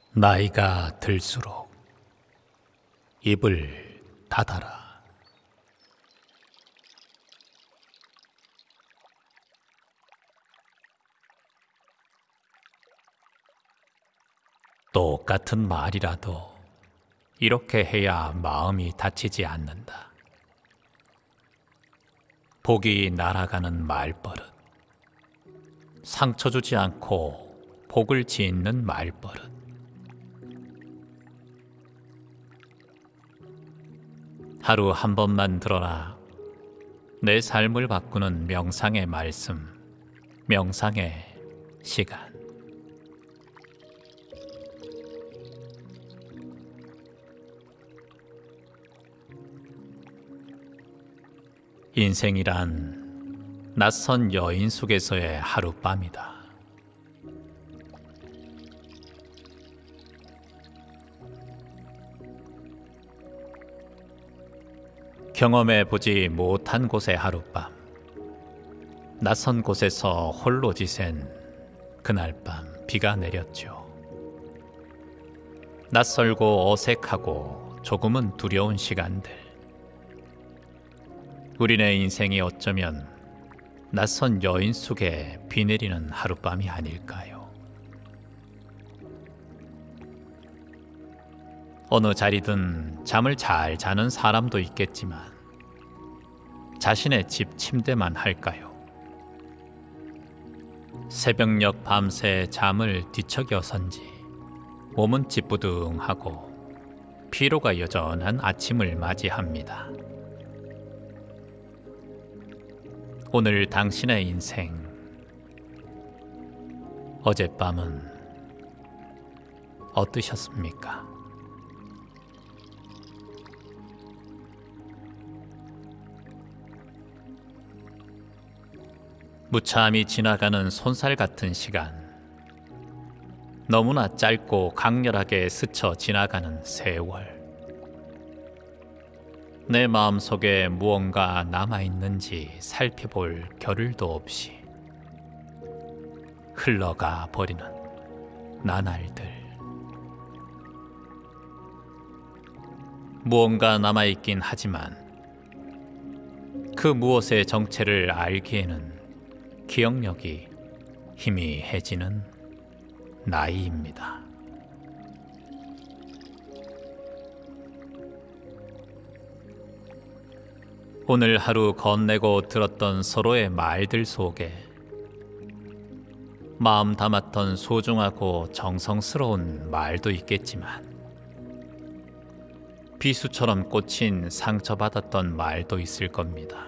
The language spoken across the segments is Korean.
나이가 들수록 입을 닫아라. 똑같은 말이라도 이렇게 해야 마음이 다치지 않는다. 복이 날아가는 말버릇, 상처 주지 않고 복을 짓는 말버릇. 하루 한 번만 들어라. 내 삶을 바꾸는 명상의 말씀, 명상의 시간. 인생이란 낯선 여인 속에서의 하룻밤이다. 경험해 보지 못한 곳의 하룻밤, 낯선 곳에서 홀로 지샌 그날 밤 비가 내렸죠. 낯설고 어색하고 조금은 두려운 시간들. 우리네 인생이 어쩌면 낯선 여인 속에 비 내리는 하룻밤이 아닐까요? 어느 자리든 잠을 잘 자는 사람도 있겠지만 자신의 집 침대만 할까요? 새벽녘 밤새 잠을 뒤척여선지 몸은 찌뿌둥하고 피로가 여전한 아침을 맞이합니다. 오늘 당신의 인생, 어젯밤은 어떠셨습니까? 무참히 지나가는 손살 같은 시간, 너무나 짧고 강렬하게 스쳐 지나가는 세월. 내 마음속에 무언가 남아있는지 살펴볼 겨를도 없이 흘러가 버리는 나날들. 무언가 남아있긴 하지만 그 무엇의 정체를 알기에는 기억력이 희미해지는 나이입니다. 오늘 하루 건네고 들었던 서로의 말들 속에 마음 담았던 소중하고 정성스러운 말도 있겠지만 비수처럼 꽂힌 상처받았던 말도 있을 겁니다.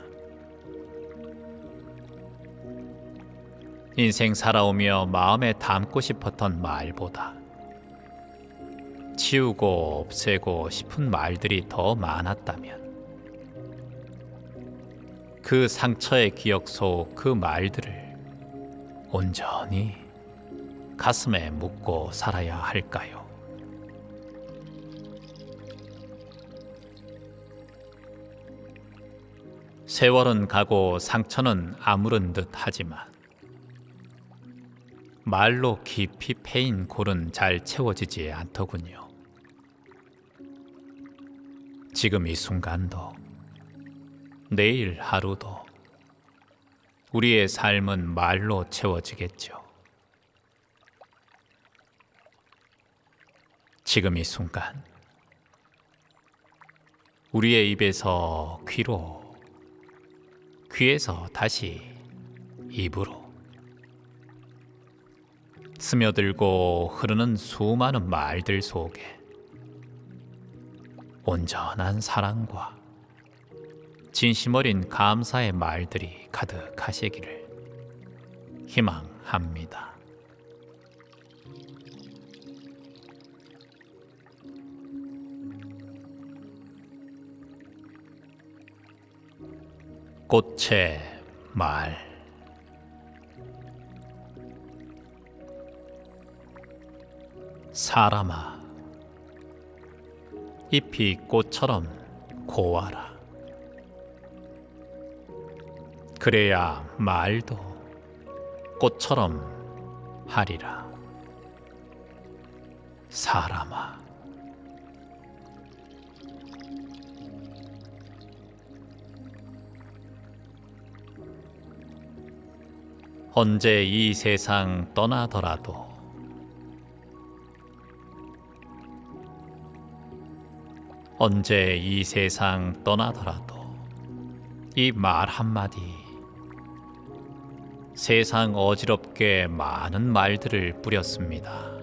인생 살아오며 마음에 담고 싶었던 말보다 치우고 없애고 싶은 말들이 더 많았다면 그 상처의 기억 속 그 말들을 온전히 가슴에 묻고 살아야 할까요? 세월은 가고 상처는 아무른 듯 하지만 말로 깊이 패인 골은 잘 채워지지 않더군요. 지금 이 순간도 내일 하루도 우리의 삶은 말로 채워지겠죠. 지금 이 순간 우리의 입에서 귀로, 귀에서 다시 입으로 스며들고 흐르는 수많은 말들 속에 온전한 사랑과 진심 어린 감사의 말들이 가득하시기를 희망합니다. 꽃의 말. 사람아, 잎이 꽃처럼 고와라. 그래야 말도 꽃처럼 하리라. 사람아, 언제 이 세상 떠나더라도 언제 이 세상 떠나더라도 이 말 한마디, 세상 어지럽게 많은 말들을 뿌렸습니다.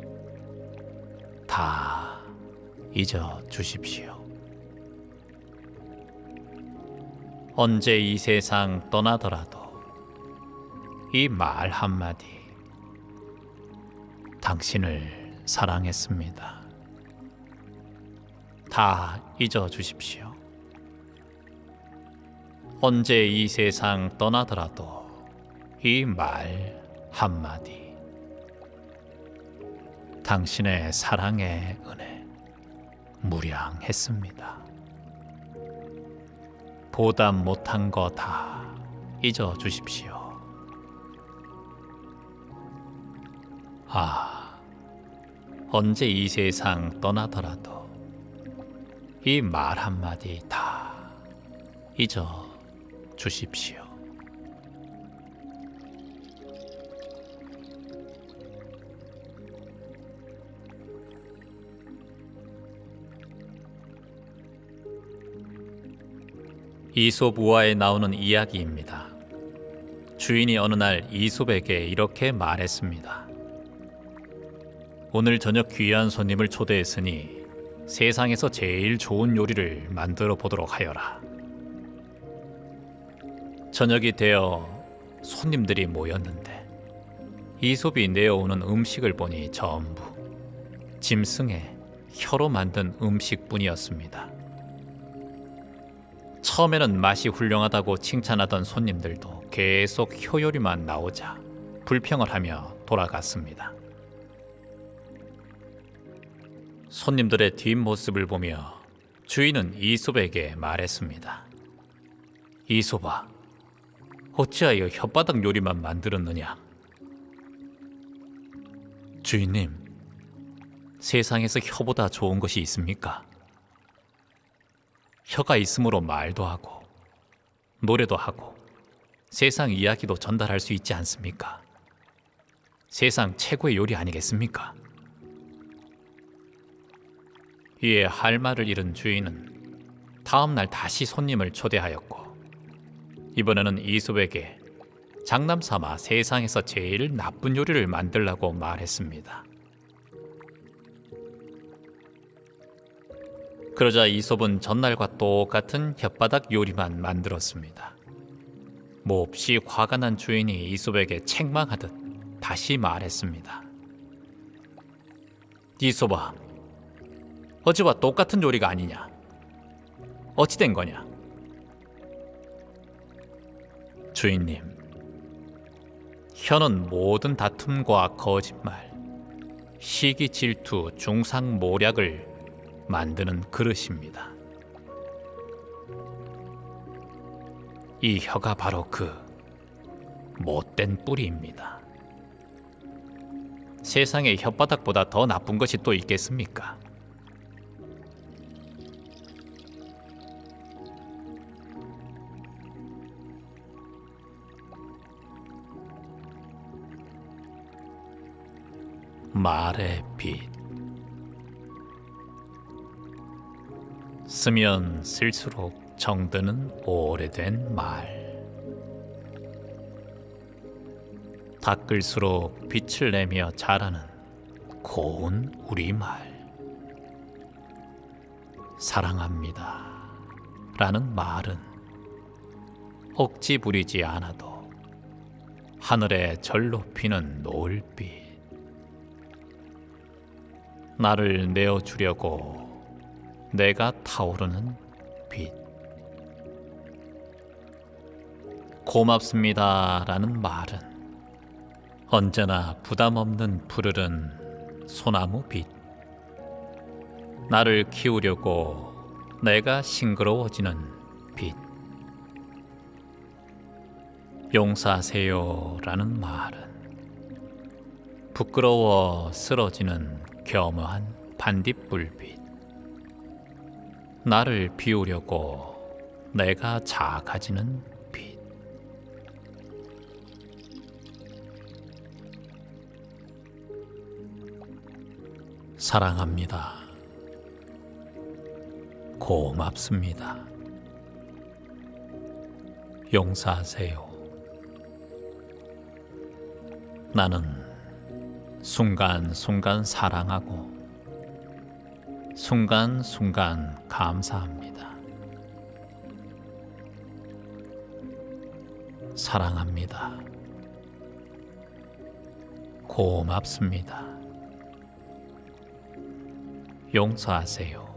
다 잊어 주십시오. 언제 이 세상 떠나더라도 이 말 한마디, 당신을 사랑했습니다. 다 잊어 주십시오. 언제 이 세상 떠나더라도 이 말 한마디, 당신의 사랑의 은혜 무량했습니다. 보답 못한 거 다 잊어 주십시오. 언제 이 세상 떠나더라도 이 말 한마디 다 잊어 주십시오. 이솝 우화에 나오는 이야기입니다. 주인이 어느 날 이솝에게 이렇게 말했습니다. 오늘 저녁 귀한 손님을 초대했으니 세상에서 제일 좋은 요리를 만들어 보도록 하여라. 저녁이 되어 손님들이 모였는데 이솝이 내어오는 음식을 보니 전부 짐승의 혀로 만든 음식뿐이었습니다. 처음에는 맛이 훌륭하다고 칭찬하던 손님들도 계속 혀요리만 나오자 불평을 하며 돌아갔습니다. 손님들의 뒷모습을 보며 주인은 이솝에게 말했습니다. 이솝아, 어찌하여 혓바닥 요리만 만들었느냐? 주인님, 세상에서 혀보다 좋은 것이 있습니까? 혀가 있으므로 말도 하고 노래도 하고 세상 이야기도 전달할 수 있지 않습니까? 세상 최고의 요리 아니겠습니까? 이에 할 말을 잃은 주인은 다음 날 다시 손님을 초대하였고 이번에는 이솝에게 장난삼아 세상에서 제일 나쁜 요리를 만들라고 말했습니다. 그러자 이솝은 전날과 똑같은 혓바닥 요리만 만들었습니다. 몹시 화가 난 주인이 이솝에게 책망하듯 다시 말했습니다. 이솝아, 어제와 똑같은 요리가 아니냐? 어찌 된 거냐? 주인님, 혀는 모든 다툼과 거짓말, 시기 질투, 중상모략을 만드는 그릇입니다. 이 혀가 바로 그 못된 뿌리입니다. 세상에 혓바닥보다 더 나쁜 것이 또 있겠습니까? 말의 빛. 쓰면 쓸수록 정드는 오래된 말. 닦을수록 빛을 내며 자라는 고운 우리말. 사랑합니다 라는 말은 억지 부리지 않아도 하늘에 절로 피는 노을빛. 나를 내어주려고 내가 타오르는 빛. 고맙습니다 라는 말은 언제나 부담 없는 푸르른 소나무 빛. 나를 키우려고 내가 싱그러워지는 빛. 용서하세요 라는 말은 부끄러워 쓰러지는 겸허한 반딧불빛. 나를 비우려고 내가 작아지는 빛. 사랑합니다. 고맙습니다. 용서하세요. 나는 순간순간 사랑하고 순간순간 감사합니다. 사랑합니다. 고맙습니다. 용서하세요.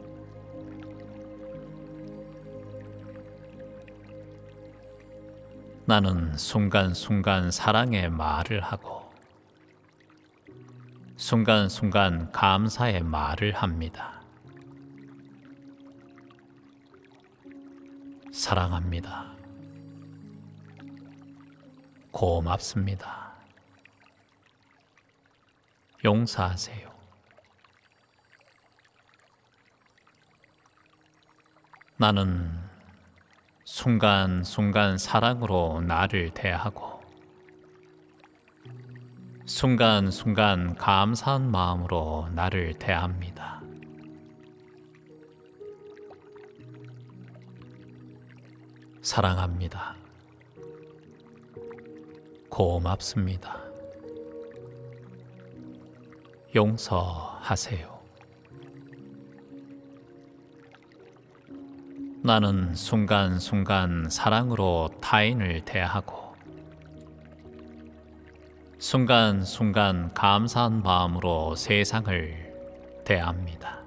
나는 순간순간 사랑의 말을 하고 순간순간 감사의 말을 합니다. 사랑합니다. 고맙습니다. 용서하세요. 나는 순간순간 사랑으로 나를 대하고 순간순간 감사한 마음으로 나를 대합니다. 사랑합니다. 고맙습니다. 용서하세요. 나는 순간순간 사랑으로 타인을 대하고 순간순간 감사한 마음으로 세상을 대합니다.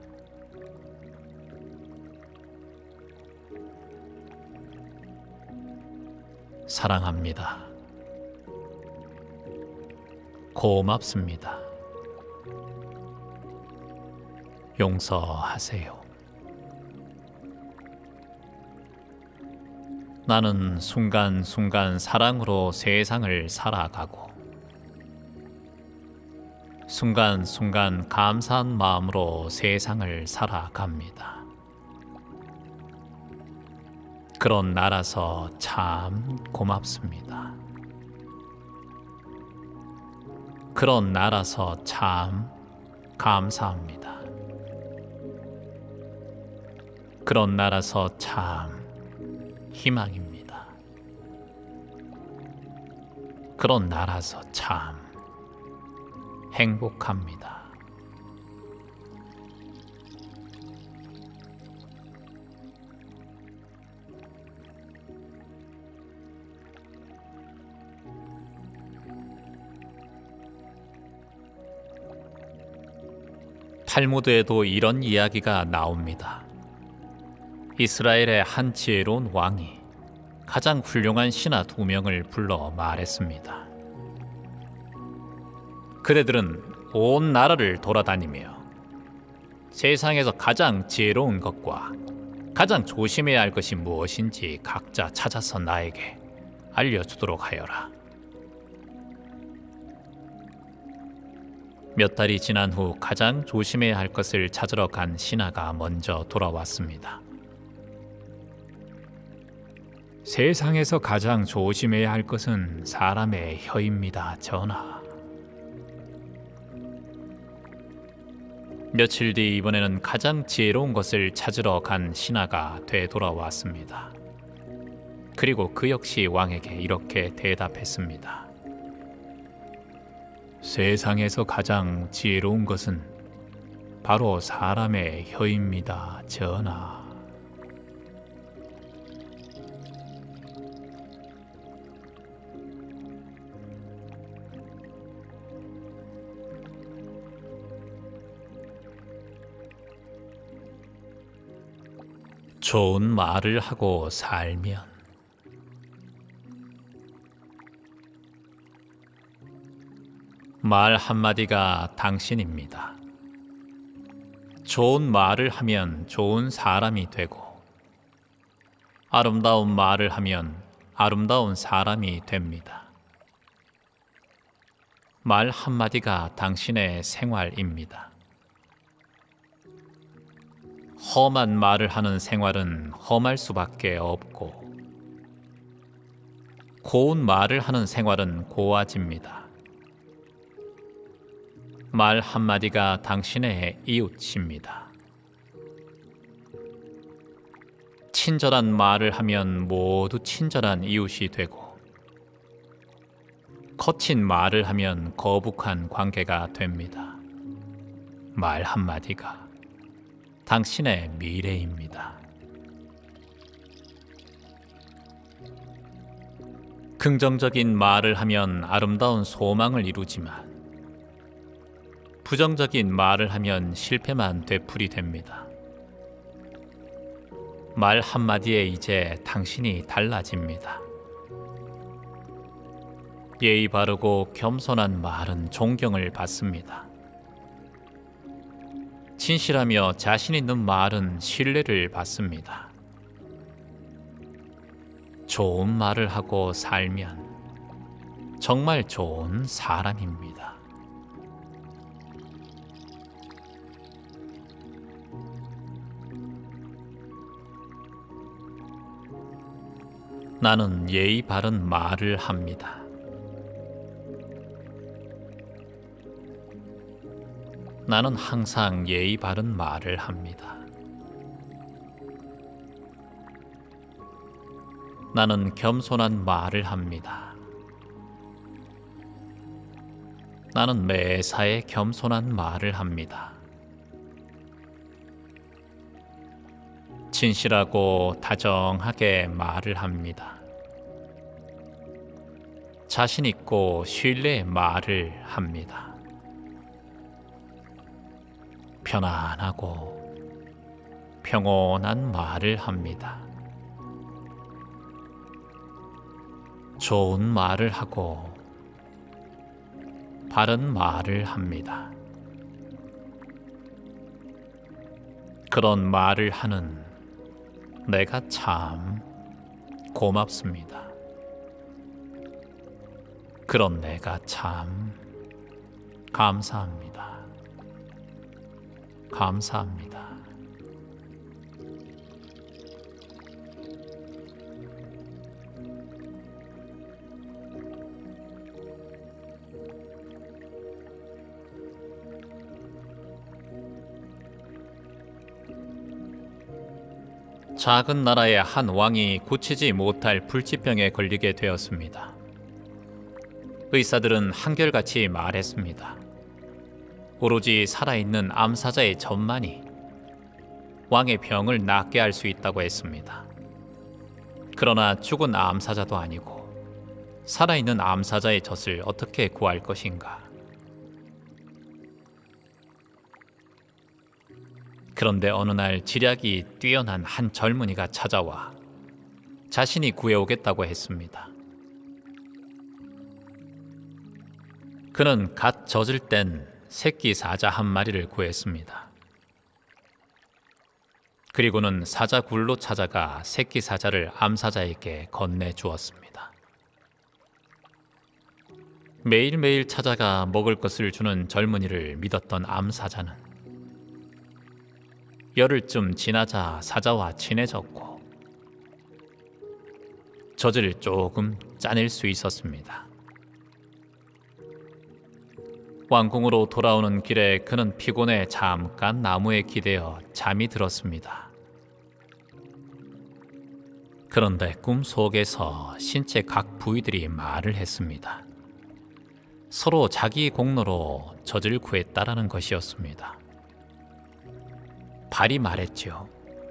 사랑합니다. 고맙습니다. 용서하세요. 나는 순간순간 사랑으로 세상을 살아가고 순간순간 감사한 마음으로 세상을 살아갑니다. 그런 나라서 참 고맙습니다. 그런 나라서 참 감사합니다. 그런 나라서 참 희망입니다. 그런 나라서 참 행복합니다. 탈무드에도 이런 이야기가 나옵니다. 이스라엘의 한 지혜로운 왕이 가장 훌륭한 신하 2명을 불러 말했습니다. 그대들은 온 나라를 돌아다니며 세상에서 가장 지혜로운 것과 가장 조심해야 할 것이 무엇인지 각자 찾아서 나에게 알려주도록 하여라. 몇 달이 지난 후 가장 조심해야 할 것을 찾으러 간 신하가 먼저 돌아왔습니다. 세상에서 가장 조심해야 할 것은 사람의 혀입니다, 전하. 며칠 뒤 이번에는 가장 지혜로운 것을 찾으러 간 신하가 되돌아왔습니다. 그리고 그 역시 왕에게 이렇게 대답했습니다. 세상에서 가장 지혜로운 것은 바로 사람의 혀입니다, 전하. 좋은 말을 하고 살면 말 한마디가 당신입니다. 좋은 말을 하면 좋은 사람이 되고 아름다운 말을 하면 아름다운 사람이 됩니다. 말 한마디가 당신의 생활입니다. 험한 말을 하는 생활은 험할 수밖에 없고 고운 말을 하는 생활은 고와집니다. 말 한마디가 당신의 이웃입니다. 친절한 말을 하면 모두 친절한 이웃이 되고 거친 말을 하면 거북한 관계가 됩니다. 말 한마디가 당신의 미래입니다. 긍정적인 말을 하면 아름다운 소망을 이루지만 부정적인 말을 하면 실패만 되풀이 됩니다. 말 한마디에 이제 당신이 달라집니다. 예의 바르고 겸손한 말은 존경을 받습니다. 진실하며 자신 있는 말은 신뢰를 받습니다. 좋은 말을 하고 살면 정말 좋은 사람입니다. 나는 예의 바른 말을 합니다. 나는 항상 예의 바른 말을 합니다. 나는 겸손한 말을 합니다. 나는 매사에 겸손한 말을 합니다. 진실하고 다정하게 말을 합니다. 자신 있고 신뢰의 말을 합니다. 편안하고 평온한 말을 합니다. 좋은 말을 하고 바른 말을 합니다. 그런 말을 하는 내가 참 고맙습니다. 그런 내가 참 감사합니다. 감사합니다. 작은 나라의 한 왕이 고치지 못할 불치병에 걸리게 되었습니다. 의사들은 한결같이 말했습니다. 오로지 살아있는 암사자의 젖만이 왕의 병을 낫게 할 수 있다고 했습니다. 그러나 죽은 암사자도 아니고 살아있는 암사자의 젖을 어떻게 구할 것인가? 그런데 어느 날 지략이 뛰어난 한 젊은이가 찾아와 자신이 구해오겠다고 했습니다. 그는 갓 젖을 땐 새끼 사자 한 마리를 구했습니다. 그리고는 사자 굴로 찾아가 새끼 사자를 암사자에게 건네주었습니다. 매일매일 찾아가 먹을 것을 주는 젊은이를 믿었던 암사자는 열흘쯤 지나자 사자와 친해졌고 젖을 조금 짜낼 수 있었습니다. 왕궁으로 돌아오는 길에 그는 피곤해 잠깐 나무에 기대어 잠이 들었습니다. 그런데 꿈속에서 신체 각 부위들이 말을 했습니다. 서로 자기 공로로 젖을 구했다라는 것이었습니다. 발이 말했지요.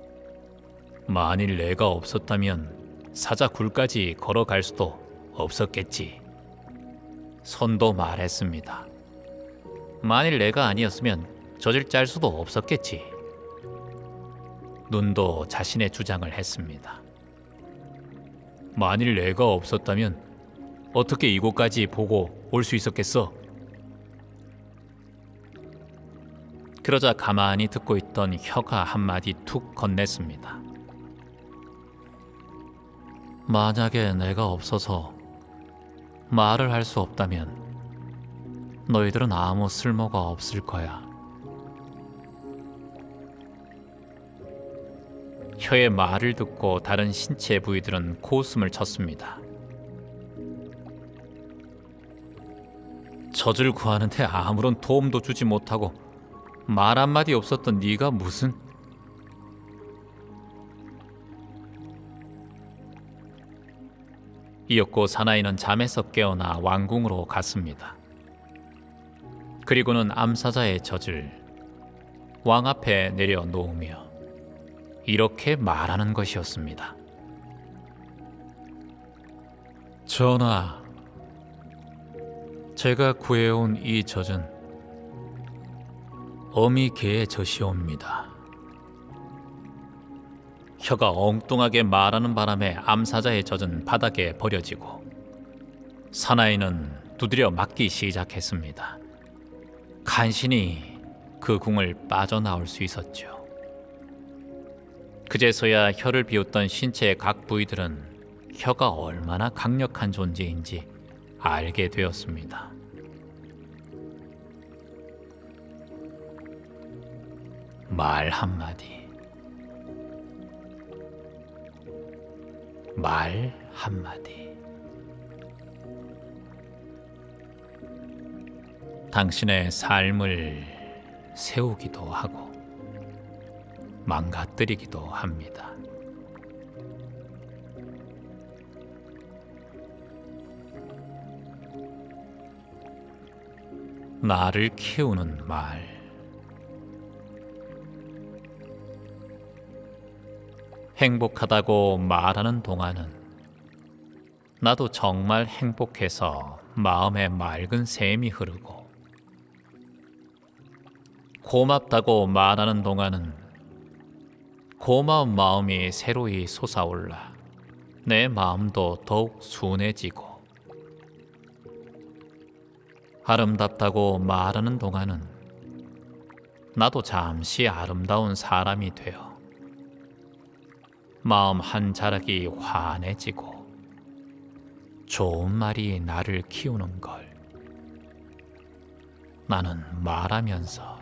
만일 내가 없었다면 사자 굴까지 걸어갈 수도 없었겠지. 손도 말했습니다. 만일 내가 아니었으면 젖을 짤 수도 없었겠지. 눈도 자신의 주장을 했습니다. 만일 내가 없었다면 어떻게 이곳까지 보고 올 수 있었겠어? 그러자 가만히 듣고 있던 혀가 한마디 툭 건넸습니다. 만약에 내가 없어서 말을 할 수 없다면 너희들은 아무 쓸모가 없을 거야. 혀의 말을 듣고 다른 신체 부위들은 코웃음을 쳤습니다. 젖을 구하는데 아무런 도움도 주지 못하고 말 한마디 없었던 네가 무슨... 이윽고 사나이는 잠에서 깨어나 왕궁으로 갔습니다. 그리고는 암사자의 젖을 왕 앞에 내려놓으며 이렇게 말하는 것이었습니다. 전하, 제가 구해온 이 젖은 어미 개의 젖이옵니다. 혀가 엉뚱하게 말하는 바람에 암사자의 젖은 바닥에 버려지고 사나이는 두드려 맞기 시작했습니다. 간신히 그 궁을 빠져나올 수 있었죠. 그제서야 혀를 비웃던 신체의 각 부위들은 혀가 얼마나 강력한 존재인지 알게 되었습니다. 말 한마디, 말 한마디. 당신의 삶을 세우기도 하고 망가뜨리기도 합니다. 나를 키우는 말. 행복하다고 말하는 동안은 나도 정말 행복해서 마음에 맑은 샘이 흐르고, 고맙다고 말하는 동안은 고마운 마음이 새로이 솟아올라 내 마음도 더욱 순해지고, 아름답다고 말하는 동안은 나도 잠시 아름다운 사람이 되어 마음 한 자락이 환해지고 좋은 말이 나를 키우는 걸 나는 말하면서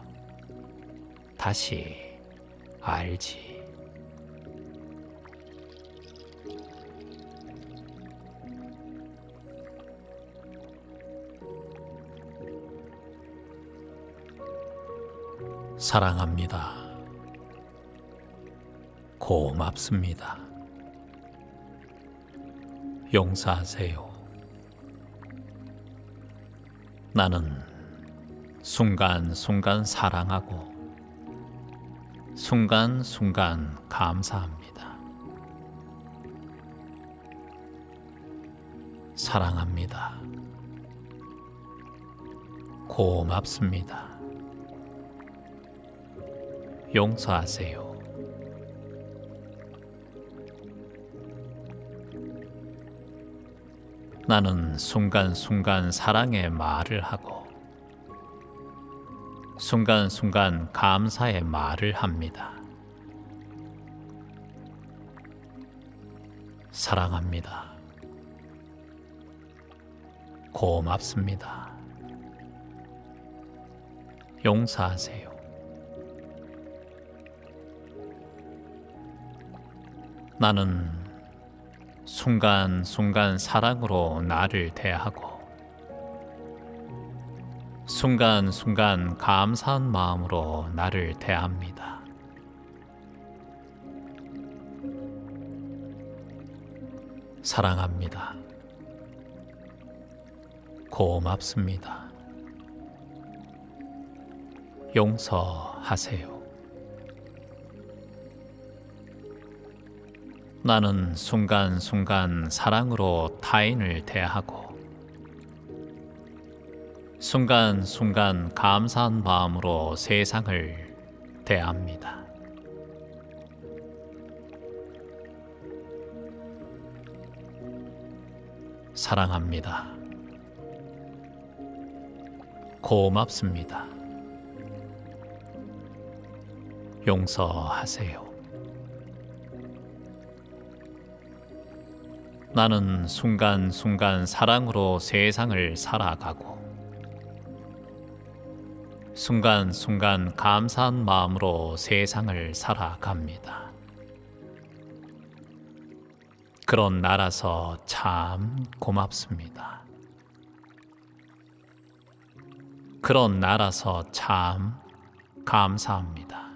다시 알지. 사랑합니다. 고맙습니다. 용서하세요. 나는 순간순간 사랑하고 순간순간 감사합니다. 사랑합니다. 고맙습니다. 용서하세요. 나는 순간순간 사랑의 말을 하고 순간순간 감사의 말을 합니다. 사랑합니다. 고맙습니다. 용서하세요. 나는 순간순간 사랑으로 나를 대하고 순간순간 감사한 마음으로 나를 대합니다. 사랑합니다. 고맙습니다. 용서하세요. 나는 순간순간 사랑으로 타인을 대하고 순간순간 감사한 마음으로 세상을 대합니다. 사랑합니다. 고맙습니다. 용서하세요. 나는 순간순간 사랑으로 세상을 살아가고 순간순간 감사한 마음으로 세상을 살아갑니다. 그런 나라서 참 고맙습니다. 그런 나라서 참 감사합니다.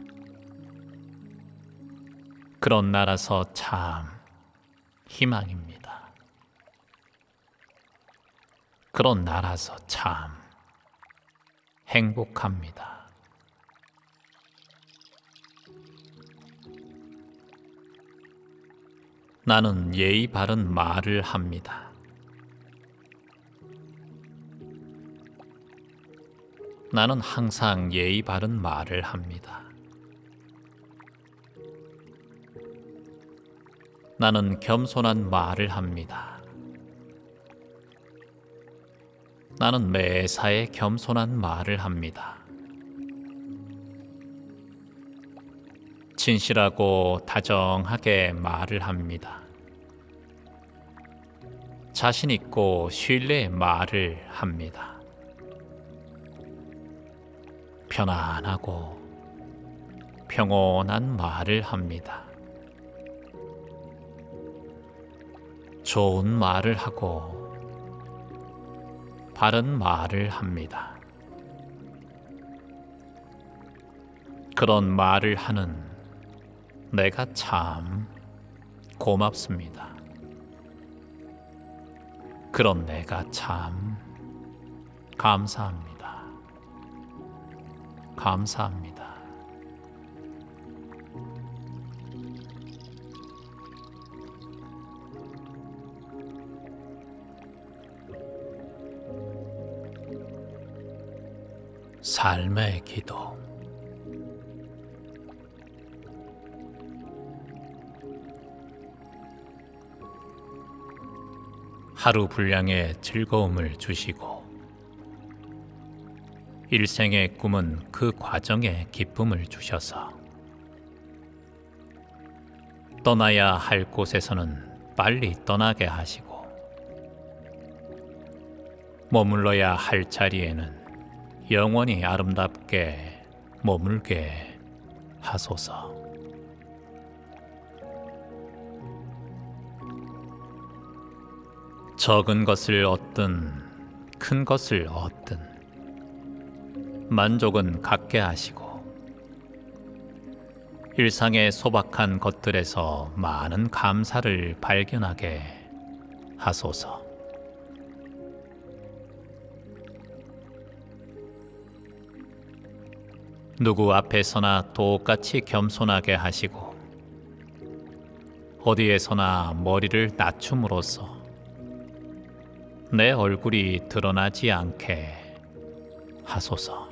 그런 나라서 참 희망입니다. 그런 나라서 참 행복합니다. 나는 예의 바른 말을 합니다. 나는 항상 예의 바른 말을 합니다. 나는 겸손한 말을 합니다. 나는 매사에 겸손한 말을 합니다. 진실하고 다정하게 말을 합니다. 자신 있고 신뢰의 말을 합니다. 편안하고 평온한 말을 합니다. 좋은 말을 하고 바른 말을 합니다. 그런 말을 하는 내가 참 고맙습니다. 그런 내가 참 감사합니다. 감사합니다. 삶의 기도. 하루 분량의 즐거움을 주시고 일생의 꿈은 그 과정에 기쁨을 주셔서 떠나야 할 곳에서는 빨리 떠나게 하시고 머물러야 할 자리에는 영원히 아름답게 머물게 하소서. 적은 것을 얻든 큰 것을 얻든 만족은 갖게 하시고 일상의 소박한 것들에서 많은 감사를 발견하게 하소서. 누구 앞에서나 똑같이 겸손하게 하시고 어디에서나 머리를 낮춤으로써 내 얼굴이 드러나지 않게 하소서.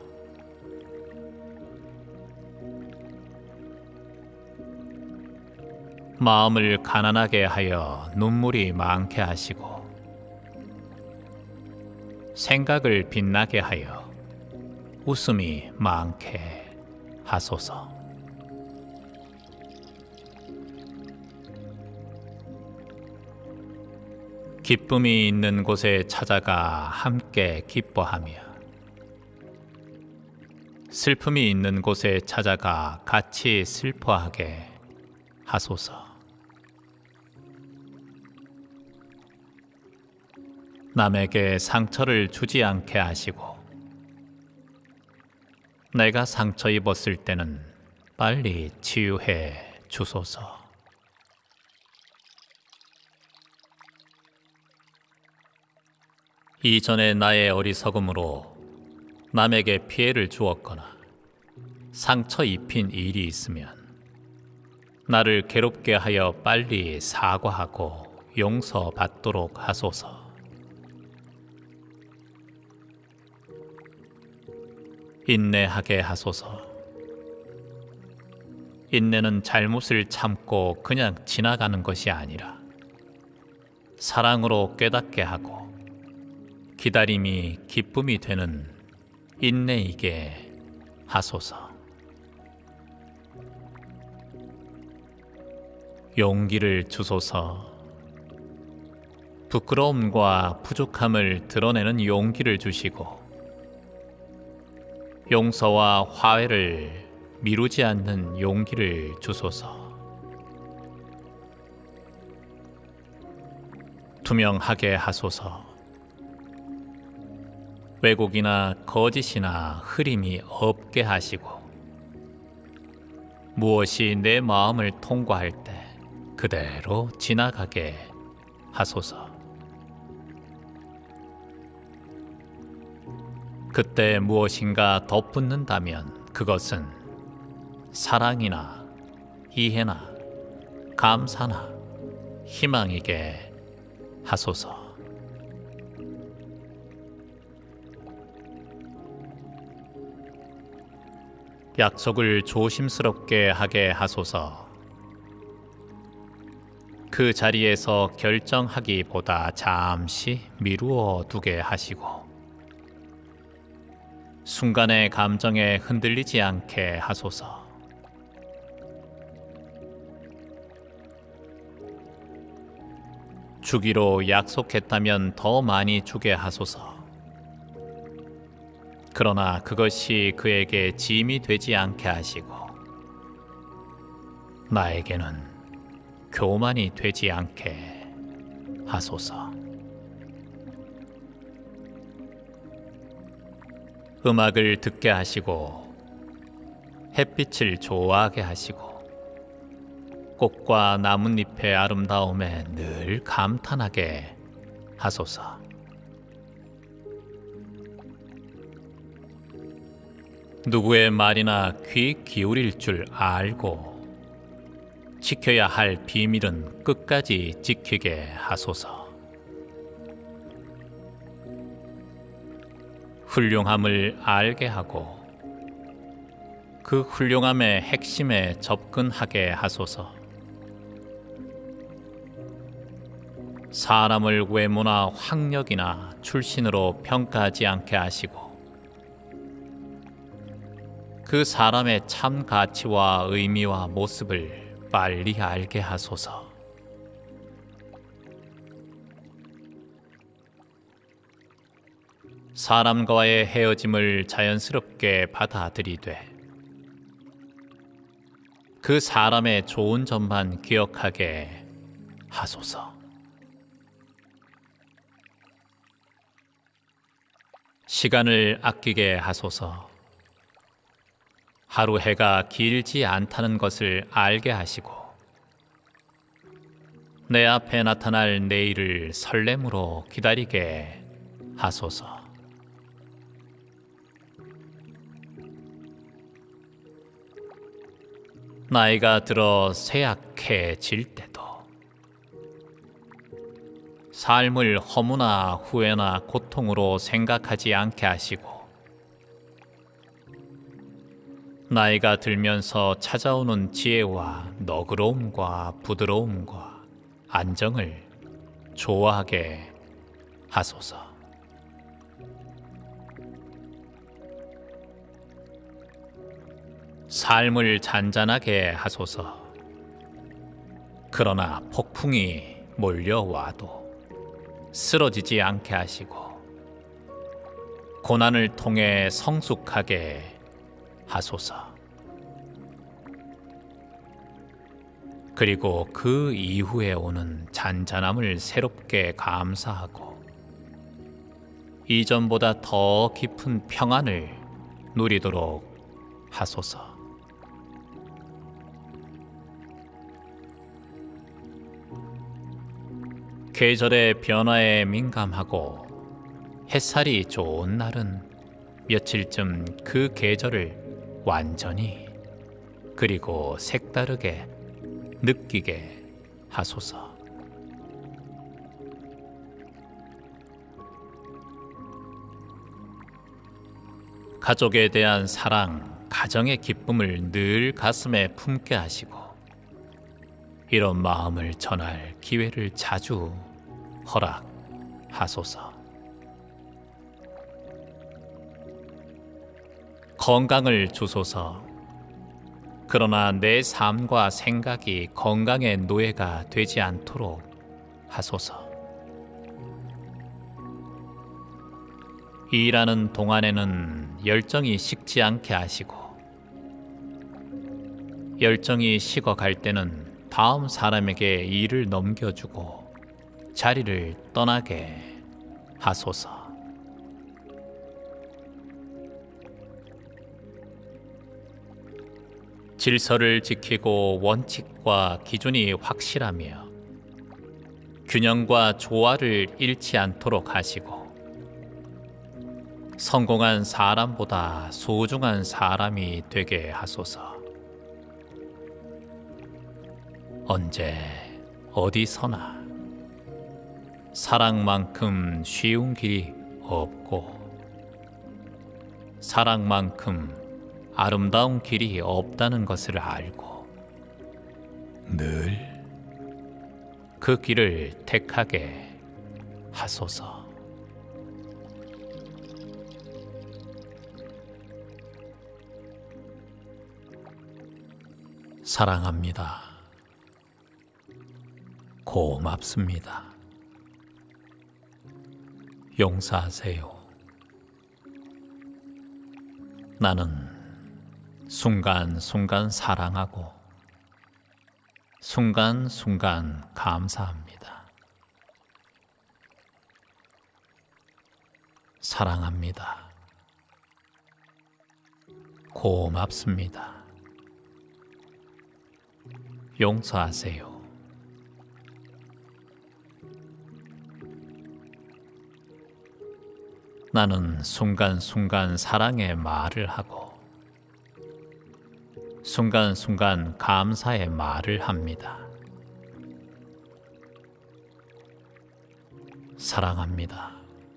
마음을 가난하게 하여 눈물이 많게 하시고 생각을 빛나게 하여 웃음이 많게 하소서. 기쁨이 있는 곳에 찾아가 함께 기뻐하며 슬픔이 있는 곳에 찾아가 같이 슬퍼하게 하소서. 남에게 상처를 주지 않게 하시고 내가 상처 입었을 때는 빨리 치유해 주소서. 이전에 나의 어리석음으로 남에게 피해를 주었거나 상처 입힌 일이 있으면 나를 괴롭게 하여 빨리 사과하고 용서받도록 하소서. 인내하게 하소서. 인내는 잘못을 참고 그냥 지나가는 것이 아니라 사랑으로 깨닫게 하고 기다림이 기쁨이 되는 인내이게 하소서. 용기를 주소서. 부끄러움과 부족함을 드러내는 용기를 주시고 용서와 화해를 미루지 않는 용기를 주소서. 투명하게 하소서. 왜곡이나 거짓이나 흐림이 없게 하시고 무엇이 내 마음을 통과할 때 그대로 지나가게 하소서. 그때 무엇인가 덧붙는다면 그것은 사랑이나 이해나 감사나 희망이게 하소서. 약속을 조심스럽게 하게 하소서. 그 자리에서 결정하기보다 잠시 미루어 두게 하시고 순간의 감정에 흔들리지 않게 하소서. 주기로 약속했다면 더 많이 주게 하소서. 그러나 그것이 그에게 짐이 되지 않게 하시고 나에게는 교만이 되지 않게 하소서. 음악을 듣게 하시고 햇빛을 좋아하게 하시고 꽃과 나뭇잎의 아름다움에 늘 감탄하게 하소서. 누구의 말이나 귀 기울일 줄 알고 지켜야 할 비밀은 끝까지 지키게 하소서. 훌륭함을 알게 하고 그 훌륭함의 핵심에 접근하게 하소서. 사람을 외모나 학력이나 출신으로 평가하지 않게 하시고 그 사람의 참 가치와 의미와 모습을 빨리 알게 하소서. 사람과의 헤어짐을 자연스럽게 받아들이되 그 사람의 좋은 점만 기억하게 하소서. 시간을 아끼게 하소서. 하루 해가 길지 않다는 것을 알게 하시고 내 앞에 나타날 내일을 설렘으로 기다리게 하소서. 나이가 들어 쇠약해질 때도 삶을 허무나 후회나 고통으로 생각하지 않게 하시고 나이가 들면서 찾아오는 지혜와 너그러움과 부드러움과 안정을 좋아하게 하소서. 삶을 잔잔하게 하소서. 그러나 폭풍이 몰려와도 쓰러지지 않게 하시고 고난을 통해 성숙하게 하소서. 그리고 그 이후에 오는 잔잔함을 새롭게 감사하고 이전보다 더 깊은 평안을 누리도록 하소서. 계절의 변화에 민감하고 햇살이 좋은 날은 며칠쯤 그 계절을 완전히 그리고 색다르게 느끼게 하소서. 가족에 대한 사랑, 가정의 기쁨을 늘 가슴에 품게 하시고 이런 마음을 전할 기회를 자주 허락하소서. 건강을 주소서. 그러나 내 삶과 생각이 건강의 노예가 되지 않도록 하소서. 일하는 동안에는 열정이 식지 않게 하시고 열정이 식어갈 때는 다음 사람에게 일을 넘겨주고 자리를 떠나게 하소서. 질서를 지키고 원칙과 기준이 확실하며 균형과 조화를 잃지 않도록 하시고 성공한 사람보다 소중한 사람이 되게 하소서. 언제 어디서나 사랑만큼 쉬운 길이 없고 사랑만큼 아름다운 길이 없다는 것을 알고 늘 그 길을 택하게 하소서. 사랑합니다. 고맙습니다. 용서하세요. 나는 순간순간 사랑하고 순간순간 감사합니다. 사랑합니다. 고맙습니다. 용서하세요. 나는 순간순간 사랑의 말을 하고 순간순간 감사의 말을 합니다. 사랑합니다.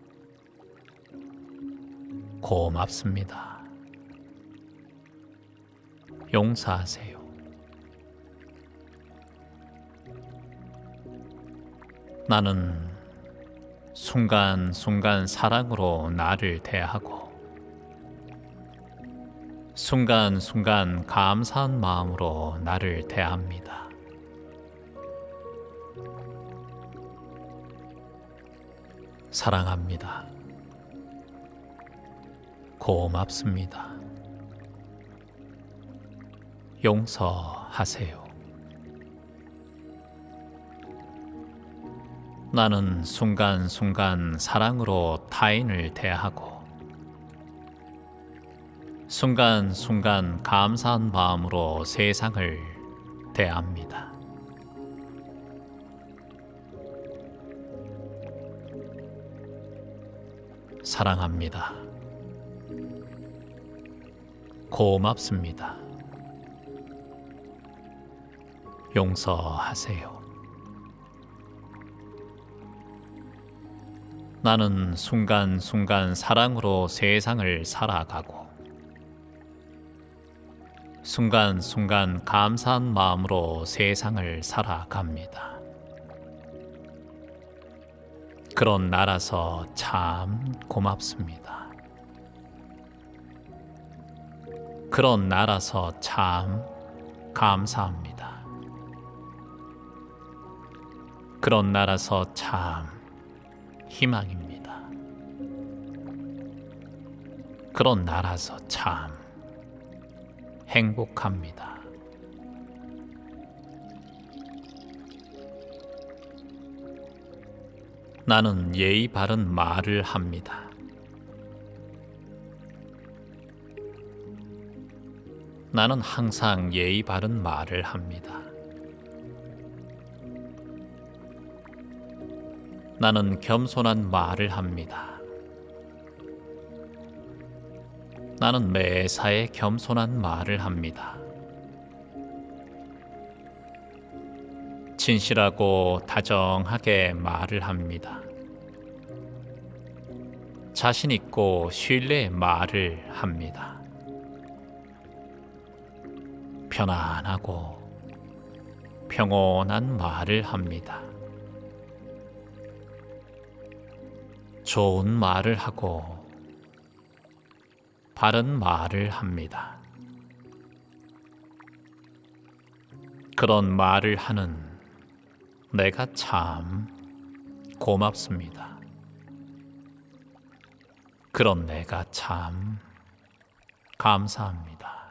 고맙습니다. 용서하세요. 나는 순간순간 사랑으로 나를 대하고 순간순간 감사한 마음으로 나를 대합니다. 사랑합니다. 고맙습니다. 용서하세요. 나는 순간순간 사랑으로 타인을 대하고 순간순간 감사한 마음으로 세상을 대합니다. 사랑합니다. 고맙습니다. 용서하세요. 나는 순간순간 사랑으로 세상을 살아가고 순간순간 감사한 마음으로 세상을 살아갑니다. 그런 나라서 참 고맙습니다. 그런 나라서 참 감사합니다. 그런 나라서 참 희망입니다. 그런 나라서 참 행복합니다. 나는 예의 바른 말을 합니다. 나는 항상 예의 바른 말을 합니다. 나는 겸손한 말을 합니다. 나는 매사에 겸손한 말을 합니다. 진실하고 다정하게 말을 합니다. 자신 있고 신뢰의 말을 합니다. 편안하고 평온한 말을 합니다. 좋은 말을 하고 바른 말을 합니다. 그런 말을 하는 내가 참 고맙습니다. 그런 내가 참 감사합니다.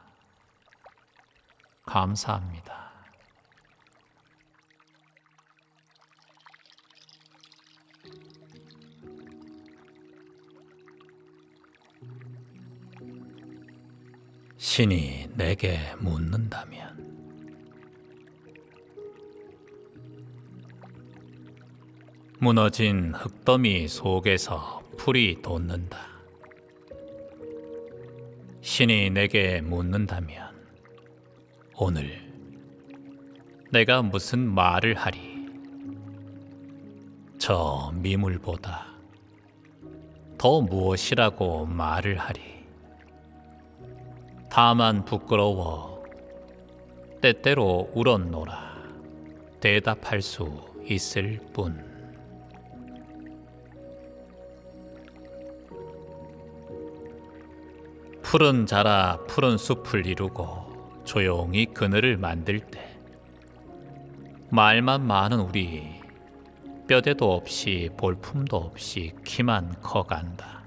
감사합니다. 신이 내게 묻는다면 무너진 흙더미 속에서 풀이 돋는다. 신이 내게 묻는다면 오늘 내가 무슨 말을 하리? 저 미물보다 더 무엇이라고 말을 하리? 다만 부끄러워 때때로 울었노라 대답할 수 있을 뿐. 푸른 자라 푸른 숲을 이루고 조용히 그늘을 만들 때 말만 많은 우리 뼈대도 없이 볼품도 없이 키만 커간다.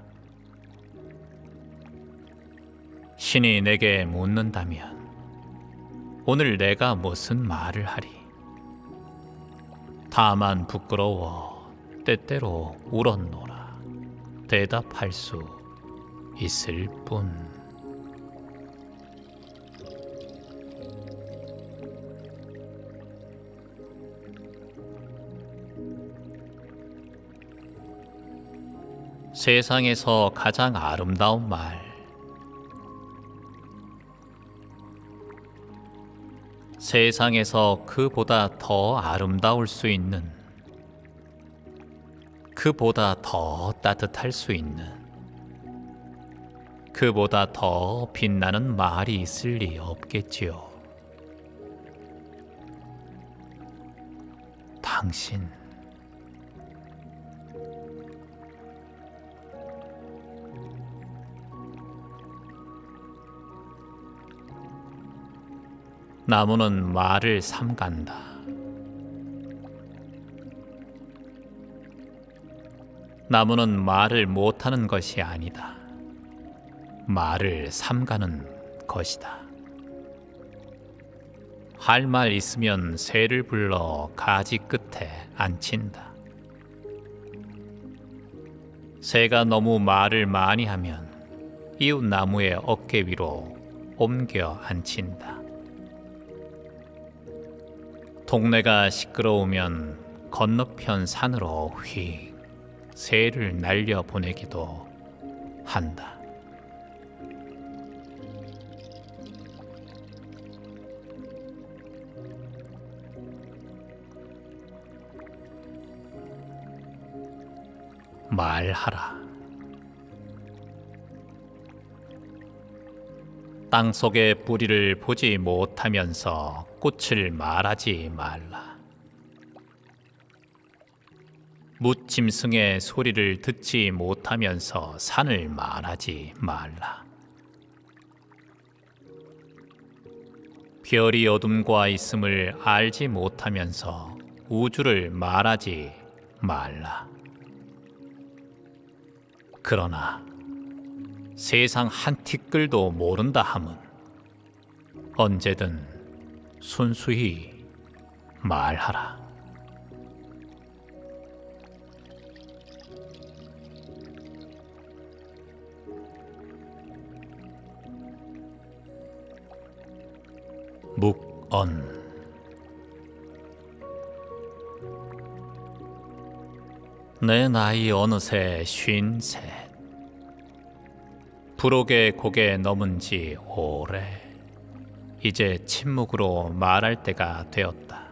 신이 내게 묻는다면 오늘 내가 무슨 말을 하리? 다만 부끄러워 때때로 울었노라 대답할 수 있을 뿐. 세상에서 가장 아름다운 말. 세상에서 그보다 더 아름다울 수 있는, 그보다 더 따뜻할 수 있는, 그보다 더 빛나는 말이 있을 리 없겠지요. 당신. 나무는 말을 삼간다. 나무는 말을 못하는 것이 아니다. 말을 삼가는 것이다. 할 말 있으면 새를 불러 가지 끝에 앉힌다. 새가 너무 말을 많이 하면 이웃 나무의 어깨 위로 옮겨 앉힌다. 동네가 시끄러우면 건너편 산으로 휙 새를 날려보내기도 한다. 말하라. 땅속의 뿌리를 보지 못하면서 꽃을 말하지 말라. 뭇짐승의 소리를 듣지 못하면서 산을 말하지 말라. 별이 어둠과 있음을 알지 못하면서 우주를 말하지 말라. 그러나 세상 한 티끌도 모른다 함은 언제든 순수히 말하라. 묵언. 내 나이 어느새 53. 부록의 고개 넘은 지 오래. 이제 침묵으로 말할 때가 되었다.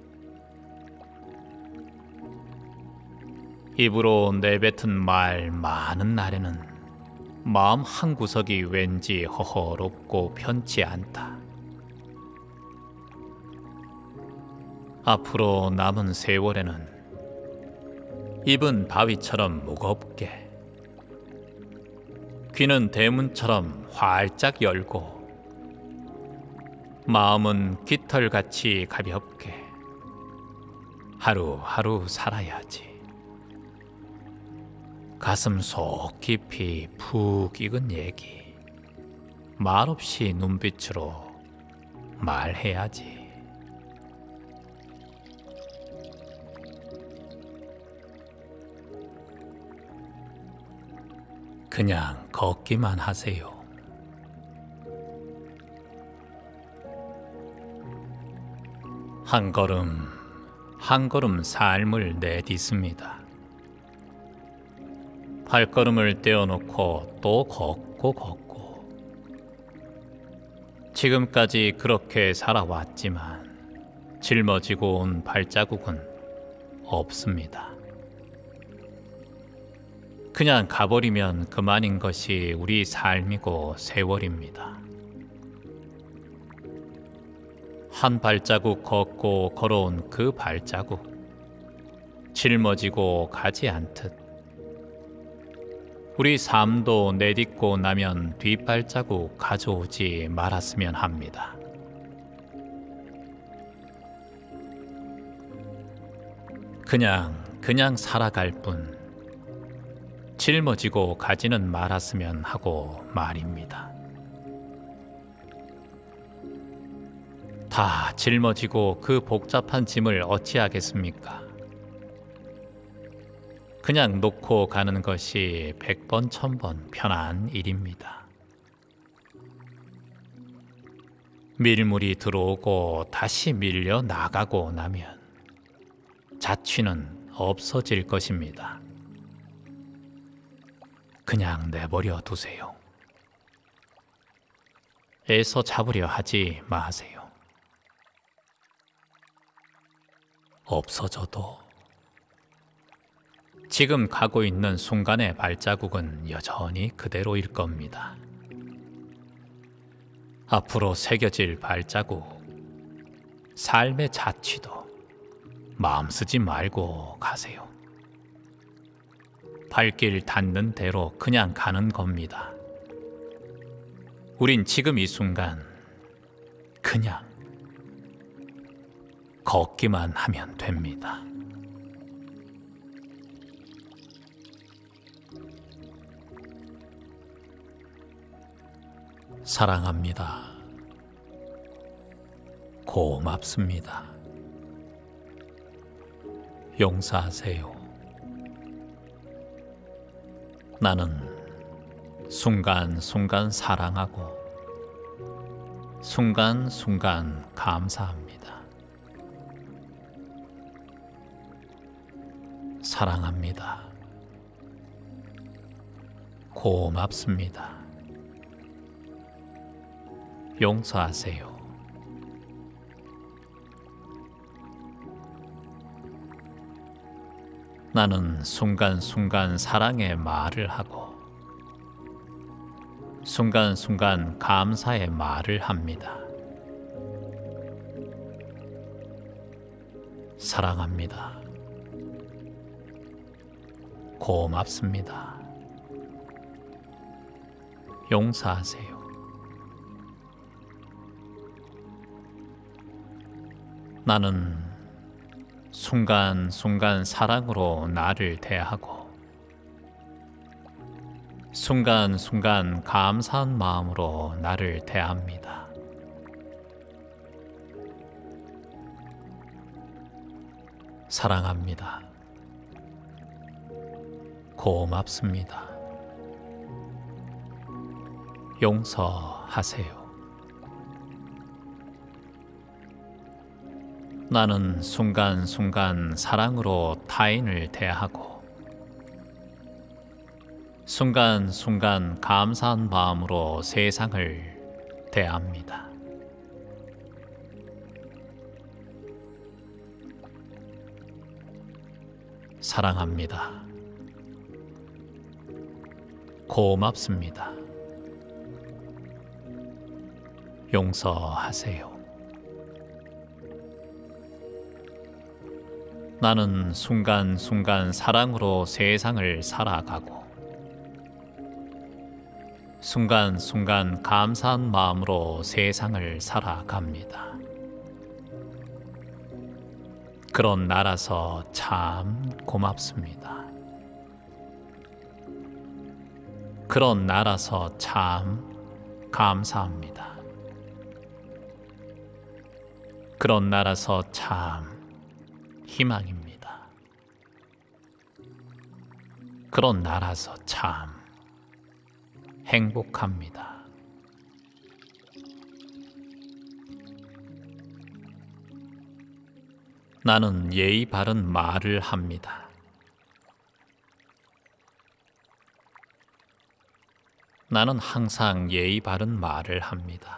입으로 내뱉은 말 많은 날에는 마음 한구석이 왠지 허허롭고 편치 않다. 앞으로 남은 세월에는 입은 바위처럼 무겁게, 귀는 대문처럼 활짝 열고, 마음은 깃털같이 가볍게 하루하루 살아야지. 가슴 속 깊이 푹 익은 얘기 말없이 눈빛으로 말해야지. 그냥 걷기만 하세요. 한 걸음 한 걸음 삶을 내딛습니다. 발걸음을 떼어놓고 또 걷고 지금까지 그렇게 살아왔지만 짊어지고 온 발자국은 없습니다. 그냥 가버리면 그만인 것이 우리 삶이고 세월입니다. 한 발자국 걷고 걸어온 그 발자국, 짊어지고 가지 않듯 우리 삶도 내딛고 나면 뒷발자국 가져오지 말았으면 합니다. 그냥 살아갈 뿐 짊어지고 가지는 말았으면 하고 말입니다. 다 짊어지고 그 복잡한 짐을 어찌하겠습니까? 그냥 놓고 가는 것이 100번, 1000번 편한 일입니다. 밀물이 들어오고 다시 밀려 나가고 나면 자취는 없어질 것입니다. 그냥 내버려 두세요. 애써 잡으려 하지 마세요. 없어져도 지금 가고 있는 순간의 발자국은 여전히 그대로일 겁니다. 앞으로 새겨질 발자국, 삶의 자취도 마음 쓰지 말고 가세요. 발길 닿는 대로 그냥 가는 겁니다. 우린 지금 이 순간 그냥 걷기만 하면 됩니다. 사랑합니다. 고맙습니다. 용서하세요. 나는 순간순간 사랑하고 순간순간 감사합니다. 사랑합니다. 고맙습니다. 용서하세요. 나는 순간순간 사랑의 말을 하고 순간순간 감사의 말을 합니다. 사랑합니다. 고맙습니다. 용서하세요. 나는 순간순간 사랑으로 나를 대하고 순간순간 감사한 마음으로 나를 대합니다. 사랑합니다. 고맙습니다. 용서하세요. 나는 순간순간 사랑으로 타인을 대하고 순간순간 감사한 마음으로 세상을 대합니다. 사랑합니다. 고맙습니다. 용서하세요. 나는 순간순간 사랑으로 세상을 살아가고 순간순간 감사한 마음으로 세상을 살아갑니다. 그런 나라서 참 고맙습니다. 그런 나라서 참 감사합니다. 그런 나라서 참 희망입니다. 그런 나라서 참 행복합니다. 나는 예의 바른 말을 합니다. 나는 항상 예의 바른 말을 합니다.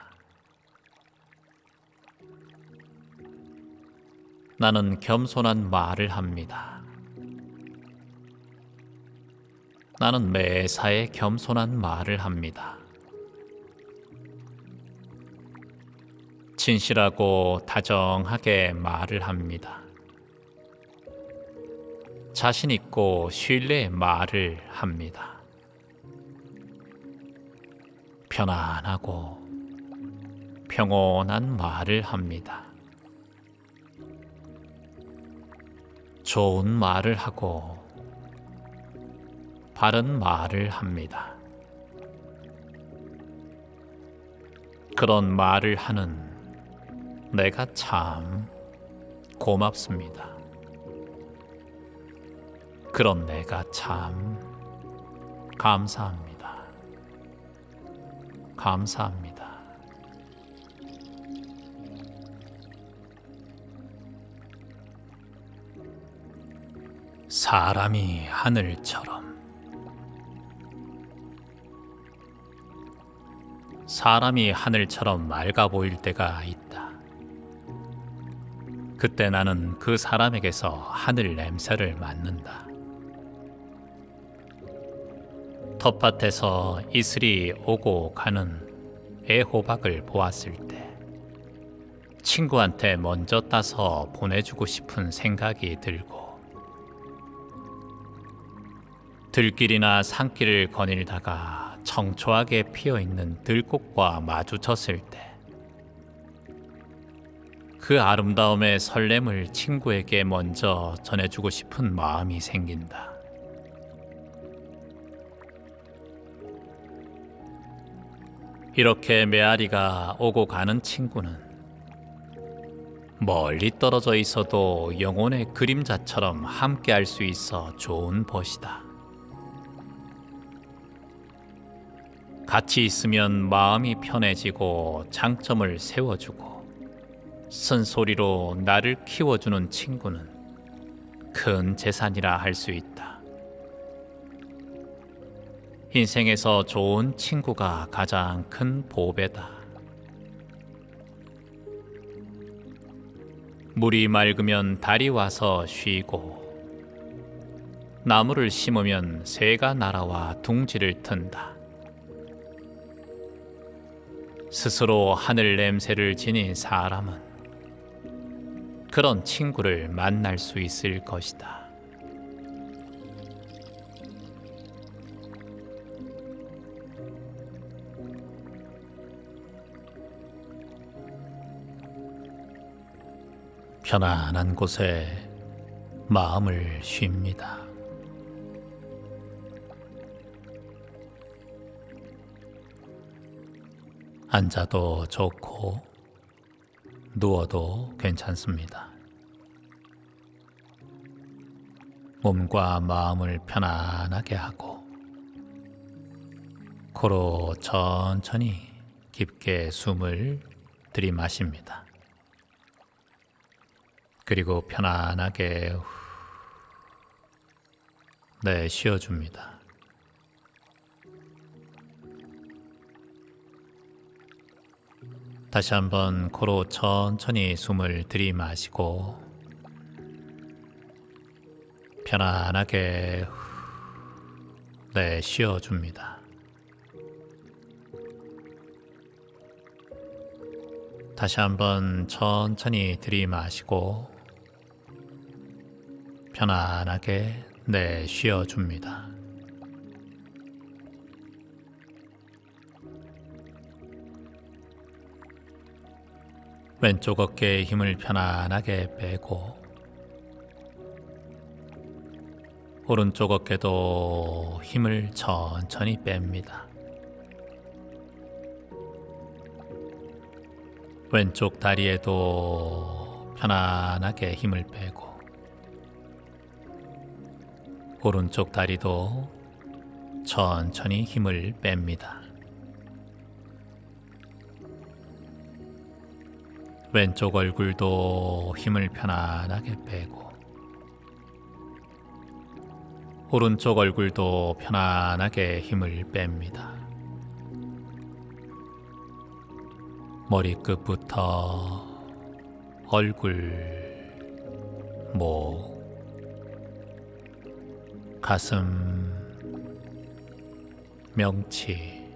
나는 겸손한 말을 합니다. 나는 매사에 겸손한 말을 합니다. 진실하고 다정하게 말을 합니다. 자신 있고 신뢰의 말을 합니다. 편안하고 평온한 말을 합니다. 좋은 말을 하고 바른 말을 합니다. 그런 말을 하는 내가 참 고맙습니다. 그런 내가 참 감사합니다. 감사합니다. 사람이 하늘처럼 사람이 하늘처럼 맑아 보일 때가 있다. 그때 나는 그 사람에게서 하늘 냄새를 맡는다. 텃밭에서 이슬이 오고 가는 애호박을 보았을 때 친구한테 먼저 따서 보내주고 싶은 생각이 들고 들길이나 산길을 거닐다가 청초하게 피어있는 들꽃과 마주쳤을 때 그 아름다움의 설렘을 친구에게 먼저 전해주고 싶은 마음이 생긴다. 이렇게 메아리가 오고 가는 친구는 멀리 떨어져 있어도 영혼의 그림자처럼 함께할 수 있어 좋은 벗이다. 같이 있으면 마음이 편해지고 장점을 세워주고 쓴소리로 나를 키워주는 친구는 큰 재산이라 할 수 있다. 인생에서 좋은 친구가 가장 큰 보배다. 물이 맑으면 달이 와서 쉬고 나무를 심으면 새가 날아와 둥지를 튼다. 스스로 하늘 냄새를 지닌 사람은 그런 친구를 만날 수 있을 것이다. 편안한 곳에 마음을 쉽니다. 앉아도 좋고 누워도 괜찮습니다. 몸과 마음을 편안하게 하고 코로 천천히 깊게 숨을 들이마십니다. 그리고 편안하게 내쉬어줍니다. 다시 한번 코로 천천히 숨을 들이마시고 편안하게 내쉬어줍니다. 다시 한번 천천히 들이마시고 편안하게 내쉬어줍니다. 왼쪽 어깨에 힘을 편안하게 빼고 오른쪽 어깨도 힘을 천천히 뺍니다. 왼쪽 다리에도 편안하게 힘을 빼고 오른쪽 다리도 천천히 힘을 뺍니다. 왼쪽 얼굴도 힘을 편안하게 빼고 오른쪽 얼굴도 편안하게 힘을 뺍니다. 머리끝부터 얼굴, 목, 가슴, 명치,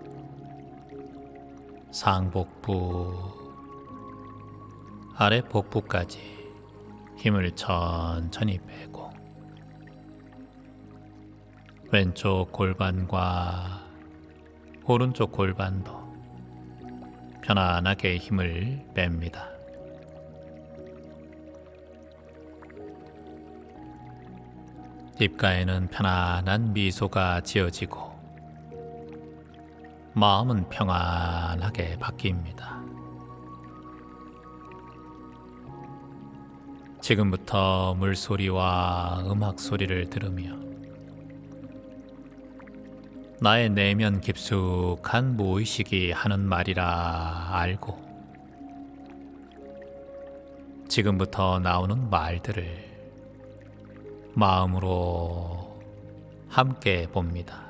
상복부, 아래 복부까지 힘을 천천히 빼고 왼쪽 골반과 오른쪽 골반도 편안하게 힘을 뺍니다. 입가에는 편안한 미소가 지어지고 마음은 평안하게 바뀝니다. 지금부터 물소리와 음악 소리를 들으며 나의 내면 깊숙한 무의식이 하는 말이라 알고 지금부터 나오는 말들을 마음으로 함께 봅니다.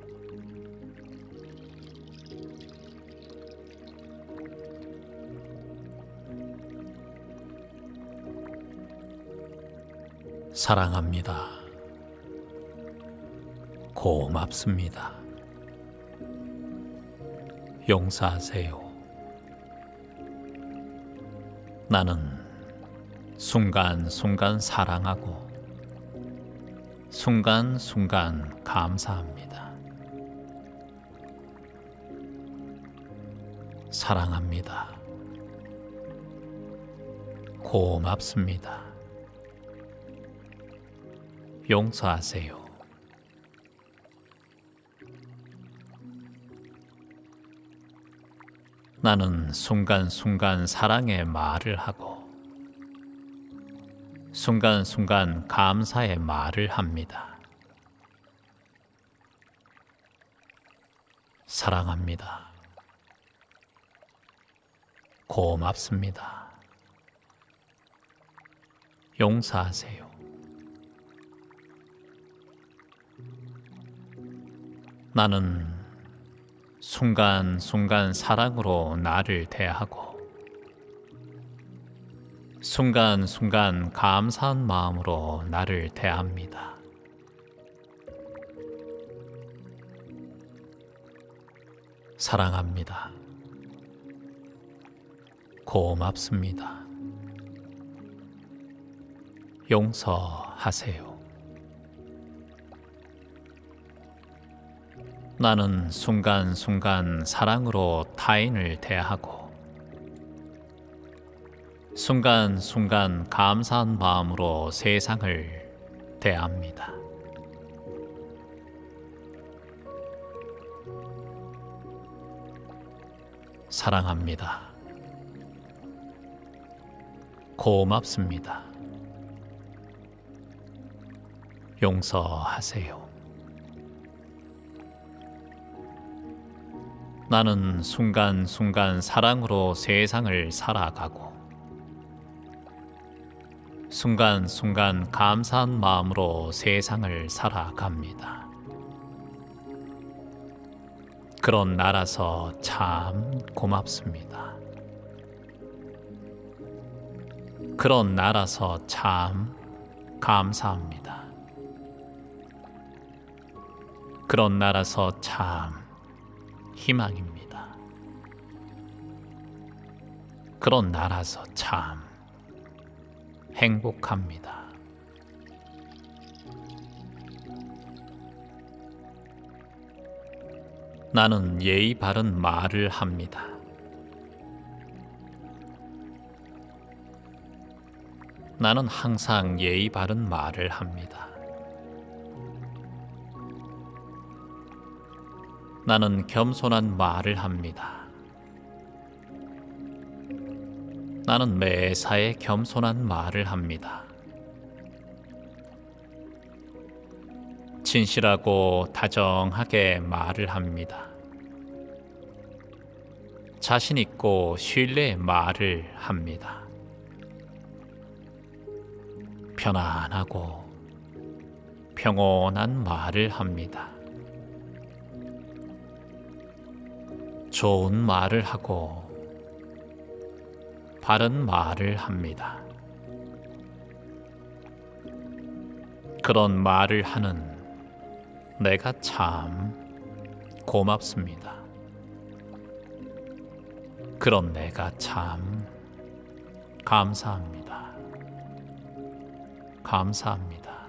사랑합니다. 고맙습니다. 용서하세요. 나는 순간순간 사랑하고 순간순간 감사합니다. 사랑합니다. 고맙습니다. 용서하세요. 나는 순간순간 사랑의 말을 하고 순간순간 감사의 말을 합니다. 사랑합니다. 고맙습니다. 용서하세요. 나는 순간순간 사랑으로 나를 대하고 순간순간 감사한 마음으로 나를 대합니다. 사랑합니다. 고맙습니다. 용서하세요. 나는 순간순간 사랑으로 타인을 대하고 순간순간 감사한 마음으로 세상을 대합니다. 사랑합니다. 고맙습니다. 용서하세요. 나는 순간순간 사랑으로 세상을 살아가고 순간순간 감사한 마음으로 세상을 살아갑니다. 그런 나라서 참 고맙습니다. 그런 나라서 참 감사합니다. 그런 나라서 참 희망입니다. 그런 나라서 참 행복합니다. 나는 예의 바른 말을 합니다. 나는 항상 예의 바른 말을 합니다. 나는 겸손한 말을 합니다. 나는 매사에 겸손한 말을 합니다. 진실하고 다정하게 말을 합니다. 자신 있고 신뢰의 말을 합니다. 편안하고 평온한 말을 합니다. 좋은 말을 하고 바른 말을 합니다. 그런 말을 하는 내가 참 고맙습니다. 그런 내가 참 감사합니다. 감사합니다.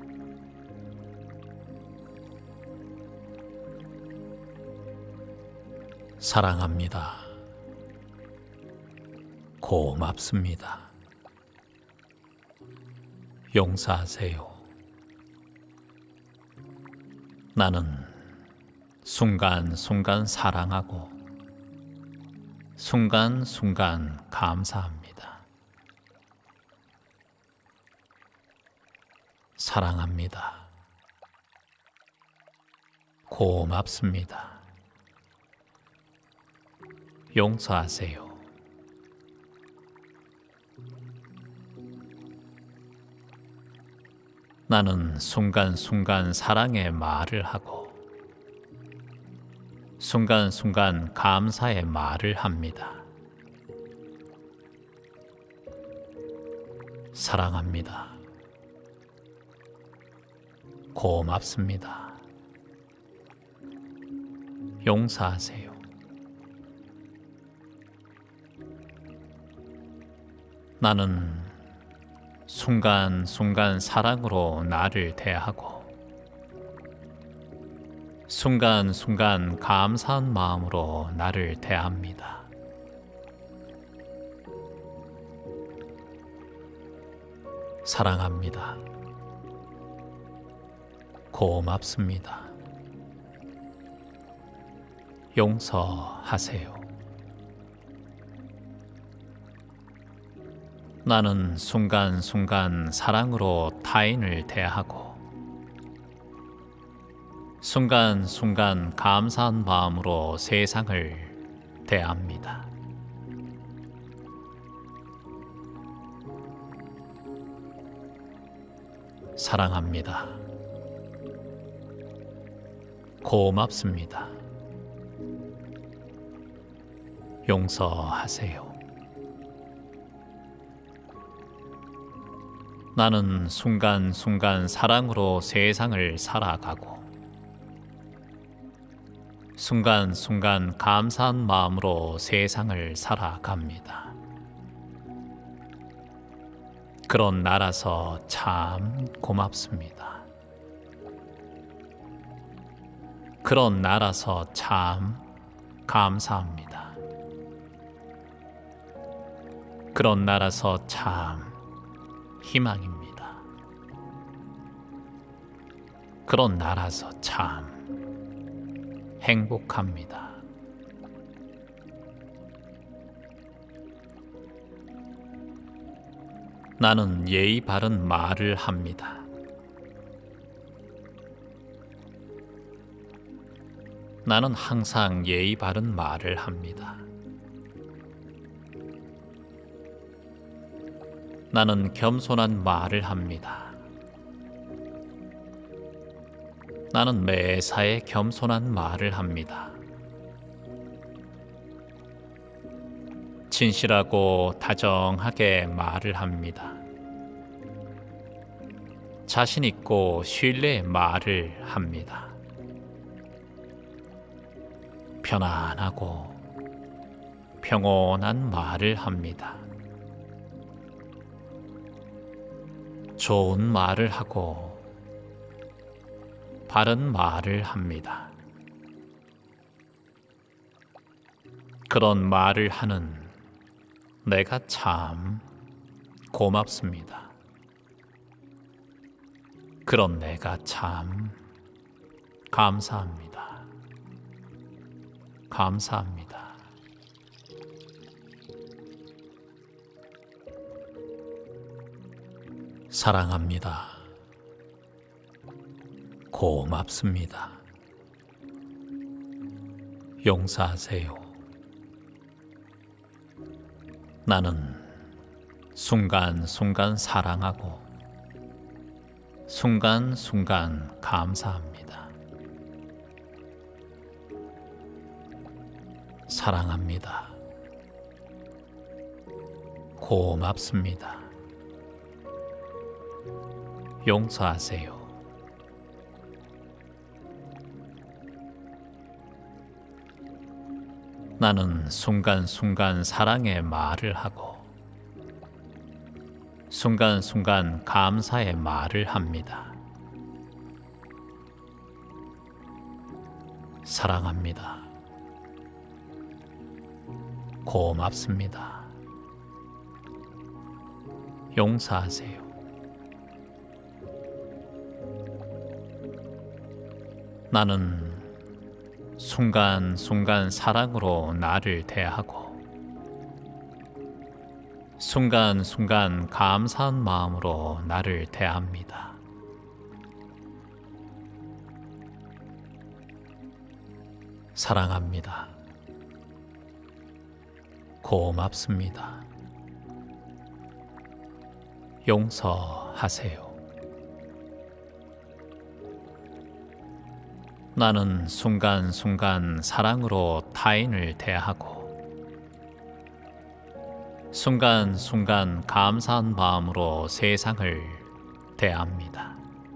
사랑합니다. 고맙습니다. 용서하세요. 나는 순간순간 사랑하고 순간순간 감사합니다. 사랑합니다. 고맙습니다. 용서하세요. 나는 순간순간 사랑의 말을 하고 순간순간 감사의 말을 합니다. 사랑합니다. 고맙습니다. 용서하세요. 나는 순간순간 사랑으로 나를 대하고 순간순간 감사한 마음으로 나를 대합니다. 사랑합니다. 고맙습니다. 용서하세요. 나는 순간순간 사랑으로 타인을 대하고 순간순간 감사한 마음으로 세상을 대합니다. 사랑합니다. 고맙습니다. 용서하세요. 나는 순간순간 사랑으로 세상을 살아가고 순간순간 감사한 마음으로 세상을 살아갑니다. 그런 나라서 참 고맙습니다. 그런 나라서 참 감사합니다. 그런 나라서 참 희망입니다. 그런 나라서 참 행복합니다. 나는 예의 바른 말을 합니다. 나는 항상 예의 바른 말을 합니다. 나는 겸손한 말을 합니다. 나는 매사에 겸손한 말을 합니다. 진실하고 다정하게 말을 합니다. 자신 있고 신뢰의 말을 합니다. 편안하고 평온한 말을 합니다. 좋은 말을 하고 바른 말을 합니다. 그런 말을 하는 내가 참 고맙습니다. 그런 내가 참 감사합니다. 감사합니다. 사랑합니다. 고맙습니다. 용서하세요. 나는 순간순간 사랑하고 순간순간 감사합니다. 사랑합니다. 고맙습니다. 용서하세요. 나는 순간순간 사랑의 말을 하고 순간순간 감사의 말을 합니다. 사랑합니다. 고맙습니다. 용서하세요. 나는 순간순간 사랑으로 나를 대하고 순간순간 감사한 마음으로 나를 대합니다. 사랑합니다. 고맙습니다. 용서하세요. 나는 순간순간 사랑으로 타인을 대하고 순간순간 감사한 마음으로 세상을 대합니다.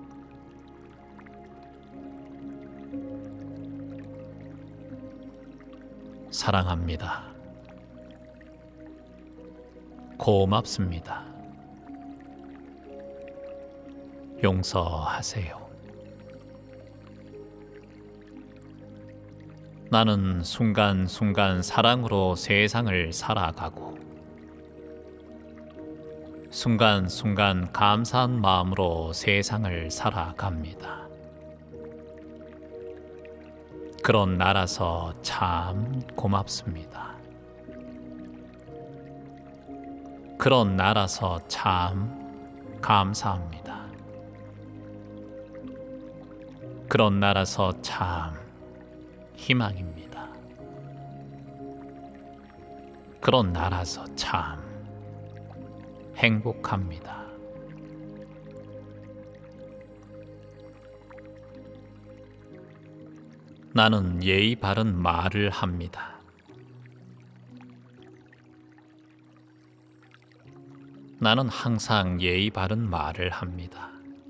사랑합니다. 고맙습니다. 용서하세요. 나는 순간순간 사랑으로 세상을 살아가고 순간순간 감사한 마음으로 세상을 살아갑니다. 그런 나라서 참 고맙습니다. 그런 나라서 참 감사합니다. 그런 나라서 참 희망입니다. 그런 나라서 참 행복합니다. 나는 예의 바른 말을 합니다. 나는 항상 예의 바른 말을 합니다.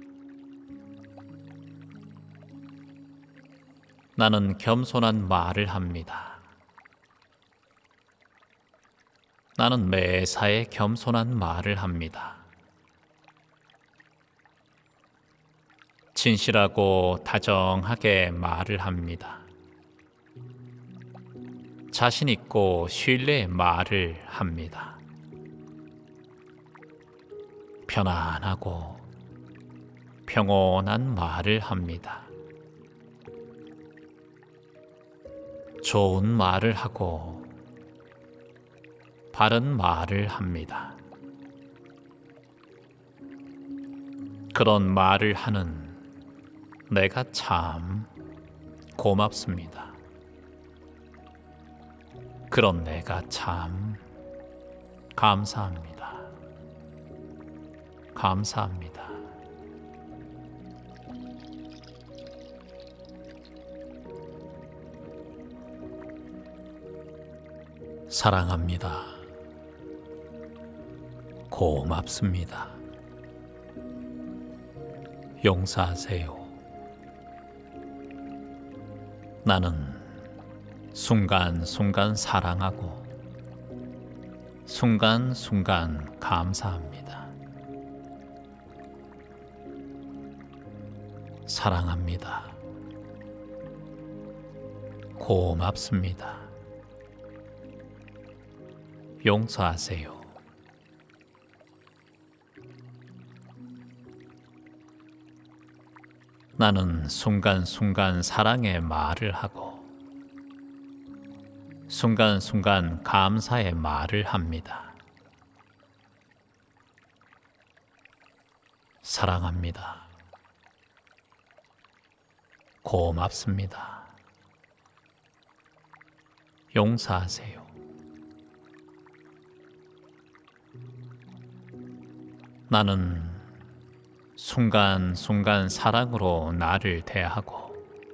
나는 겸손한 말을 합니다. 나는 매사에 겸손한 말을 합니다. 진실하고 다정하게 말을 합니다. 자신 있고 신뢰의 말을 합니다. 편안하고 평온한 말을 합니다. 좋은 말을 하고 바른 말을 합니다. 그런 말을 하는 내가 참 고맙습니다. 그런 내가 참 감사합니다. 감사합니다. 사랑합니다. 고맙습니다. 용서하세요. 나는 순간순간 사랑하고 순간순간 감사합니다. 사랑합니다. 고맙습니다. 용서하세요. 나는 순간순간 사랑의 말을 하고 순간순간 감사의 말을 합니다. 사랑합니다. 고맙습니다. 용서하세요. 나는 순간순간 사랑으로 나를 대하고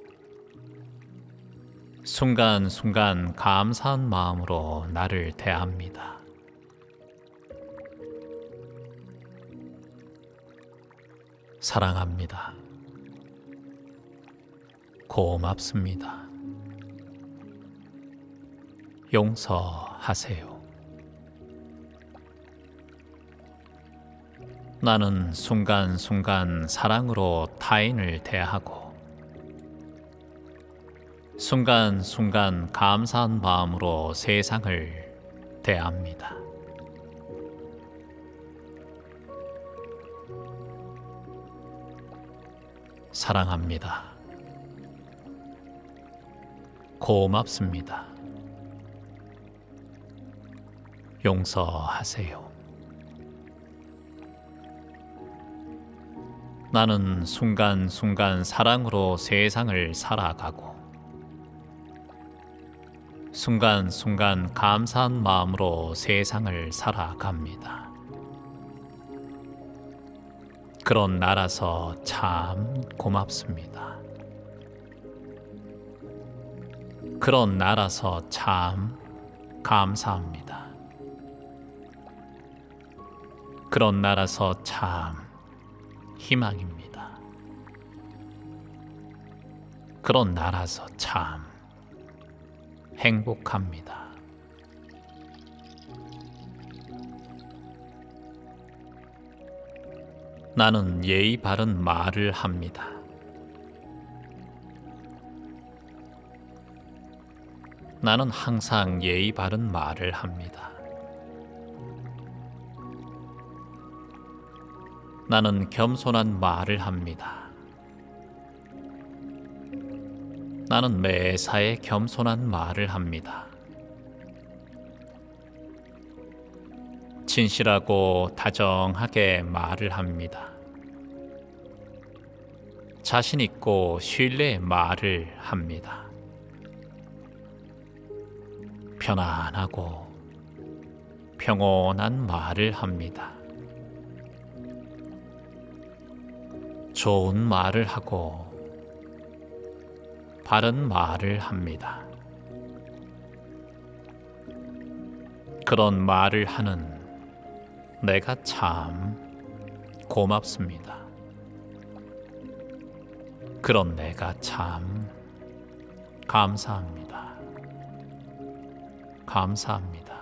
순간순간 감사한 마음으로 나를 대합니다. 사랑합니다. 고맙습니다. 용서하세요. 나는 순간순간 사랑으로 타인을 대하고 순간순간 감사한 마음으로 세상을 대합니다. 사랑합니다. 고맙습니다. 용서하세요. 나는 순간순간 사랑으로 세상을 살아가고 순간순간 감사한 마음으로 세상을 살아갑니다. 그런 나라서 참 고맙습니다. 그런 나라서 참 감사합니다. 그런 나라서 참 희망입니다. 그런 나라서 참 행복합니다. 나는 예의 바른 말을 합니다. 나는 항상 예의 바른 말을 합니다. 나는 겸손한 말을 합니다. 나는 매사에 겸손한 말을 합니다. 진실하고 다정하게 말을 합니다. 자신 있고 신뢰의 말을 합니다. 편안하고 평온한 말을 합니다. 좋은 말을 하고 바른 말을 합니다. 그런 말을 하는 내가 참 고맙습니다. 그런 내가 참 감사합니다. 감사합니다.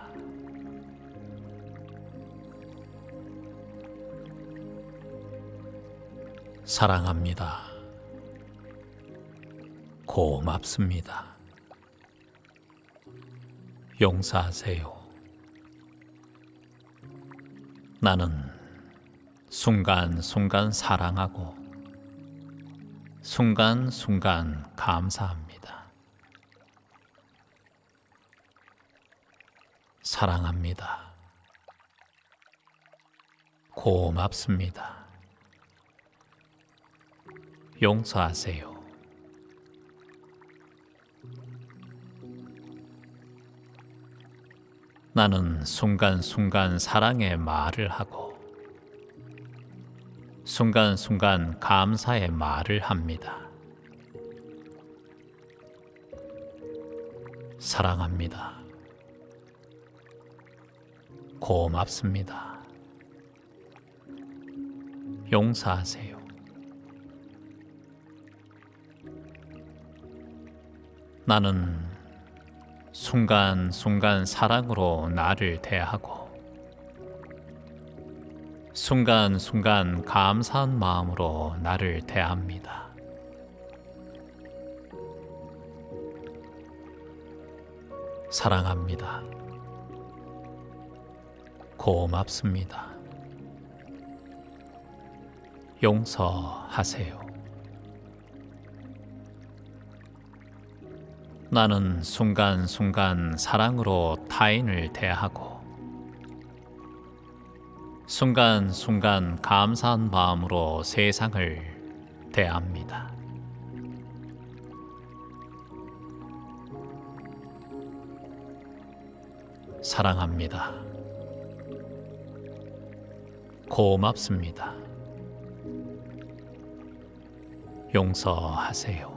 사랑합니다. 고맙습니다. 용서하세요. 나는 순간순간 사랑하고 순간순간 감사합니다. 사랑합니다. 고맙습니다. 용서하세요. 나는 순간순간 사랑의 말을 하고 순간순간 감사의 말을 합니다. 사랑합니다. 고맙습니다. 용서하세요. 나는 순간순간 사랑으로 나를 대하고 순간순간 감사한 마음으로 나를 대합니다. 사랑합니다. 고맙습니다. 용서하세요. 나는 순간순간 사랑으로 타인을 대하고 순간순간 감사한 마음으로 세상을 대합니다. 사랑합니다. 고맙습니다. 용서하세요.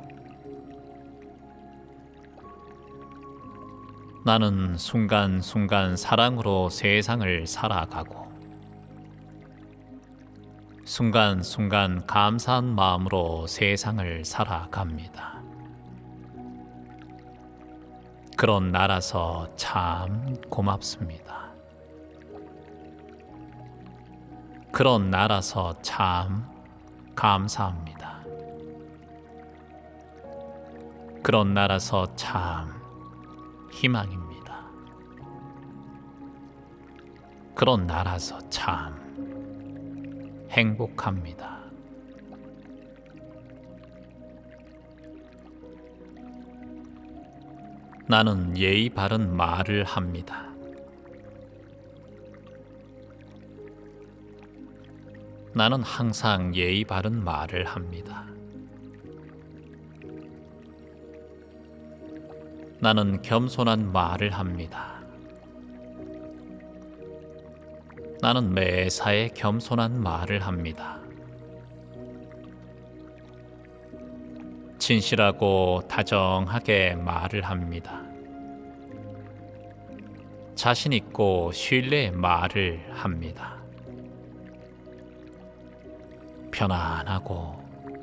나는 순간순간 사랑으로 세상을 살아가고 순간순간 감사한 마음으로 세상을 살아갑니다. 그런 나라서 참 고맙습니다. 그런 나라서 참 감사합니다. 그런 나라서 참 희망입니다. 그런 나라서 참 행복합니다. 나는 예의 바른 말을 합니다. 나는 항상 예의 바른 말을 합니다. 나는 겸손한 말을 합니다. 나는 매사에 겸손한 말을 합니다. 진실하고 다정하게 말을 합니다. 자신 있고 신뢰의 말을 합니다. 편안하고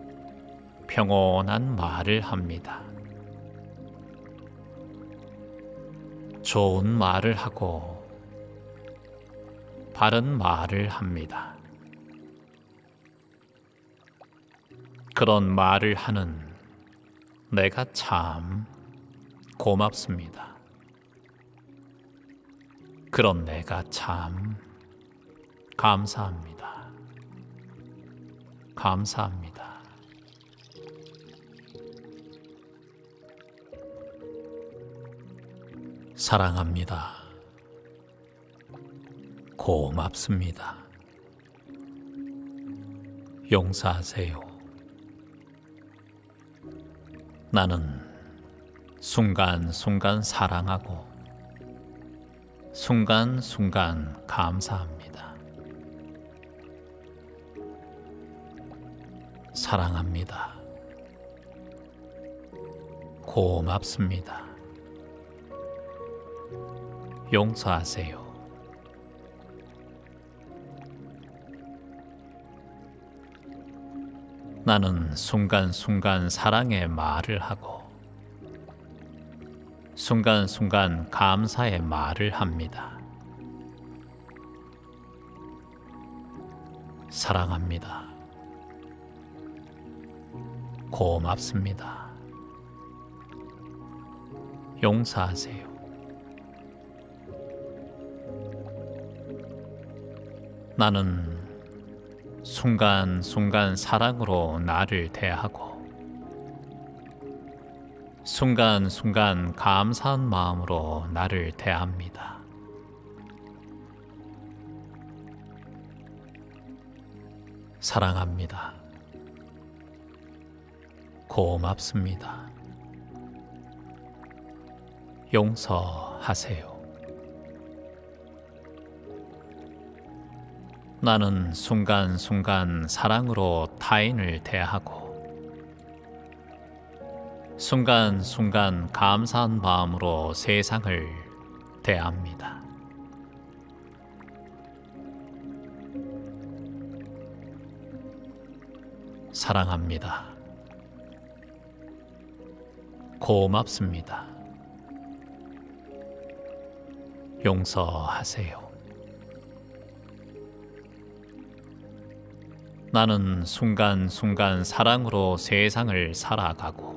평온한 말을 합니다. 좋은 말을 하고 바른 말을 합니다. 그런 말을 하는 내가 참 고맙습니다. 그런 내가 참 감사합니다. 감사합니다. 사랑합니다. 고맙습니다. 용서하세요. 나는 순간순간 사랑하고 순간순간 감사합니다. 사랑합니다. 고맙습니다. 용서하세요. 나는 순간순간 사랑의 말을 하고 순간순간 감사의 말을 합니다. 사랑합니다. 고맙습니다. 용서하세요. 나는 순간순간 사랑으로 나를 대하고 순간순간 감사한 마음으로 나를 대합니다. 사랑합니다. 고맙습니다. 용서하세요. 나는 순간순간 사랑으로 타인을 대하고 순간순간 감사한 마음으로 세상을 대합니다. 사랑합니다. 고맙습니다. 용서하세요. 나는 순간순간 사랑으로 세상을 살아가고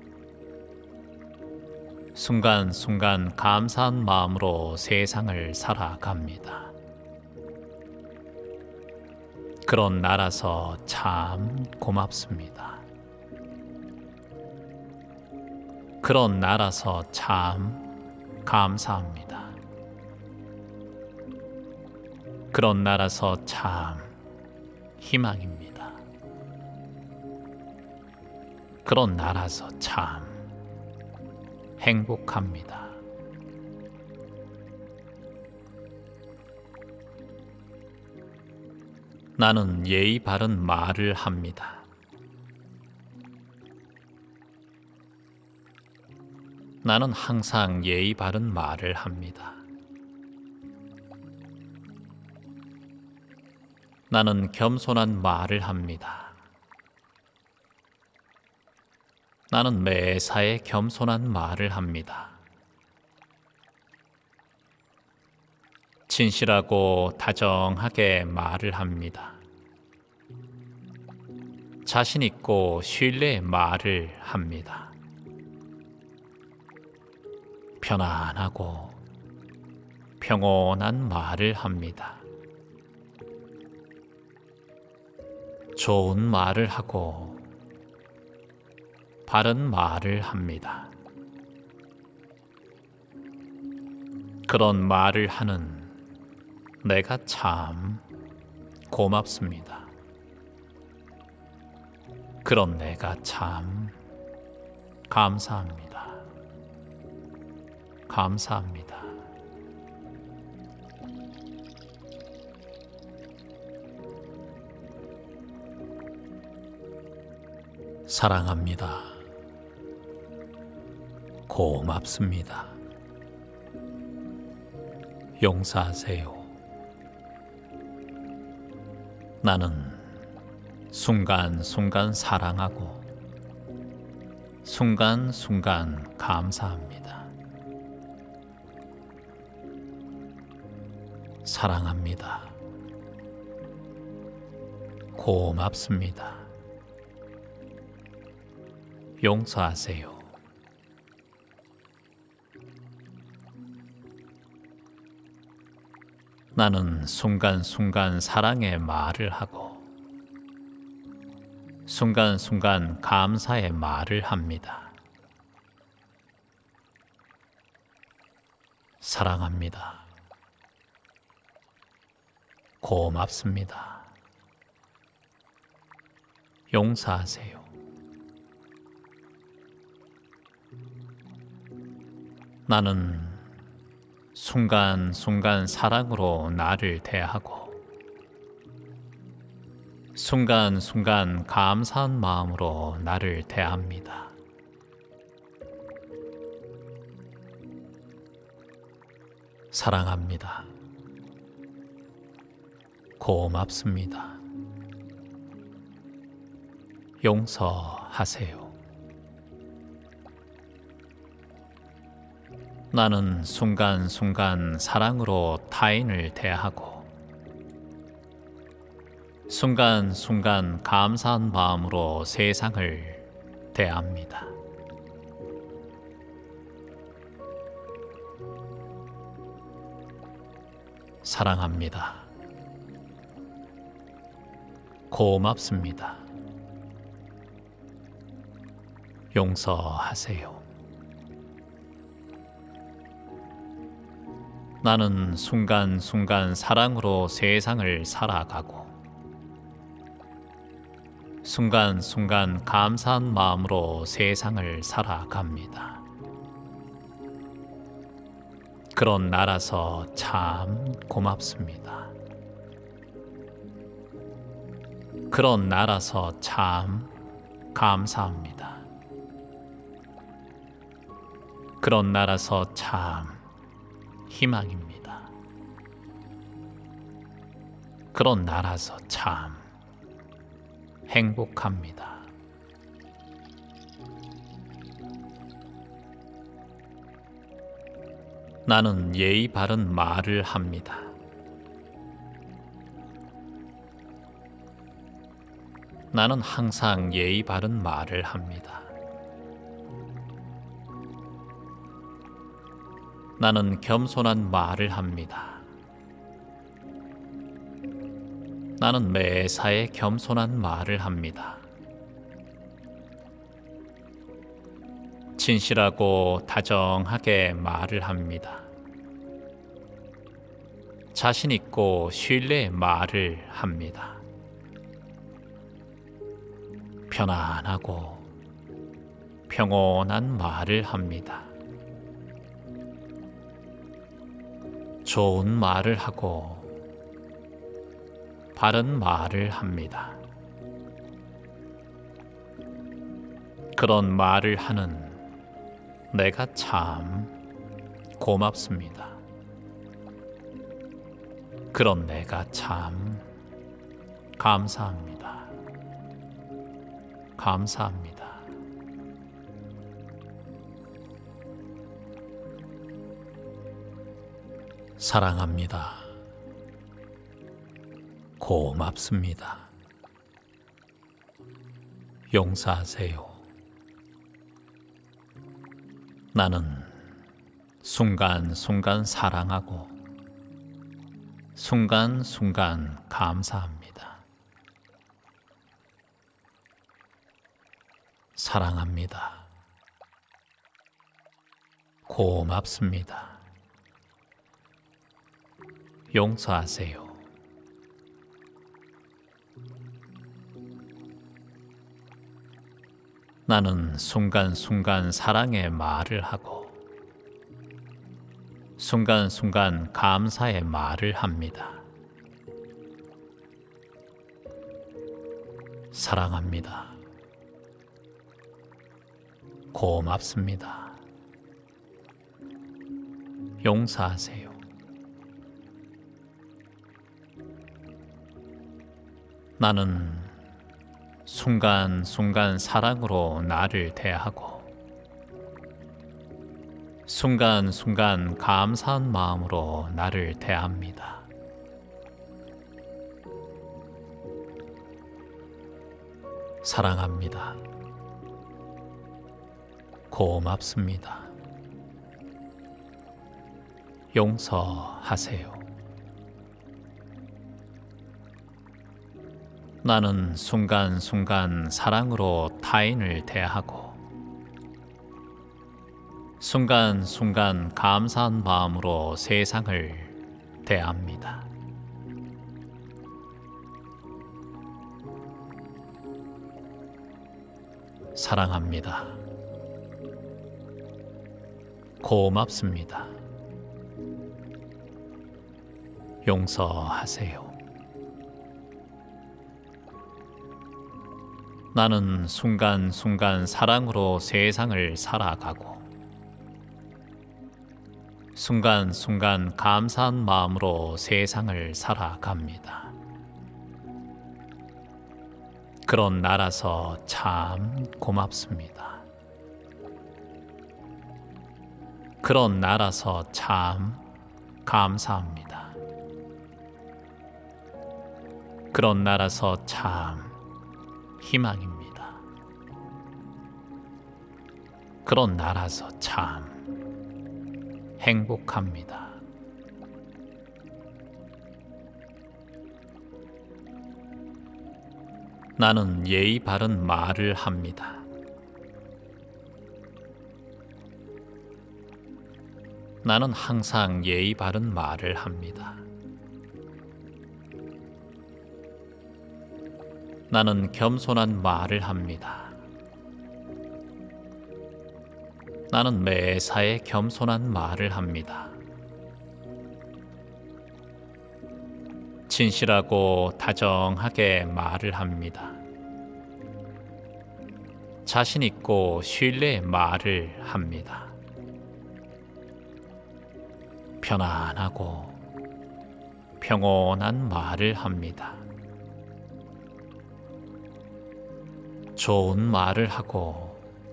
순간순간 감사한 마음으로 세상을 살아갑니다. 그런 나라서 참 고맙습니다. 그런 나라서 참 감사합니다. 그런 나라서 참 희망입니다. 그런 나라서 참 행복합니다. 나는 예의 바른 말을 합니다. 나는 항상 예의 바른 말을 합니다. 나는 겸손한 말을 합니다. 나는 매사에 겸손한 말을 합니다. 진실하고 다정하게 말을 합니다. 자신 있고 신뢰의 말을 합니다. 편안하고 평온한 말을 합니다. 좋은 말을 하고 바른 말을 합니다. 그런 말을 하는 내가 참 고맙습니다. 그런 내가 참 감사합니다. 감사합니다. 사랑합니다. 고맙습니다. 용서하세요. 나는 순간순간 사랑하고 순간순간 감사합니다. 사랑합니다. 고맙습니다. 용서하세요. 나는 순간순간 사랑의 말을 하고 순간순간 감사의 말을 합니다. 사랑합니다. 고맙습니다. 용서하세요. 나는 순간순간 사랑으로 나를 대하고 순간순간 감사한 마음으로 나를 대합니다. 사랑합니다. 고맙습니다. 용서하세요. 나는 순간순간 사랑으로 타인을 대하고 순간순간 감사한 마음으로 세상을 대합니다. 사랑합니다. 고맙습니다. 용서하세요. 나는 순간순간 사랑으로 세상을 살아가고 순간순간 감사한 마음으로 세상을 살아갑니다. 그런 나라서 참 고맙습니다. 그런 나라서 참 감사합니다. 그런 나라서 참 희망입니다. 그런 나라서 참 행복합니다. 나는 예의 바른 말을 합니다. 나는 항상 예의 바른 말을 합니다. 나는 겸손한 말을 합니다. 나는 매사에 겸손한 말을 합니다. 진실하고 다정하게 말을 합니다. 자신 있고 신뢰의 말을 합니다. 편안하고 평온한 말을 합니다. 좋은 말을 하고 바른 말을 합니다. 그런 말을 하는 내가 참 고맙습니다. 그런 내가 참 감사합니다. 감사합니다. 사랑합니다. 고맙습니다. 용서하세요. 나는 순간순간 사랑하고 순간순간 감사합니다. 사랑합니다. 고맙습니다. 용서하세요. 나는 순간순간 사랑의 말을 하고 순간순간 감사의 말을 합니다. 사랑합니다. 고맙습니다. 용서하세요. 나는 순간순간 사랑으로 나를 대하고 순간순간 감사한 마음으로 나를 대합니다. 사랑합니다. 고맙습니다. 용서하세요. 나는 순간순간 사랑으로 타인을 대하고 순간순간 감사한 마음으로 세상을 대합니다. 사랑합니다. 고맙습니다. 용서하세요. 나는 순간순간 사랑으로 세상을 살아가고 순간순간 감사한 마음으로 세상을 살아갑니다. 그런 나라서 참 고맙습니다. 그런 나라서 참 감사합니다. 그런 나라서 참 희망입니다. 그런 나라서 참 행복합니다. 나는 예의 바른 말을 합니다. 나는 항상 예의 바른 말을 합니다. 나는 겸손한 말을 합니다. 나는 매사에 겸손한 말을 합니다. 진실하고 다정하게 말을 합니다. 자신 있고 신뢰의 말을 합니다. 편안하고 평온한 말을 합니다. 좋은 말을 하고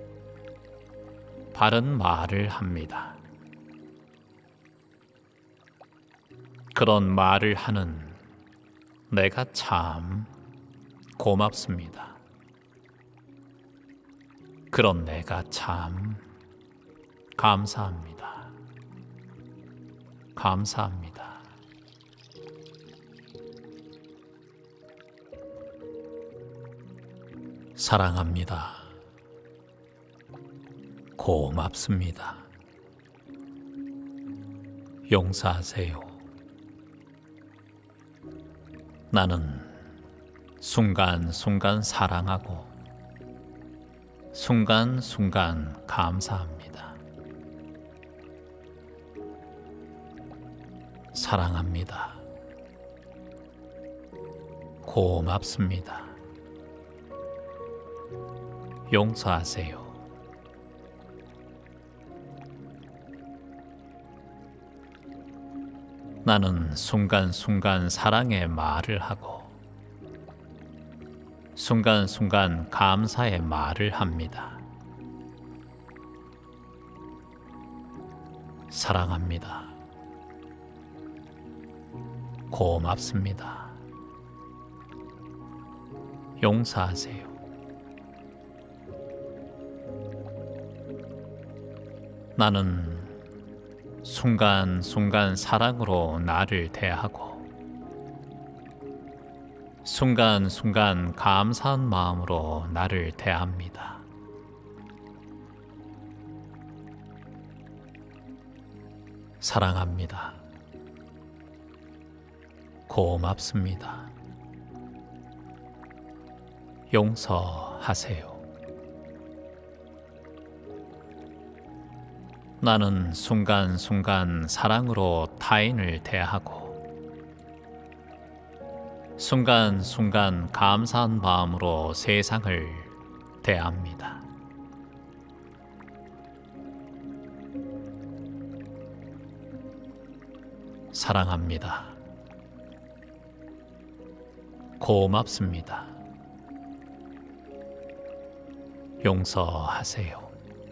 바른 말을 합니다. 그런 말을 하는 내가 참 고맙습니다. 그런 내가 참 감사합니다. 감사합니다. 사랑합니다. 고맙습니다. 용서하세요. 나는 순간순간 사랑하고 순간순간 감사합니다. 사랑합니다. 고맙습니다. 용서하세요. 나는 순간순간 사랑의 말을 하고 순간순간 감사의 말을 합니다. 사랑합니다. 고맙습니다. 용서하세요. 나는 순간순간 사랑으로 나를 대하고 순간순간 감사한 마음으로 나를 대합니다. 사랑합니다. 고맙습니다. 용서하세요. 나는 순간순간 사랑으로 타인을 대하고 순간순간 감사한 마음으로 세상을 대합니다. 사랑합니다. 고맙습니다. 용서하세요.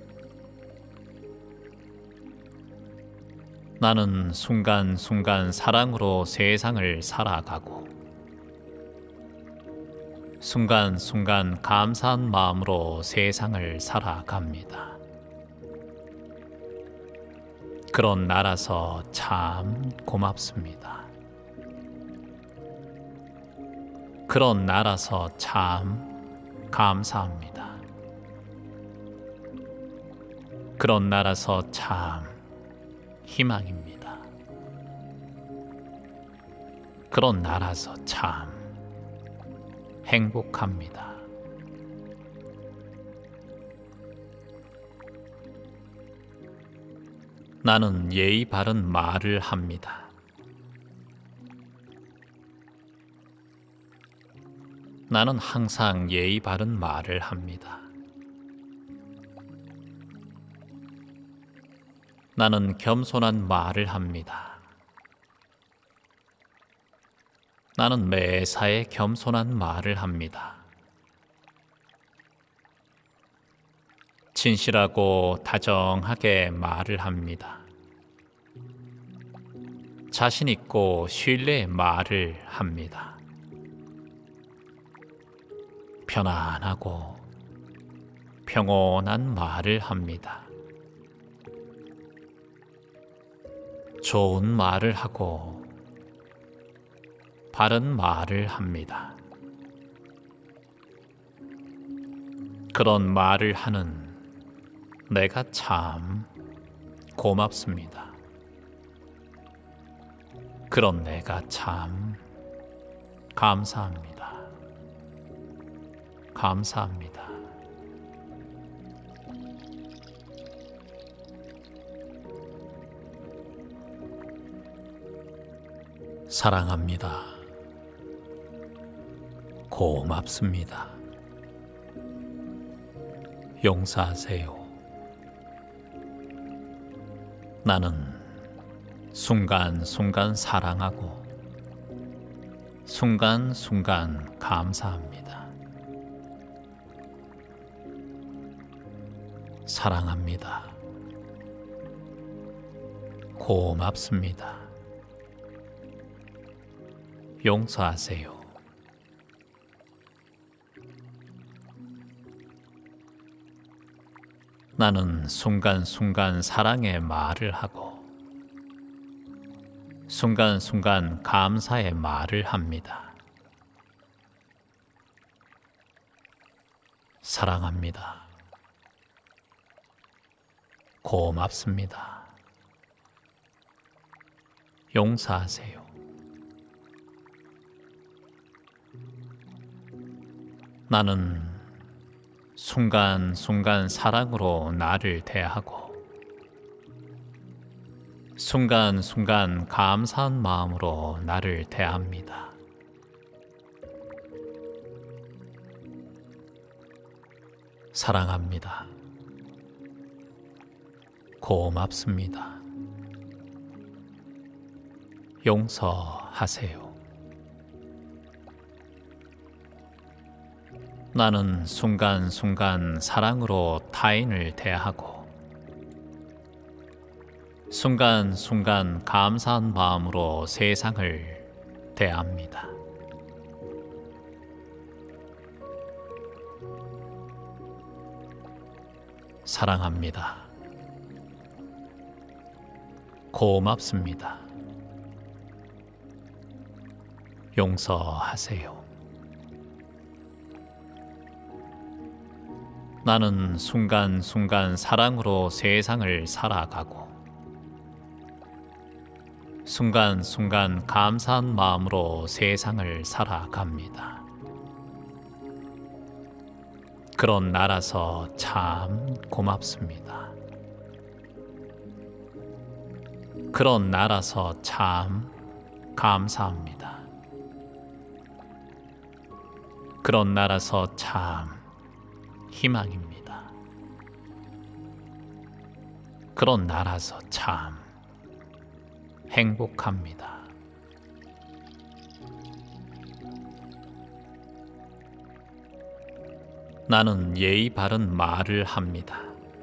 나는 순간순간 사랑으로 세상을 살아가고 순간순간 감사한 마음으로 세상을 살아갑니다. 그런 나라서 참 고맙습니다. 그런 나라서 참 감사합니다. 그런 나라서 참 희망입니다. 그런 나라서 참 행복합니다. 나는 예의 바른 말을 합니다. 나는 항상 예의 바른 말을 합니다. 나는 겸손한 말을 합니다. 나는 매사에 겸손한 말을 합니다. 진실하고 다정하게 말을 합니다. 자신 있고 신뢰의 말을 합니다. 편안하고 평온한 말을 합니다. 좋은 말을 하고 바른 말을 합니다. 그런 말을 하는 내가 참 고맙습니다. 그런 내가 참 감사합니다. 감사합니다. 사랑합니다. 고맙습니다. 용서하세요. 나는 순간순간 사랑하고 순간순간 감사합니다. 사랑합니다. 고맙습니다. 용서하세요. 나는 순간순간 사랑의 말을 하고 순간순간 감사의 말을 합니다. 사랑합니다. 고맙습니다. 용서하세요. 나는 순간순간 사랑으로 나를 대하고 순간순간 감사한 마음으로 나를 대합니다. 사랑합니다. 고맙습니다. 용서하세요. 나는 순간순간 사랑으로 타인을 대하고 순간순간 감사한 마음으로 세상을 대합니다. 사랑합니다. 고맙습니다. 용서하세요. 나는 순간순간 사랑으로 세상을 살아가고 순간순간 감사한 마음으로 세상을 살아갑니다. 그런 나라서 참 고맙습니다. 그런 나라서 참 감사합니다. 그런 나라서 참 희망입니다. 그런 나라서 참 행복합니다. 나는 예의 바른 말을 합니다.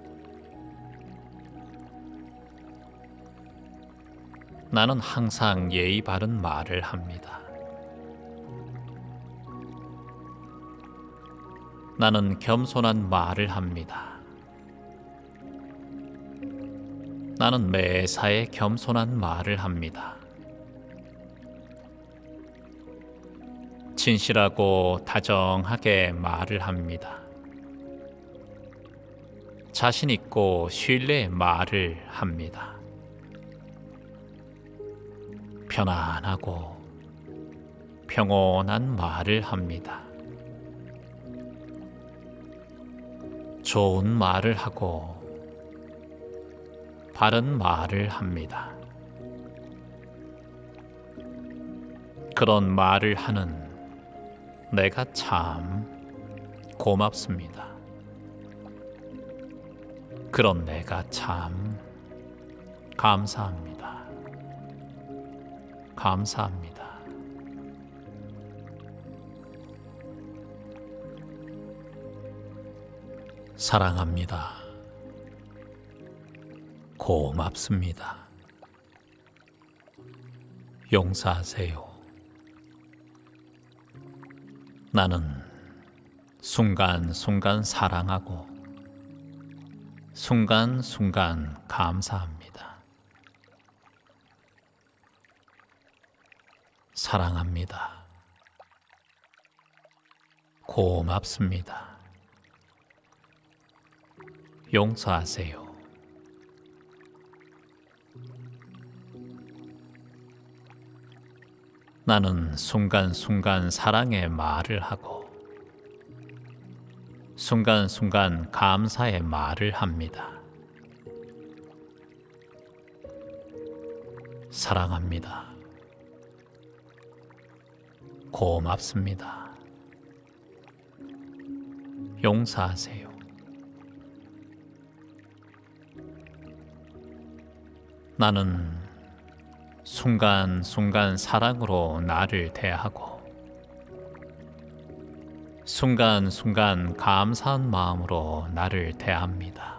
나는 항상 예의 바른 말을 합니다. 나는 겸손한 말을 합니다. 나는 매사에 겸손한 말을 합니다. 진실하고 다정하게 말을 합니다. 자신 있고 신뢰의 말을 합니다. 편안하고 평온한 말을 합니다. 좋은 말을 하고 바른 말을 합니다. 그런 말을 하는 내가 참 고맙습니다. 그런 내가 참 감사합니다. 감사합니다. 사랑합니다. 고맙습니다. 용서하세요. 나는 순간순간 사랑하고 순간순간 감사합니다. 사랑합니다. 고맙습니다. 용서하세요. 나는 순간순간 사랑의 말을 하고 순간순간 감사의 말을 합니다. 사랑합니다. 고맙습니다. 용서하세요. 나는 순간순간 사랑으로 나를 대하고 순간순간 감사한 마음으로 나를 대합니다.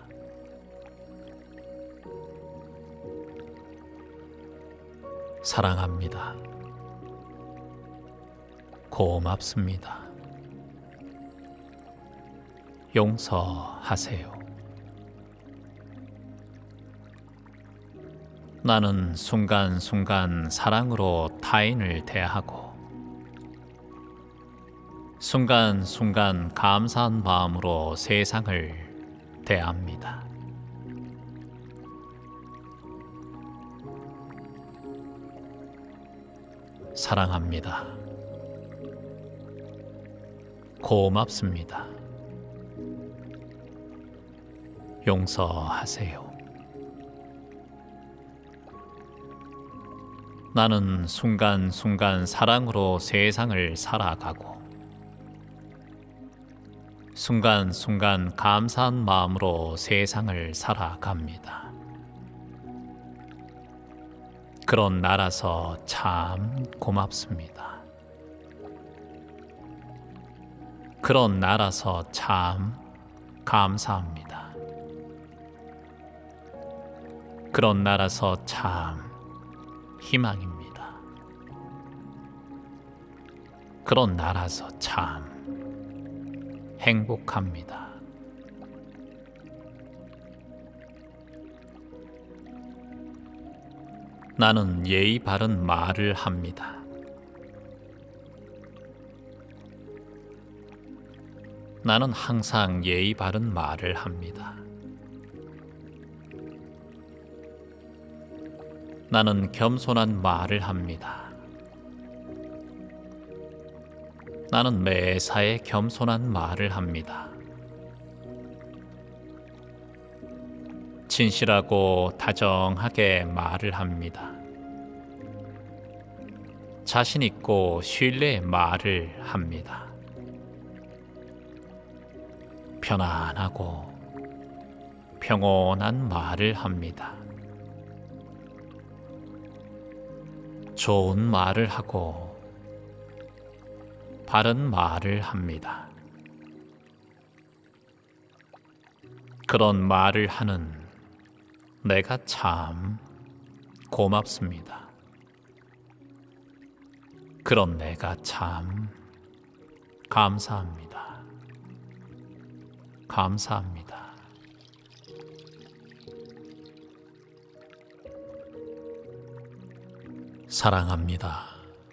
사랑합니다. 고맙습니다. 용서하세요. 나는 순간순간 사랑으로 타인을 대하고 순간순간 감사한 마음으로 세상을 대합니다. 사랑합니다. 고맙습니다. 용서하세요. 나는 순간순간 사랑으로 세상을 살아가고 순간순간 감사한 마음으로 세상을 살아갑니다. 그런 나라서 참 고맙습니다. 그런 나라서 참 감사합니다. 그런 나라서 참 희망입니다. 그런 나라서 참 행복합니다. 나는 예의 바른 말을 합니다. 나는 항상 예의 바른 말을 합니다. 나는 겸손한 말을 합니다. 나는 매사에 겸손한 말을 합니다. 진실하고 다정하게 말을 합니다. 자신 있고 신뢰의 말을 합니다. 편안하고 평온한 말을 합니다. 좋은 말을 하고 바른 말을 합니다. 그런 말을 하는 내가 참 고맙습니다. 그런 내가 참 감사합니다. 감사합니다. 사랑합니다.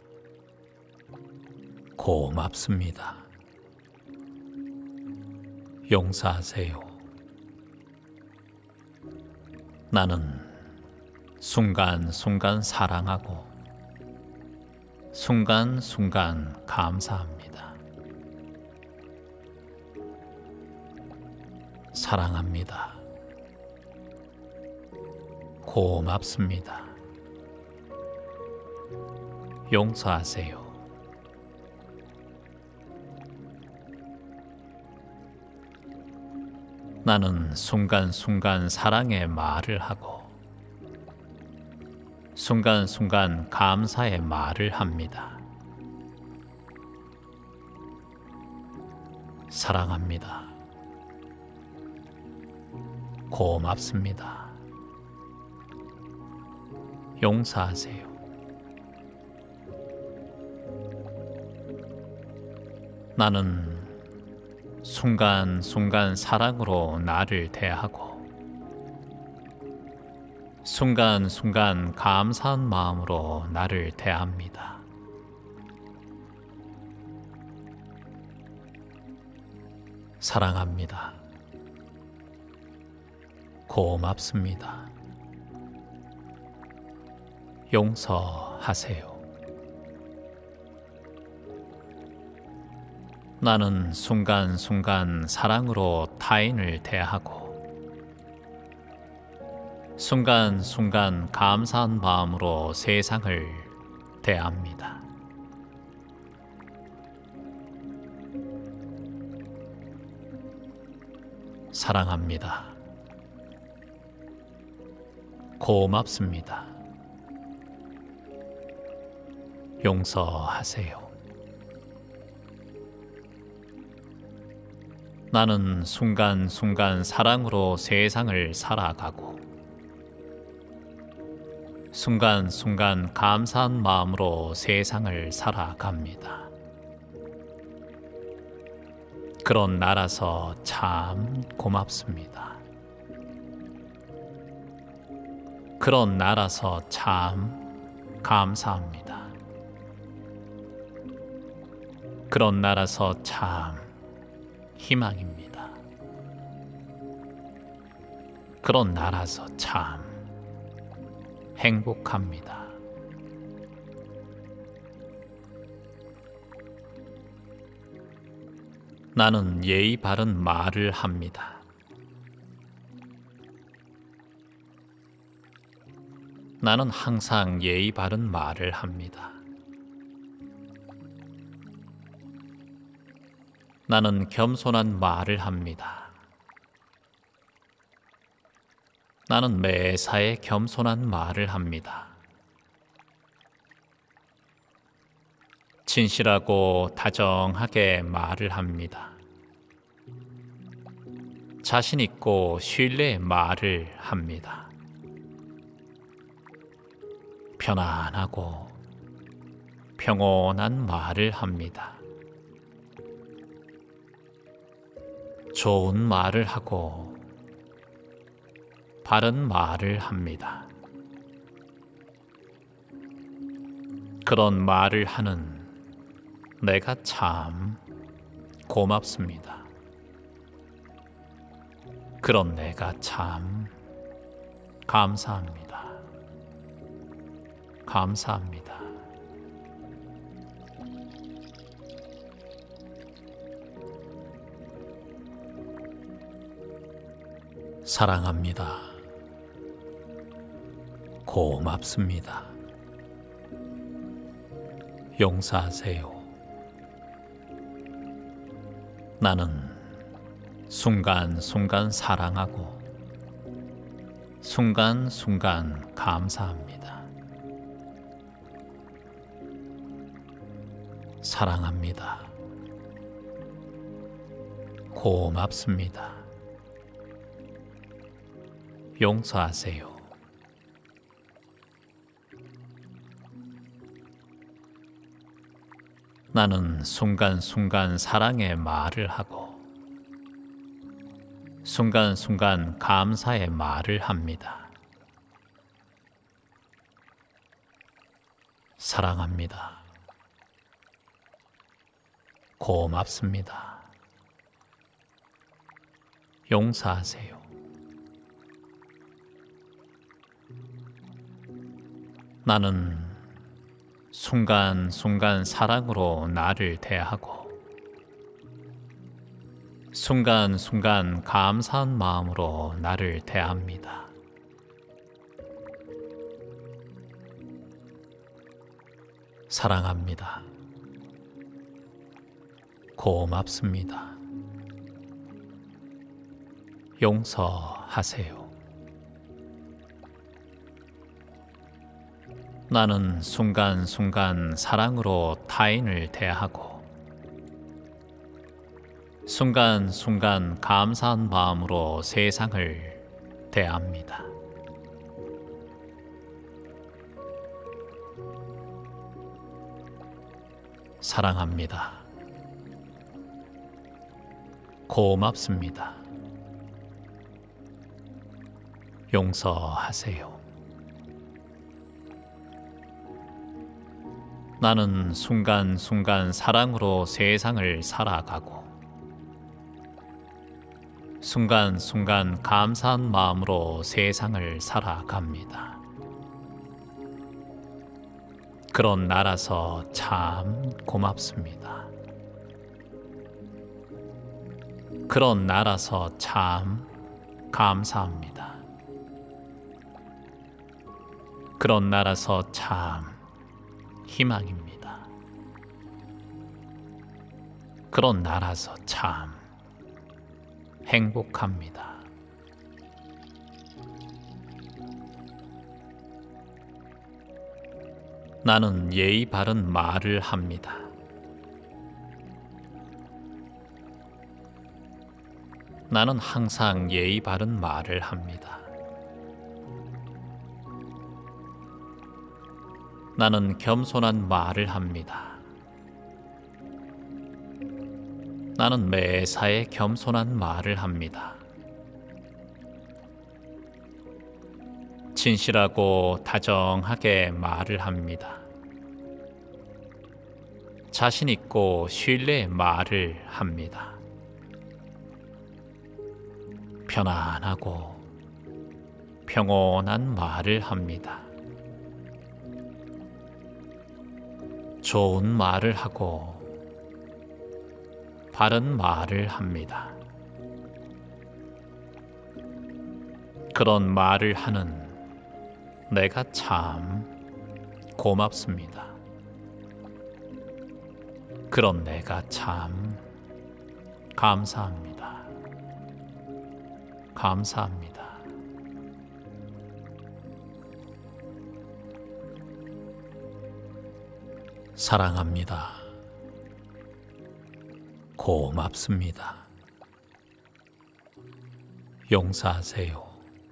고맙습니다. 용서하세요. 나는 순간순간 사랑하고 순간순간 감사합니다. 사랑합니다. 고맙습니다. 용서하세요. 나는 순간순간 사랑의 말을 하고 순간순간 감사의 말을 합니다. 사랑합니다. 고맙습니다. 용서하세요. 나는 순간순간 사랑으로 나를 대하고 순간순간 감사한 마음으로 나를 대합니다. 사랑합니다. 고맙습니다. 용서하세요. 나는 순간순간 사랑으로 타인을 대하고 순간순간 감사한 마음으로 세상을 대합니다. 사랑합니다. 고맙습니다. 용서하세요. 나는 순간순간 사랑으로 세상을 살아가고 순간순간 감사한 마음으로 세상을 살아갑니다. 그런 나라서 참 고맙습니다. 그런 나라서 참 감사합니다. 그런 나라서 참 희망입니다. 그런 나라서 참 행복합니다. 나는 예의 바른 말을 합니다. 나는 항상 예의 바른 말을 합니다. 나는 겸손한 말을 합니다. 나는 매사에 겸손한 말을 합니다. 진실하고 다정하게 말을 합니다. 자신 있고 신뢰의 말을 합니다. 편안하고 평온한 말을 합니다. 좋은 말을 하고 바른 말을 합니다. 그런 말을 하는 내가 참 고맙습니다. 그런 내가 참 감사합니다. 감사합니다. 사랑합니다. 고맙습니다. 용서하세요. 나는 순간순간 사랑하고 순간순간 감사합니다. 사랑합니다. 고맙습니다. 용서하세요. 나는 순간순간 사랑의 말을 하고 순간순간 감사의 말을 합니다. 사랑합니다. 고맙습니다. 용서하세요. 나는 순간순간 사랑으로 나를 대하고 순간순간 감사한 마음으로 나를 대합니다. 사랑합니다. 고맙습니다. 용서하세요. 나는 순간순간 사랑으로 타인을 대하고 순간순간 감사한 마음으로 세상을 대합니다. 사랑합니다. 고맙습니다. 용서하세요. 나는 순간순간 사랑으로 세상을 살아가고 순간순간 감사한 마음으로 세상을 살아갑니다. 그런 나라서 참 고맙습니다. 그런 나라서 참 감사합니다. 그런 나라서 참 희망입니다. 그런 나라서 참 행복합니다. 나는 예의 바른 말을 합니다. 나는 항상 예의 바른 말을 합니다. 나는 겸손한 말을 합니다. 나는 매사에 겸손한 말을 합니다. 진실하고 다정하게 말을 합니다. 자신 있고 신뢰의 말을 합니다. 편안하고 평온한 말을 합니다. 좋은 말을 하고 바른 말을 합니다. 그런 말을 하는 내가 참 고맙습니다. 그런 내가 참 감사합니다. 감사합니다. 사랑합니다. 고맙습니다. 용서하세요.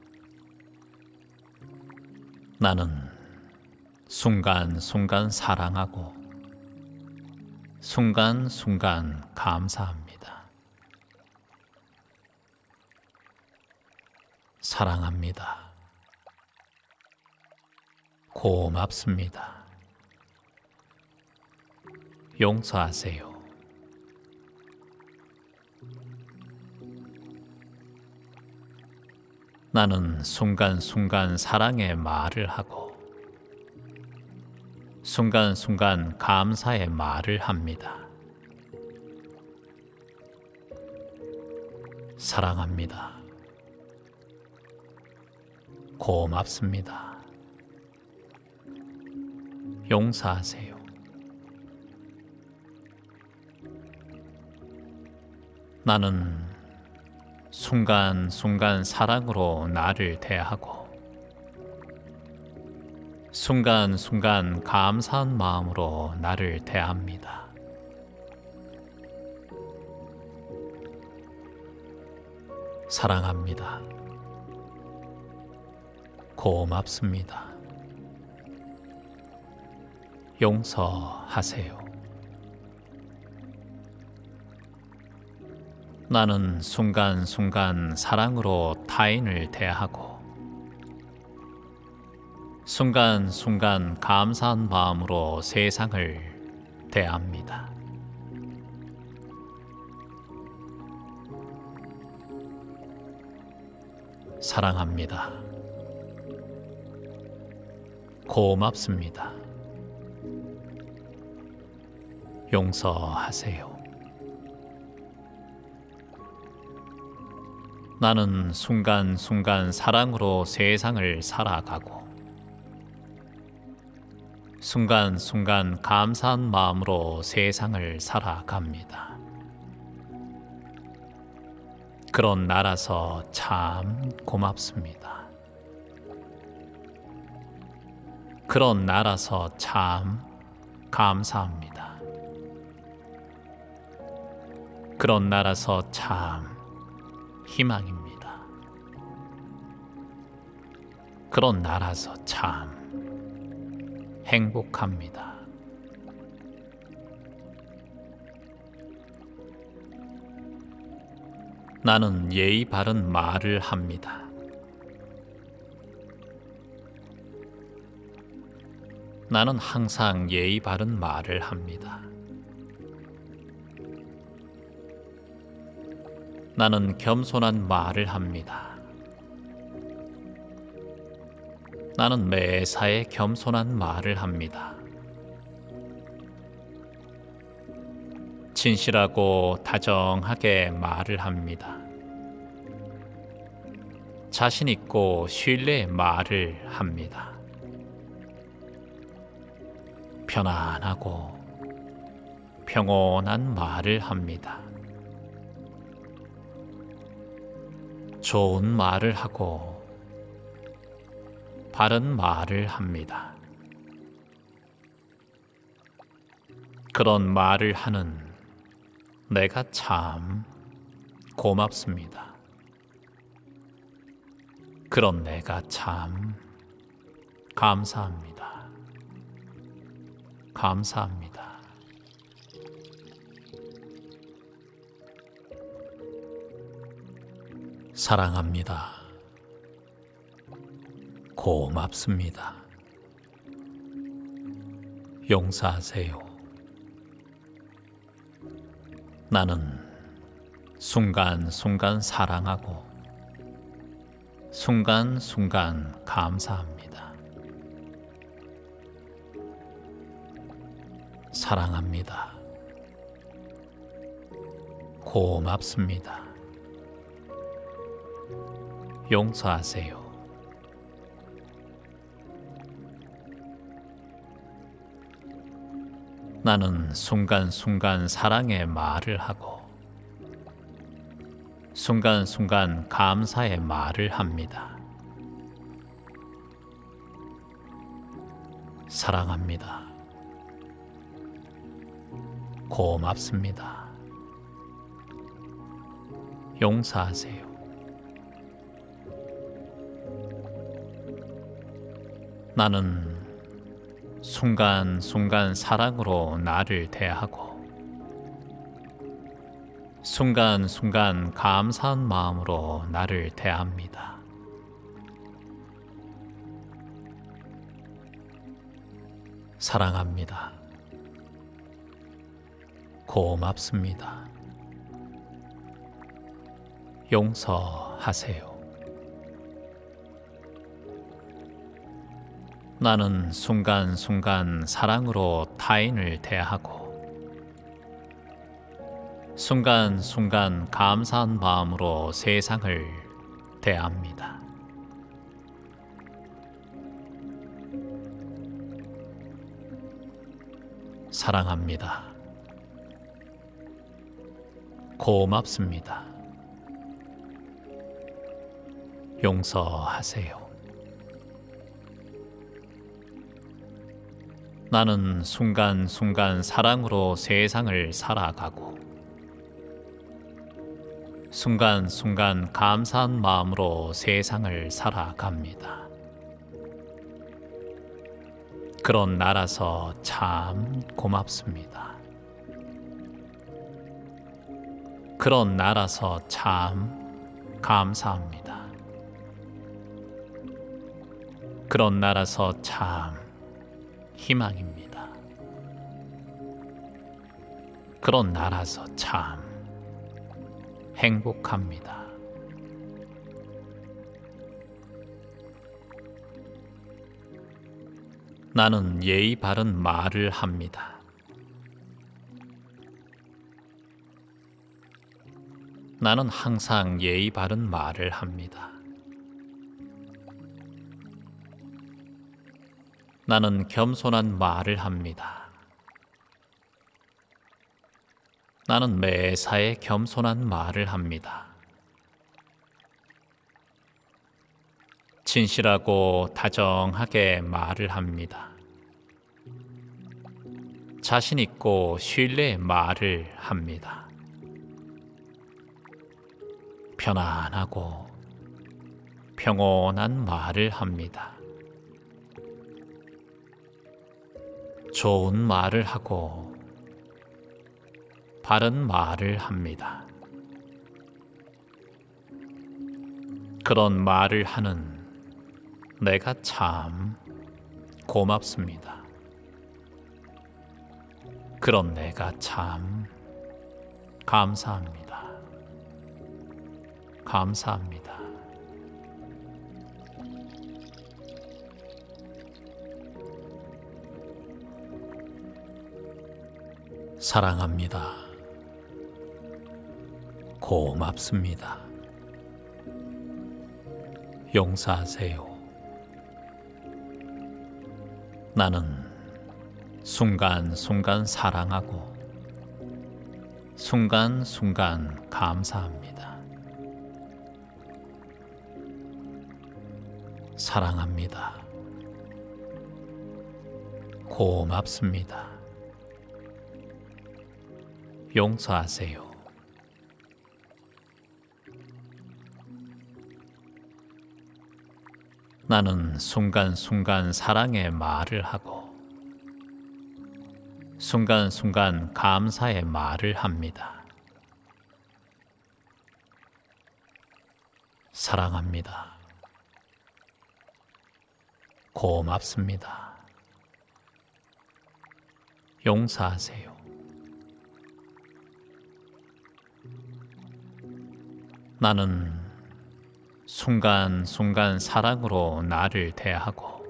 나는 순간순간 사랑하고 순간순간 감사합니다. 사랑합니다. 고맙습니다. 용서하세요. 나는 순간순간 사랑의 말을 하고 순간순간 감사의 말을 합니다. 사랑합니다. 고맙습니다. 용서하세요. 나는 순간순간 사랑으로 나를 대하고 순간순간 감사한 마음으로 나를 대합니다. 사랑합니다. 고맙습니다. 용서하세요. 나는 순간순간 사랑으로 타인을 대하고 순간순간 감사한 마음으로 세상을 대합니다. 사랑합니다. 고맙습니다. 용서하세요. 나는 순간순간 사랑으로 세상을 살아가고 순간순간 감사한 마음으로 세상을 살아갑니다. 그런 나라서 참 고맙습니다. 그런 나라서 참 감사합니다. 그런 나라서 참 희망입니다. 그런 나라서 참 행복합니다. 나는 예의 바른 말을 합니다. 나는 항상 예의 바른 말을 합니다. 나는 겸손한 말을 합니다. 나는 매사에 겸손한 말을 합니다. 진실하고 다정하게 말을 합니다. 자신 있고 신뢰의 말을 합니다. 편안하고 평온한 말을 합니다. 좋은 말을 하고 바른 말을 합니다. 그런 말을 하는 내가 참 고맙습니다. 그런 내가 참 감사합니다. 감사합니다. 사랑합니다. 고맙습니다. 용서하세요. 나는 순간순간 사랑하고 순간순간 감사합니다. 사랑합니다. 고맙습니다. 용서하세요. 나는 순간순간 사랑의 말을 하고 순간순간 감사의 말을 합니다. 사랑합니다. 고맙습니다. 용서하세요. 나는 순간순간 사랑으로 나를 대하고 순간순간 감사한 마음으로 나를 대합니다. 사랑합니다. 고맙습니다. 용서하세요. 나는 순간순간 사랑으로 타인을 대하고 순간순간 감사한 마음으로 세상을 대합니다. 사랑합니다. 고맙습니다. 용서하세요. 나는 순간순간 사랑으로 세상을 살아가고 순간순간 감사한 마음으로 세상을 살아갑니다. 그런 나라서 참 고맙습니다. 그런 나라서 참 감사합니다. 그런 나라서 참 희망입니다. 그런 나라서 참 행복합니다. 나는 예의 바른 말을 합니다. 나는 항상 예의 바른 말을 합니다. 나는 겸손한 말을 합니다. 나는 매사에 겸손한 말을 합니다. 진실하고 다정하게 말을 합니다. 자신 있고 신뢰의 말을 합니다. 편안하고 평온한 말을 합니다. 좋은 말을 하고 바른 말을 합니다. 그런 말을 하는 내가 참 고맙습니다. 그런 내가 참 감사합니다. 감사합니다. 사랑합니다. 고맙습니다. 용서하세요. 나는 순간순간 사랑하고 순간순간 감사합니다. 사랑합니다. 고맙습니다. 용서하세요. 나는 순간순간 사랑의 말을 하고 순간순간 감사의 말을 합니다. 사랑합니다. 고맙습니다. 용서하세요. 나는 순간순간 사랑으로 나를 대하고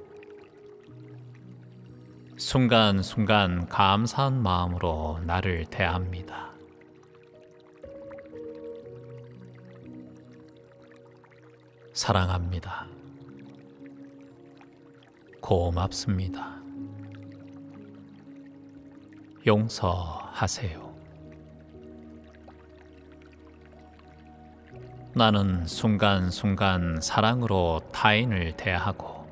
순간순간 감사한 마음으로 나를 대합니다. 사랑합니다. 고맙습니다. 용서하세요. 나는 순간순간 사랑으로 타인을 대하고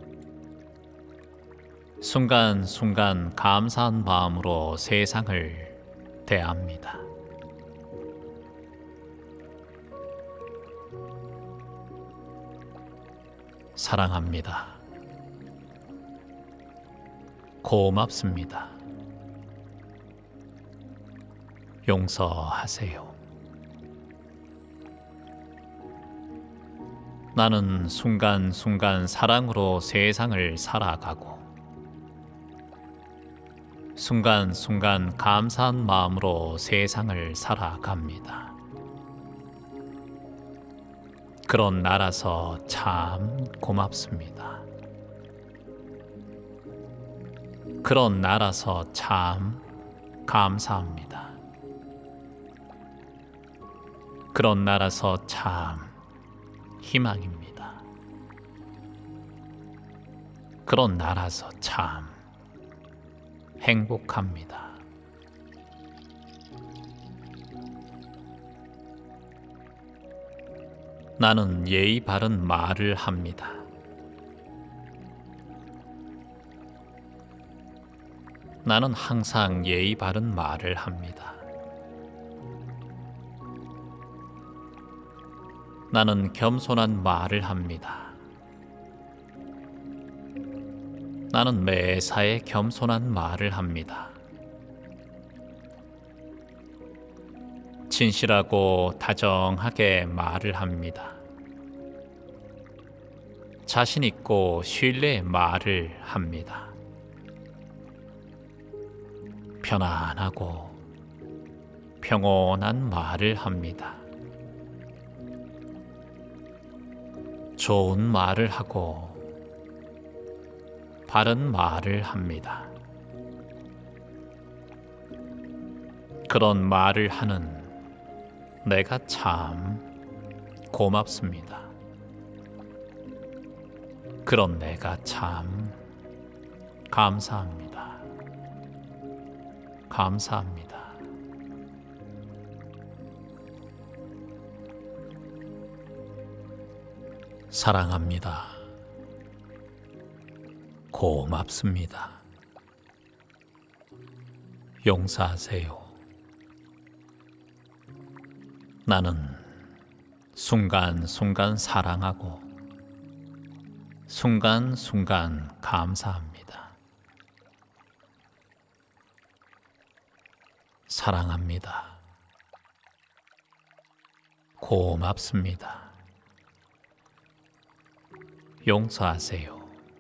순간순간 감사한 마음으로 세상을 대합니다. 사랑합니다. 고맙습니다. 용서하세요. 나는 순간순간 사랑으로 세상을 살아가고 순간순간 감사한 마음으로 세상을 살아갑니다. 그런 나라서 참 고맙습니다. 그런 나라서 참 감사합니다. 그런 나라서 참 희망입니다. 그런 나라서 참 행복합니다. 나는 예의 바른 말을 합니다. 나는 항상 예의 바른 말을 합니다. 나는 겸손한 말을 합니다. 나는 매사에 겸손한 말을 합니다. 진실하고 다정하게 말을 합니다. 자신 있고 신뢰의 말을 합니다. 편안하고 평온한 말을 합니다. 좋은 말을 하고 바른 말을 합니다. 그런 말을 하는 내가 참 고맙습니다. 그런 내가 참 감사합니다. 감사합니다. 사랑합니다. 고맙습니다. 용서하세요. 나는 순간순간 사랑하고 순간순간 감사합니다. 사랑합니다. 고맙습니다. 용서하세요.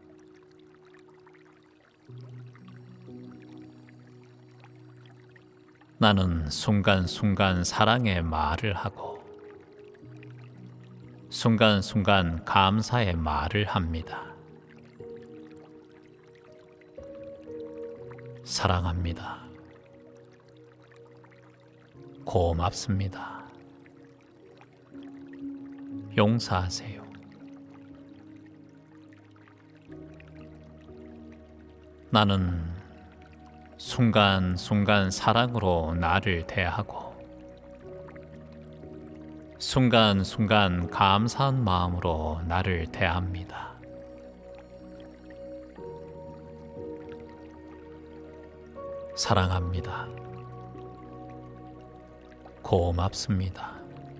나는 순간순간 사랑의 말을 하고 순간순간 감사의 말을 합니다. 사랑합니다. 고맙습니다. 용서하세요. 나는 순간순간 사랑으로 나를 대하고 순간순간 감사한 마음으로 나를 대합니다. 사랑합니다. 고맙습니다.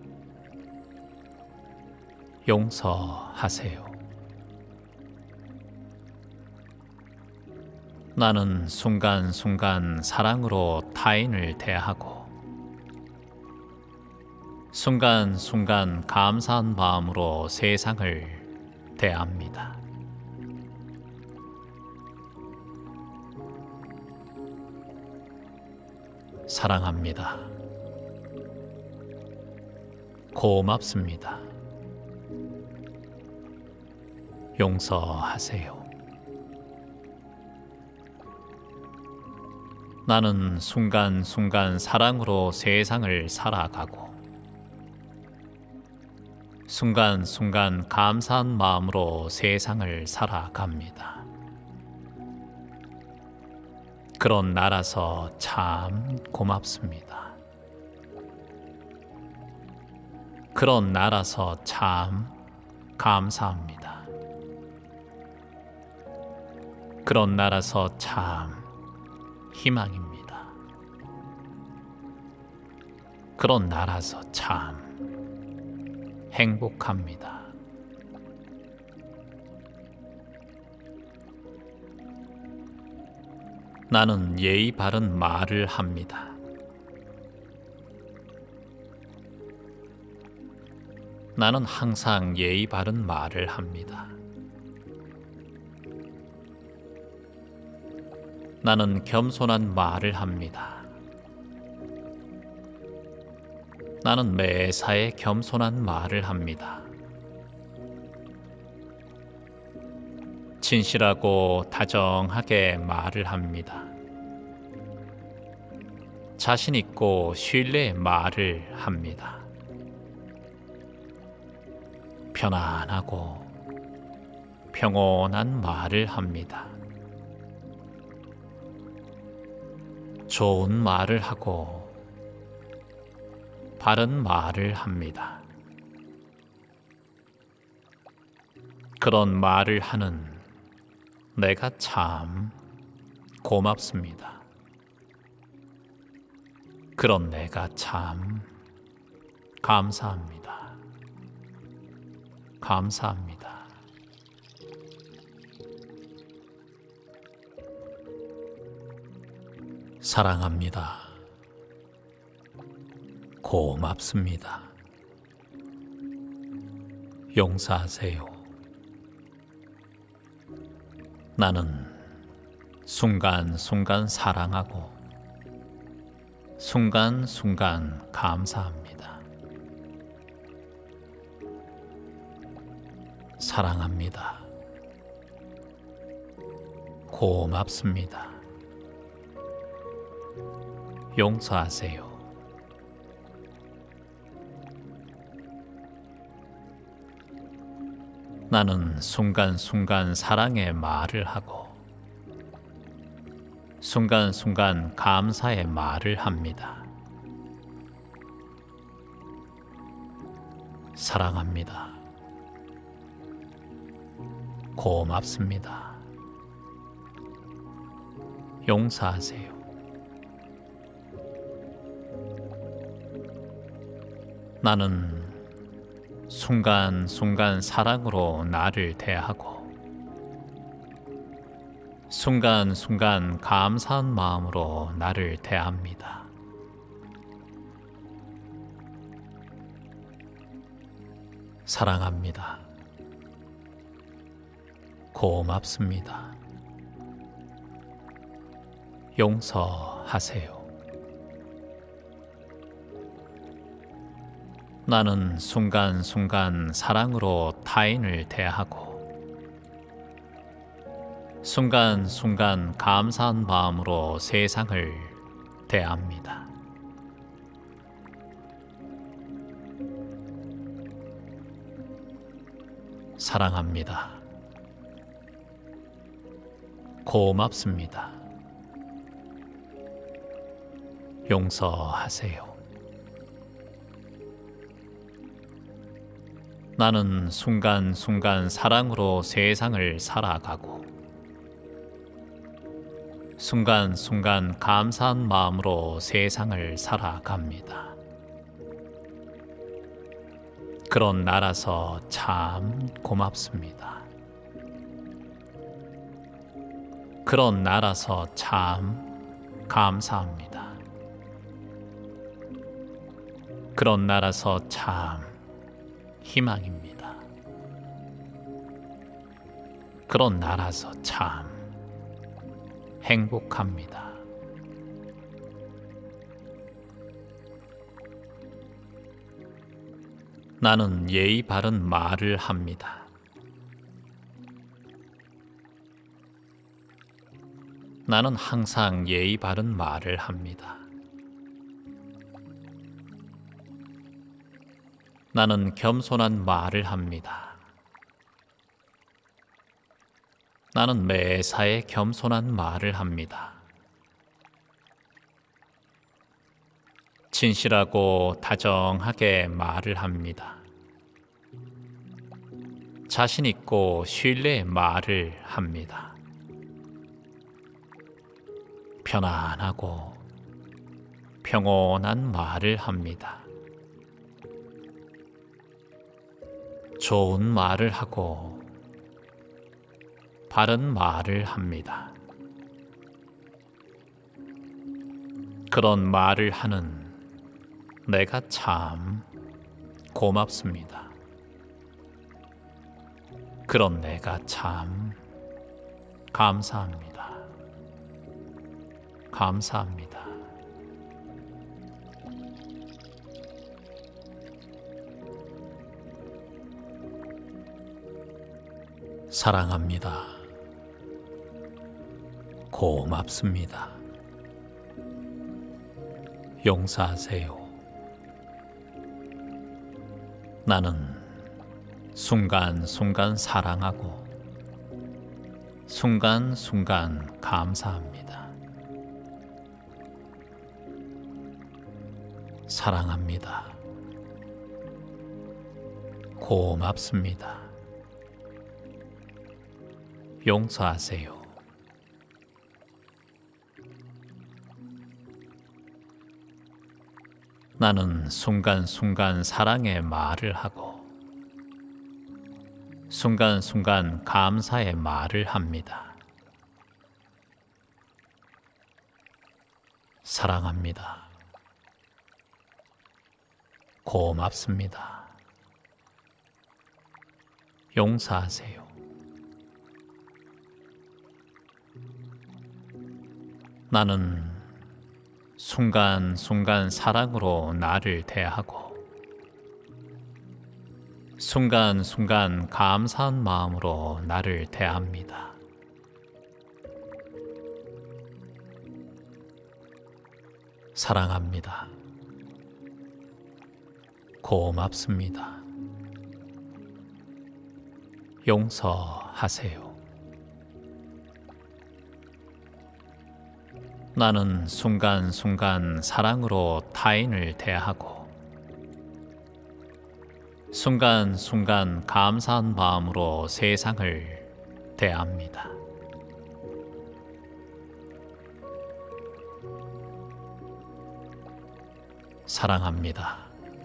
용서하세요. 나는 순간순간 사랑으로 타인을 대하고 순간순간 감사한 마음으로 세상을 대합니다. 사랑합니다. 고맙습니다. 용서하세요. 나는 순간순간 사랑으로 세상을 살아가고 순간순간 감사한 마음으로 세상을 살아갑니다. 그런 나라서 참 고맙습니다. 그런 나라서 참 감사합니다. 그런 나라서 참 희망입니다. 그런 나라서 참 행복합니다. 나는 예의 바른 말을 합니다. 나는 항상 예의 바른 말을 합니다. 나는 겸손한 말을 합니다. 나는 매사에 겸손한 말을 합니다. 진실하고 다정하게 말을 합니다. 자신 있고 신뢰의 말을 합니다. 편안하고 평온한 말을 합니다. 좋은 말을 하고 바른 말을 합니다. 그런 말을 하는 내가 참 고맙습니다. 그런 내가 참 감사합니다. 감사합니다. 사랑합니다. 고맙습니다. 용서하세요. 나는 순간순간 사랑하고 순간순간 감사합니다. 사랑합니다. 고맙습니다. 용서하세요. 나는 순간순간 사랑의 말을 하고 순간순간 감사의 말을 합니다. 사랑합니다. 고맙습니다. 용서하세요. 나는 순간순간 사랑으로 나를 대하고 순간순간 감사한 마음으로 나를 대합니다. 사랑합니다. 고맙습니다. 용서하세요. 나는 순간순간 사랑으로 타인을 대하고 순간순간 감사한 마음으로 세상을 대합니다. 사랑합니다. 고맙습니다. 용서하세요. 나는 순간순간 사랑으로 세상을 살아가고 순간순간 감사한 마음으로 세상을 살아갑니다. 그런 나라서 참 고맙습니다. 그런 나라서 참 감사합니다. 그런 나라서 참 희망입니다. 그런 나라서 참 행복합니다. 나는 예의 바른 말을 합니다. 나는 항상 예의 바른 말을 합니다. 나는 겸손한 말을 합니다. 나는 매사에 겸손한 말을 합니다. 진실하고 다정하게 말을 합니다. 자신 있고 신뢰의 말을 합니다. 편안하고 평온한 말을 합니다. 좋은 말을 하고 바른 말을 합니다. 그런 말을 하는 내가 참 고맙습니다. 그런 내가 참 감사합니다. 감사합니다. 사랑합니다. 고맙습니다. 용서하세요. 나는 순간순간 사랑하고 순간순간 감사합니다. 사랑합니다. 고맙습니다. 용서하세요. 나는 순간순간 사랑의 말을 하고 순간순간 감사의 말을 합니다. 사랑합니다. 고맙습니다. 용서하세요. 나는 순간순간 사랑으로 나를 대하고 순간순간 감사한 마음으로 나를 대합니다. 사랑합니다. 고맙습니다. 용서하세요. 나는 순간순간 사랑으로 타인을 대하고 순간순간 감사한 마음으로 세상을 대합니다. 사랑합니다.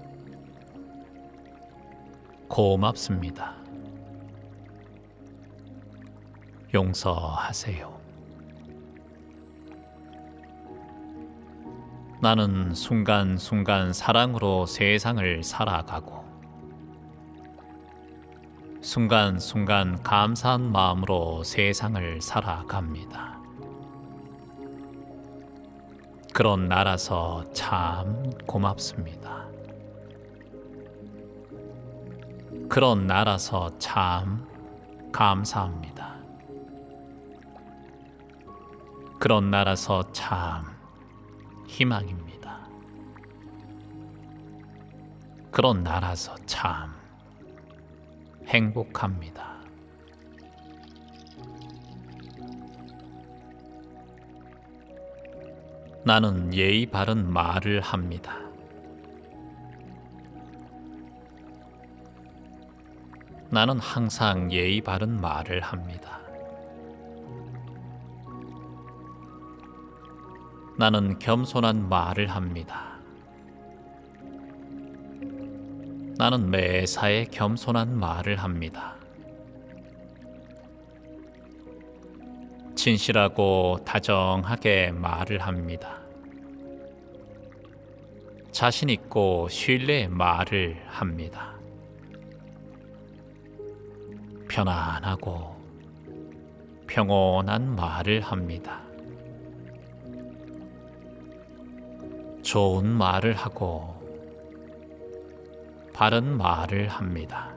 고맙습니다. 용서하세요. 나는 순간순간 사랑으로 세상을 살아가고 순간순간 감사한 마음으로 세상을 살아갑니다. 그런 나라서 참 고맙습니다. 그런 나라서 참 감사합니다. 그런 나라서 참 희망입니다. 그런 나라서 참 행복합니다. 나는 예의 바른 말을 합니다. 나는 항상 예의 바른 말을 합니다. 나는 겸손한 말을 합니다. 나는 매사에 겸손한 말을 합니다. 진실하고 다정하게 말을 합니다. 자신 있고 신뢰의 말을 합니다. 편안하고 평온한 말을 합니다. 좋은 말을 하고 바른 말을 합니다.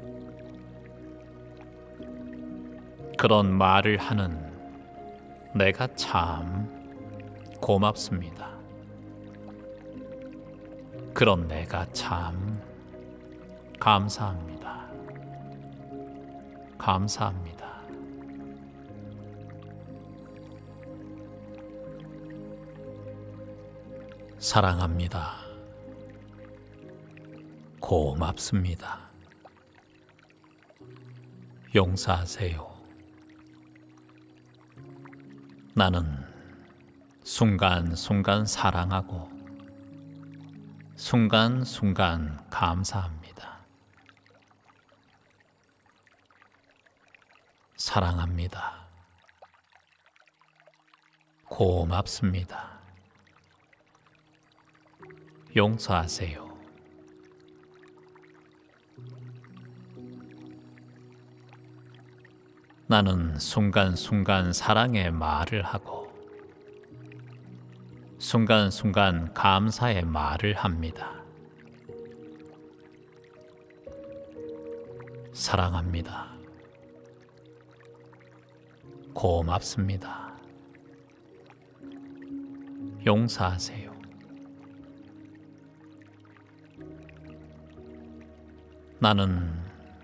그런 말을 하는 내가 참 고맙습니다. 그런 내가 참 감사합니다. 감사합니다. 사랑합니다. 고맙습니다. 용서하세요. 나는 순간순간 사랑하고 순간순간 감사합니다. 사랑합니다. 고맙습니다. 용서하세요. 나는 순간순간 사랑의 말을 하고 순간순간 감사의 말을 합니다. 사랑합니다. 고맙습니다. 용서하세요. 나는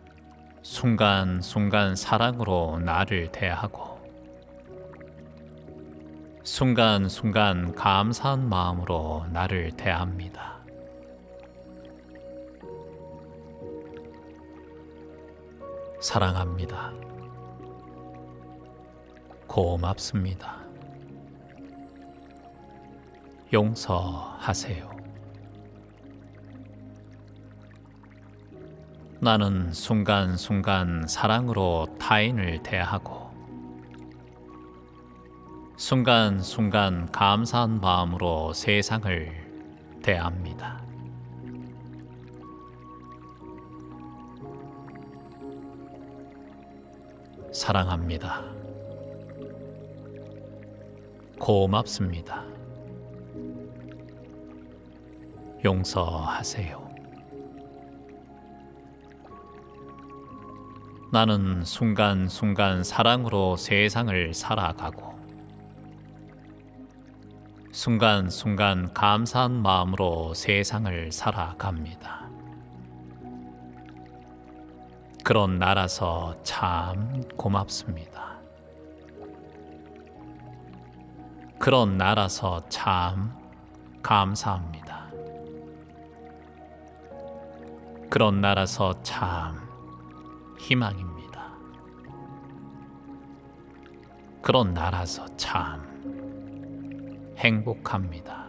순간순간 사랑으로 나를 대하고 순간순간 감사한 마음으로 나를 대합니다. 사랑합니다. 고맙습니다. 용서하세요. 나는 순간순간 사랑으로 타인을 대하고 순간순간 감사한 마음으로 세상을 대합니다. 사랑합니다. 고맙습니다. 용서하세요. 나는 순간순간 사랑으로 세상을 살아가고 순간순간 감사한 마음으로 세상을 살아갑니다. 그런 나라서 참 고맙습니다. 그런 나라서 참 감사합니다. 그런 나라서 참 희망입니다. 그런 나라서 참 행복합니다.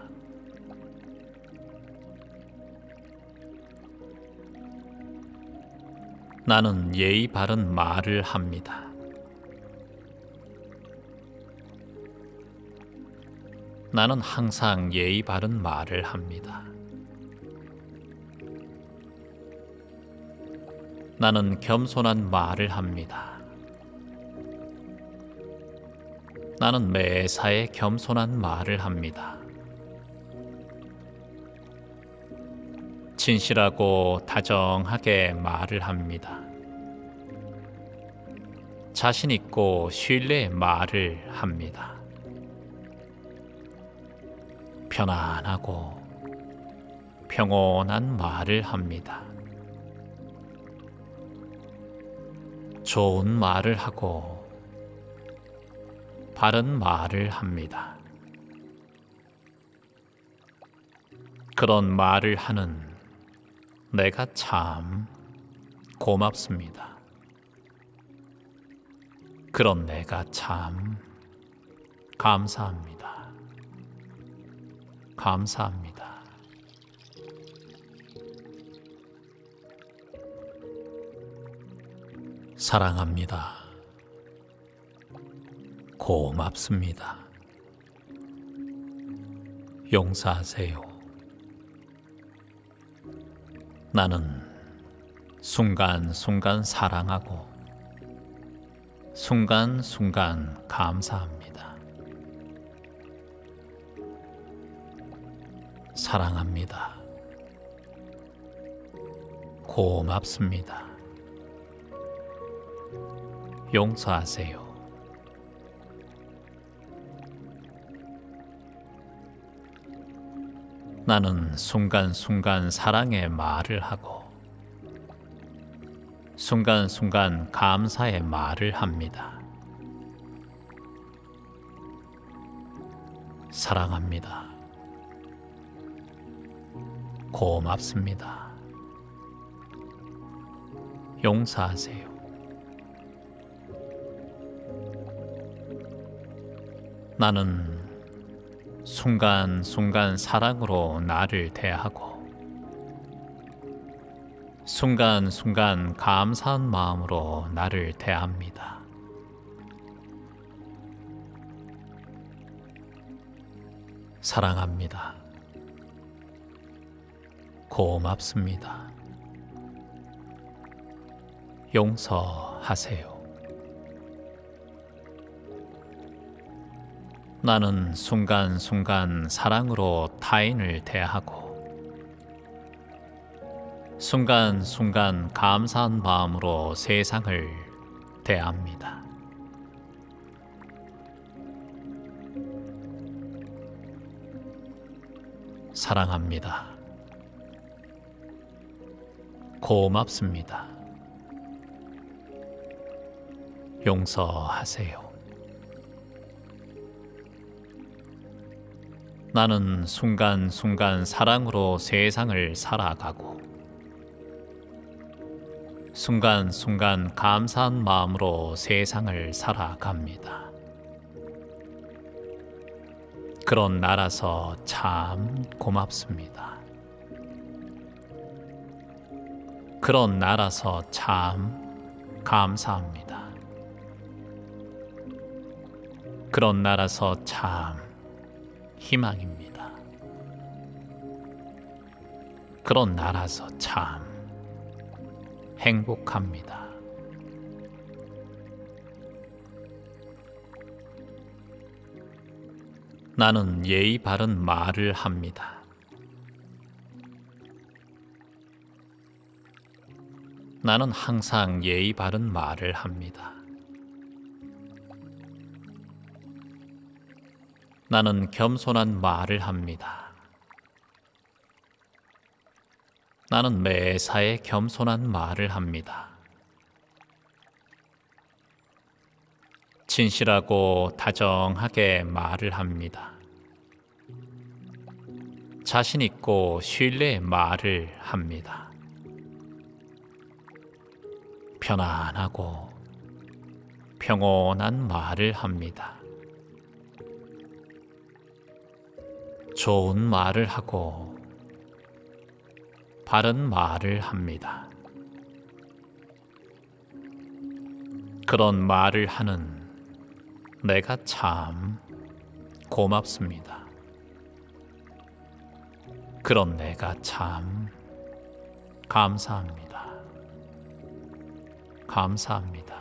나는 예의 바른 말을 합니다. 나는 항상 예의 바른 말을 합니다. 나는 겸손한 말을 합니다. 나는 매사에 겸손한 말을 합니다. 진실하고 다정하게 말을 합니다. 자신 있고 신뢰의 말을 합니다. 편안하고 평온한 말을 합니다. 좋은 말을 하고 바른 말을 합니다. 그런 말을 하는 내가 참 고맙습니다. 그런 내가 참 감사합니다. 감사합니다. 사랑합니다. 고맙습니다. 용서하세요. 나는 순간순간 사랑하고 순간순간 감사합니다. 사랑합니다. 고맙습니다. 용서하세요. 나는 순간순간 사랑의 말을 하고 순간순간 감사의 말을 합니다. 사랑합니다. 고맙습니다. 용서하세요. 나는 순간순간 사랑으로 나를 대하고 순간순간 감사한 마음으로 나를 대합니다. 사랑합니다. 고맙습니다. 용서하세요. 나는 순간순간 사랑으로 타인을 대하고 순간순간 감사한 마음으로 세상을 대합니다. 사랑합니다. 고맙습니다. 용서하세요. 나는 순간순간 사랑으로 세상을 살아가고 순간순간 감사한 마음으로 세상을 살아갑니다. 그런 나라서 참 고맙습니다. 그런 나라서 참 감사합니다. 그런 나라서 참 희망입니다. 그런 나라서 참 행복합니다. 나는 예의 바른 말을 합니다. 나는 항상 예의 바른 말을 합니다. 나는 겸손한 말을 합니다. 나는 매사에 겸손한 말을 합니다. 진실하고 다정하게 말을 합니다. 자신 있고 신뢰의 말을 합니다. 편안하고 평온한 말을 합니다. 좋은 말을 하고 바른 말을 합니다. 그런 말을 하는 내가 참 고맙습니다. 그런 내가 참 감사합니다. 감사합니다.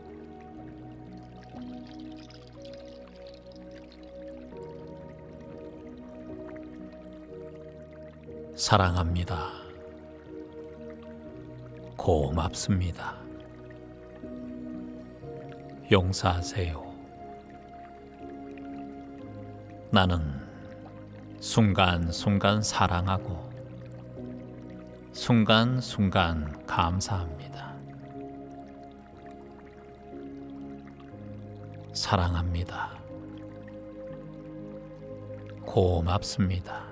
사랑합니다. 고맙습니다. 용서하세요. 나는 순간순간 사랑하고 순간순간 감사합니다. 사랑합니다. 고맙습니다.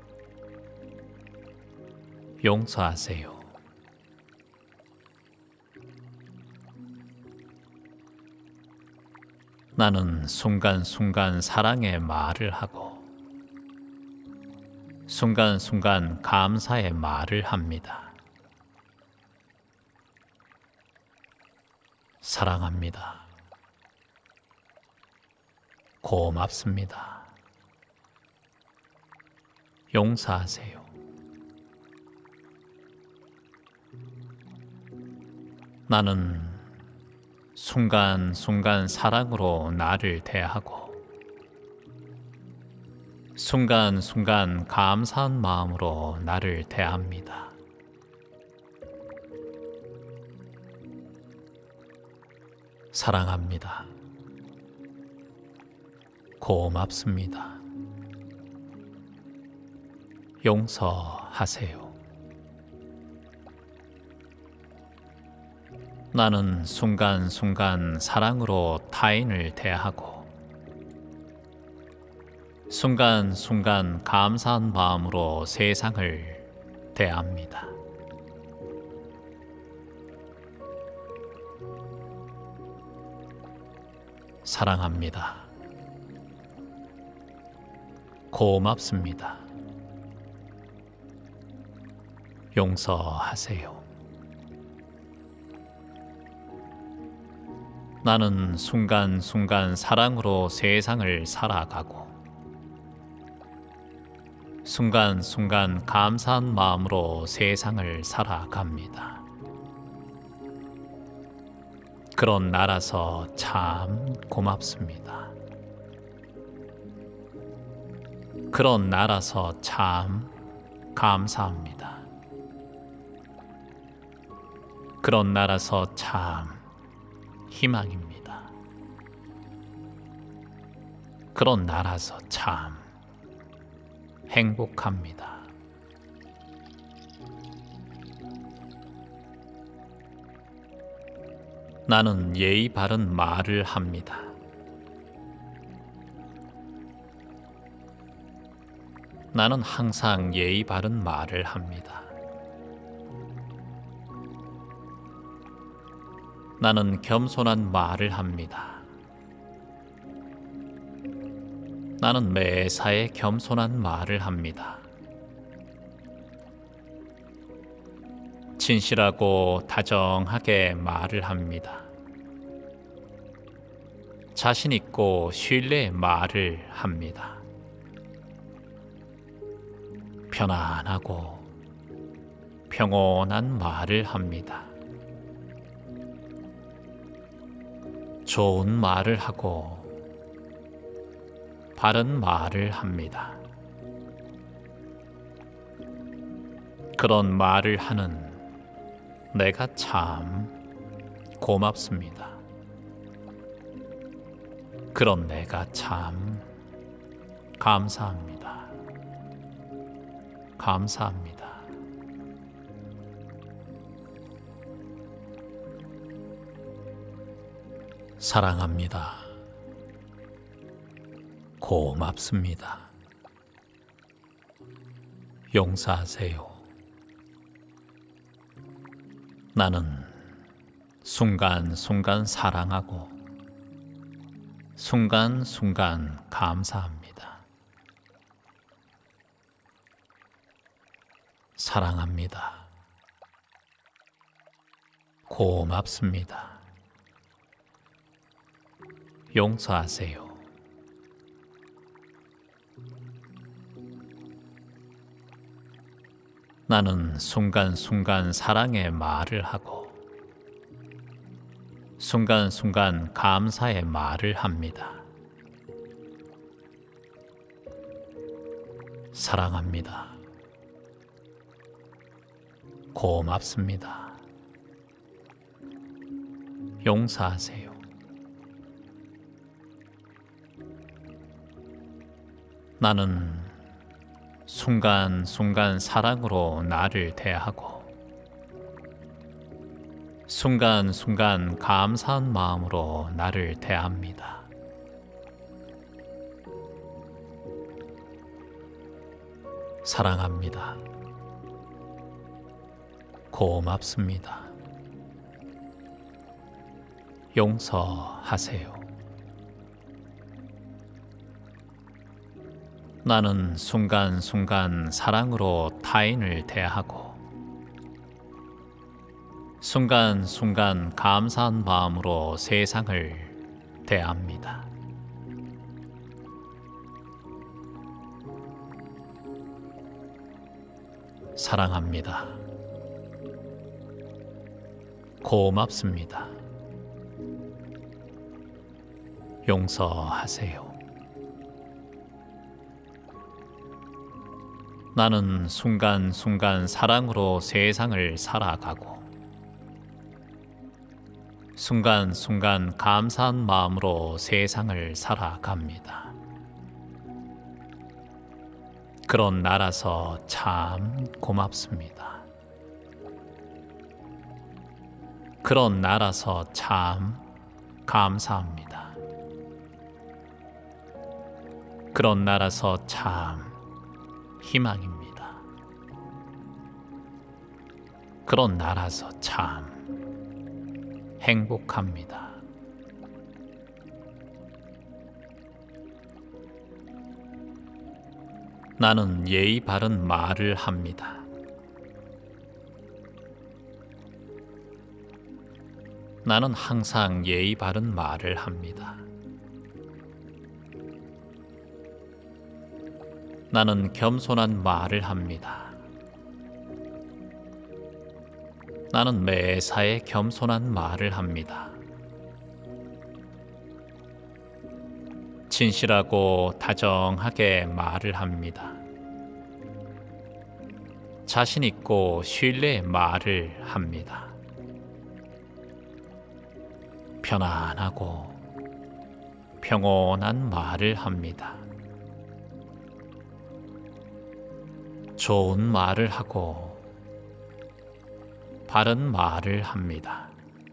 용서하세요. 나는 순간순간 사랑의 말을 하고 순간순간 감사의 말을 합니다. 사랑합니다. 고맙습니다. 용서하세요. 나는 순간순간 사랑으로 나를 대하고 순간순간 감사한 마음으로 나를 대합니다. 사랑합니다. 고맙습니다. 용서하세요. 나는 순간순간 사랑으로 타인을 대하고 순간순간 감사한 마음으로 세상을 대합니다. 사랑합니다. 고맙습니다. 용서하세요. 나는 순간순간 사랑으로 세상을 살아가고 순간순간 감사한 마음으로 세상을 살아갑니다. 그런 나라서 참 고맙습니다. 그런 나라서 참 감사합니다. 그런 나라서 참 희망입니다. 그런 나라서 참 행복합니다. 나는 예의 바른 말을 합니다. 나는 항상 예의 바른 말을 합니다. 나는 겸손한 말을 합니다. 나는 매사에 겸손한 말을 합니다. 진실하고 다정하게 말을 합니다. 자신 있고 신뢰의 말을 합니다. 편안하고 평온한 말을 합니다. 좋은 말을 하고 바른 말을 합니다. 그런 말을 하는 내가 참 고맙습니다. 그런 내가 참 감사합니다. 감사합니다. 사랑합니다. 고맙습니다. 용서하세요. 나는 순간순간 사랑하고 순간순간 감사합니다. 사랑합니다. 고맙습니다. 용서하세요. 나는 순간순간 사랑의 말을 하고 순간순간 감사의 말을 합니다. 사랑합니다. 고맙습니다. 용서하세요. 나는 순간순간 사랑으로 나를 대하고 순간순간 감사한 마음으로 나를 대합니다. 사랑합니다. 고맙습니다. 용서하세요. 나는 순간순간 사랑으로 타인을 대하고 순간순간 감사한 마음으로 세상을 대합니다. 사랑합니다. 고맙습니다. 용서하세요. 나는 순간순간 사랑으로 세상을 살아가고 순간순간 감사한 마음으로 세상을 살아갑니다. 그런 나라서 참 고맙습니다. 그런 나라서 참 감사합니다. 그런 나라서 참 희망입니다. 그런 나라서 참 행복합니다. 나는 예의 바른 말을 합니다. 나는 항상 예의 바른 말을 합니다. 나는 겸손한 말을 합니다. 나는 매사에 겸손한 말을 합니다. 진실하고 다정하게 말을 합니다. 자신 있고 신뢰의 말을 합니다. 편안하고 평온한 말을 합니다. 좋은 말을 하고 바른 말을 합니다.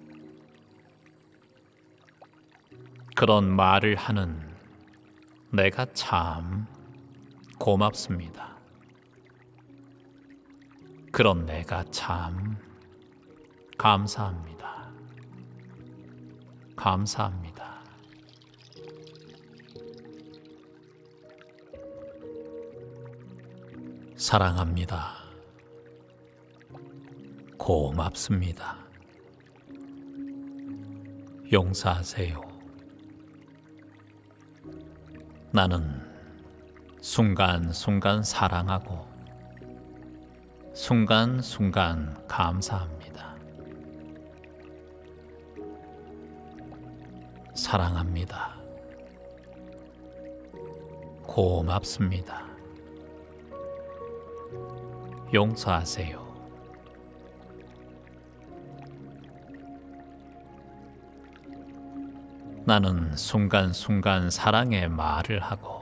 그런 말을 하는 내가 참 고맙습니다. 그런 내가 참 감사합니다. 감사합니다. 사랑합니다. 고맙습니다. 용서하세요. 나는 순간순간 사랑하고 순간순간 감사합니다. 사랑합니다. 고맙습니다. 용서하세요. 나는 순간순간 사랑의 말을 하고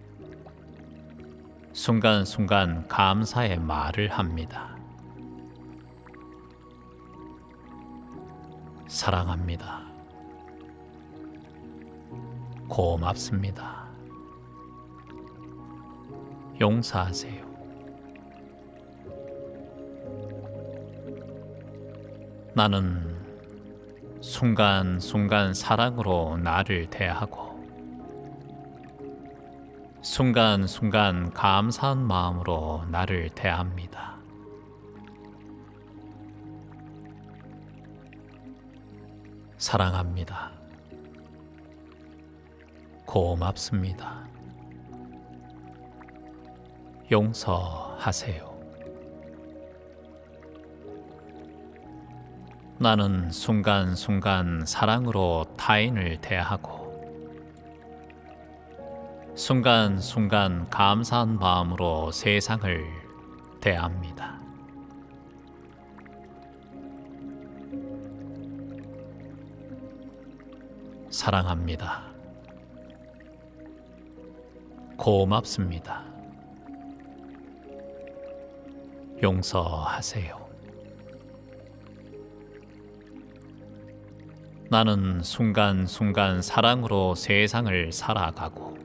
순간순간 감사의 말을 합니다. 사랑합니다. 고맙습니다. 용서하세요. 나는 순간순간 사랑으로 나를 대하고 순간순간 감사한 마음으로 나를 대합니다. 사랑합니다. 고맙습니다. 용서하세요. 나는 순간순간 사랑으로 타인을 대하고 순간순간 감사한 마음으로 세상을 대합니다. 사랑합니다. 고맙습니다. 용서하세요. 나는 순간순간 사랑으로 세상을 살아가고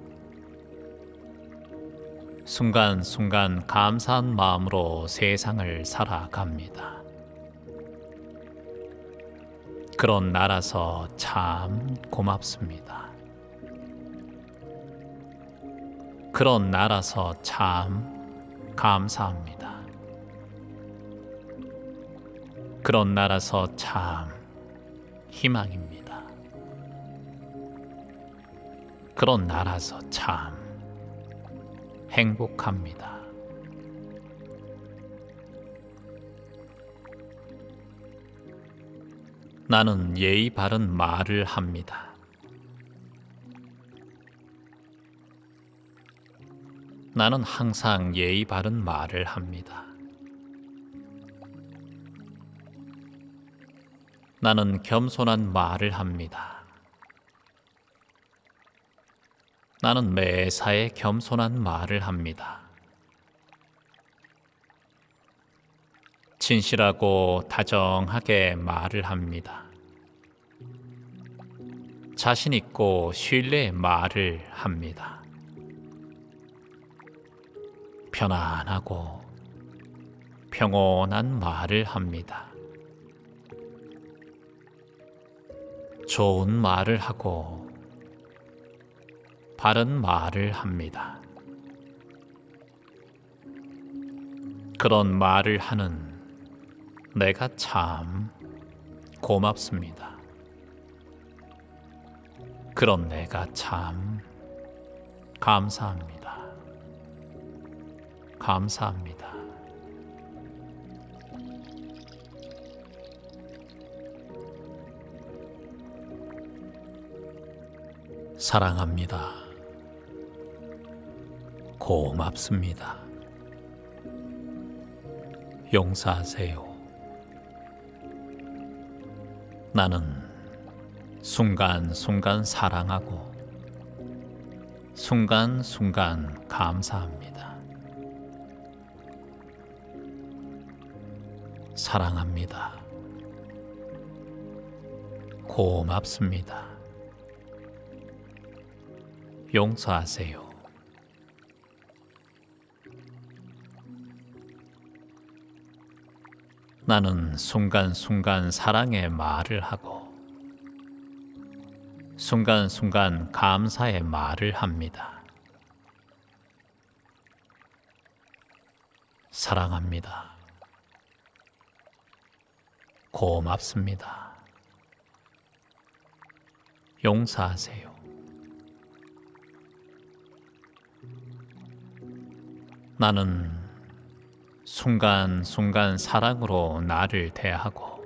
순간순간 감사한 마음으로 세상을 살아갑니다. 그런 나라서 참 고맙습니다. 그런 나라서 참 감사합니다. 그런 나라서 참 희망입니다. 그런 나라서 참 행복합니다. 나는 예의 바른 말을 합니다. 나는 항상 예의 바른 말을 합니다. 나는 겸손한 말을 합니다. 나는 매사에 겸손한 말을 합니다. 진실하고 다정하게 말을 합니다. 자신 있고 신뢰의 말을 합니다. 편안하고 평온한 말을 합니다. 좋은 말을 하고 바른 말을 합니다. 그런 말을 하는 내가 참 고맙습니다. 그런 내가 참 감사합니다. 감사합니다. 사랑합니다. 고맙습니다. 용서하세요. 나는 순간순간 사랑하고 순간순간 감사합니다. 사랑합니다. 고맙습니다. 용서하세요. 나는 순간순간 사랑의 말을 하고 순간순간 감사의 말을 합니다. 사랑합니다. 고맙습니다. 용서하세요. 나는 순간순간 사랑으로 나를 대하고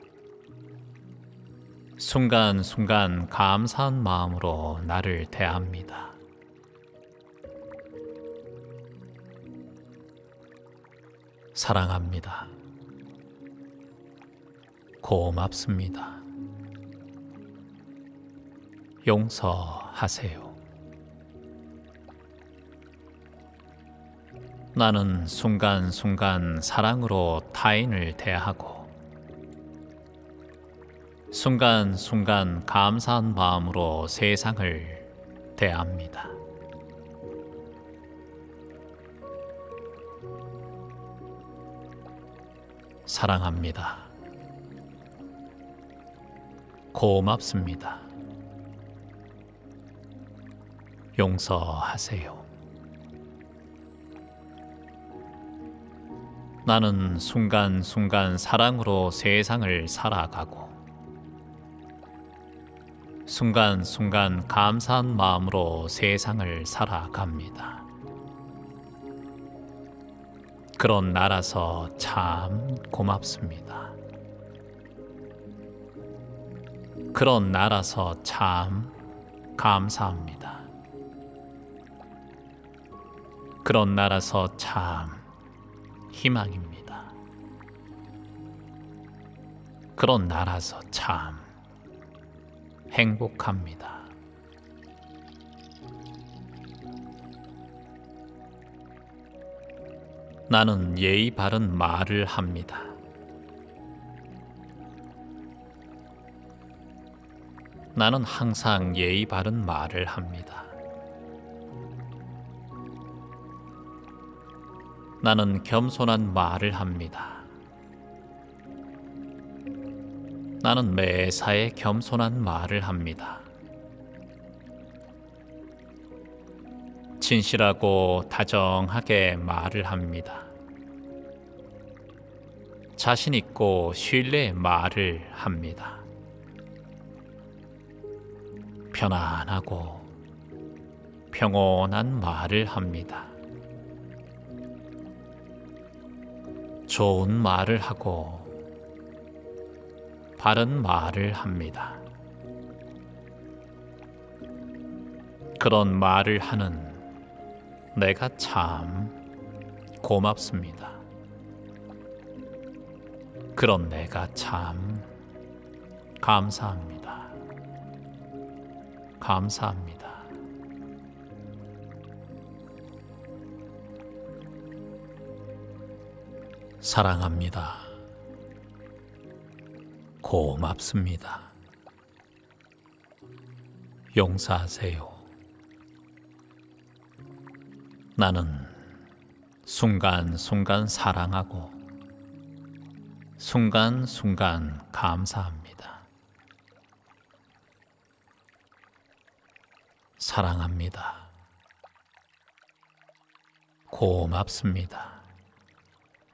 순간순간 감사한 마음으로 나를 대합니다. 사랑합니다. 고맙습니다. 용서하세요. 나는 순간순간 사랑으로 타인을 대하고 순간순간 감사한 마음으로 세상을 대합니다. 사랑합니다. 고맙습니다. 용서하세요. 나는 순간순간 사랑으로 세상을 살아가고 순간순간 감사한 마음으로 세상을 살아갑니다. 그런 나라서 참 고맙습니다. 그런 나라서 참 감사합니다. 그런 나라서 참 희망입니다. 그런 나라서 참 행복합니다. 나는 예의 바른 말을 합니다. 나는 항상 예의 바른 말을 합니다. 나는 겸손한 말을 합니다. 나는 매사에 겸손한 말을 합니다. 진실하고 다정하게 말을 합니다. 자신 있고 신뢰의 말을 합니다. 편안하고 평온한 말을 합니다. 좋은 말을 하고 바른 말을 합니다. 그런 말을 하는 내가 참 고맙습니다. 그런 내가 참 감사합니다. 감사합니다. 사랑합니다. 고맙습니다. 용서하세요. 나는 순간순간 사랑하고 순간순간 감사합니다. 사랑합니다. 고맙습니다.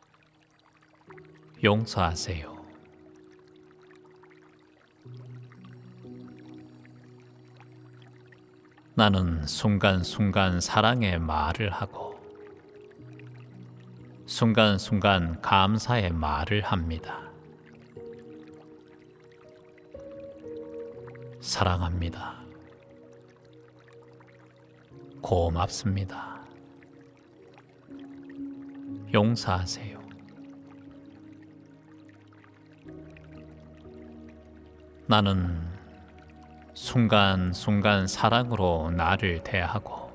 용서하세요. 나는 순간순간 사랑의 말을 하고 순간순간 감사의 말을 합니다. 사랑합니다. 고맙습니다. 용서하세요. 나는 순간순간 사랑으로 나를 대하고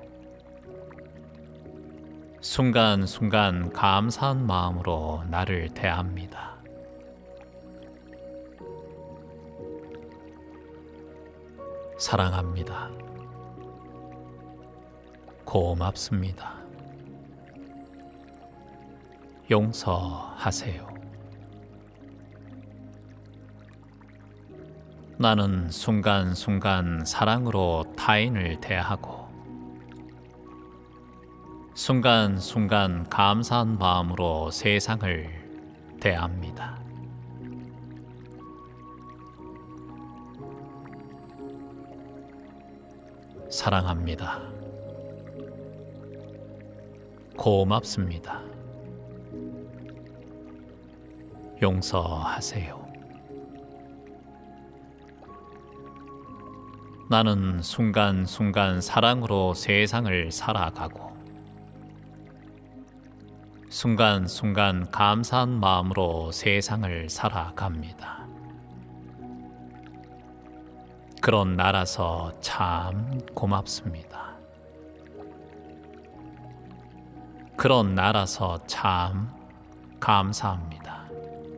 순간순간 감사한 마음으로 나를 대합니다. 사랑합니다. 고맙습니다. 용서하세요. 나는 순간순간 사랑으로 타인을 대하고 순간순간 감사한 마음으로 세상을 대합니다. 사랑합니다. 고맙습니다. 용서하세요. 나는 순간순간 사랑으로 세상을 살아가고 순간순간 감사한 마음으로 세상을 살아갑니다. 그런 나라서 참 고맙습니다. 그런 나라서 참 감사합니다.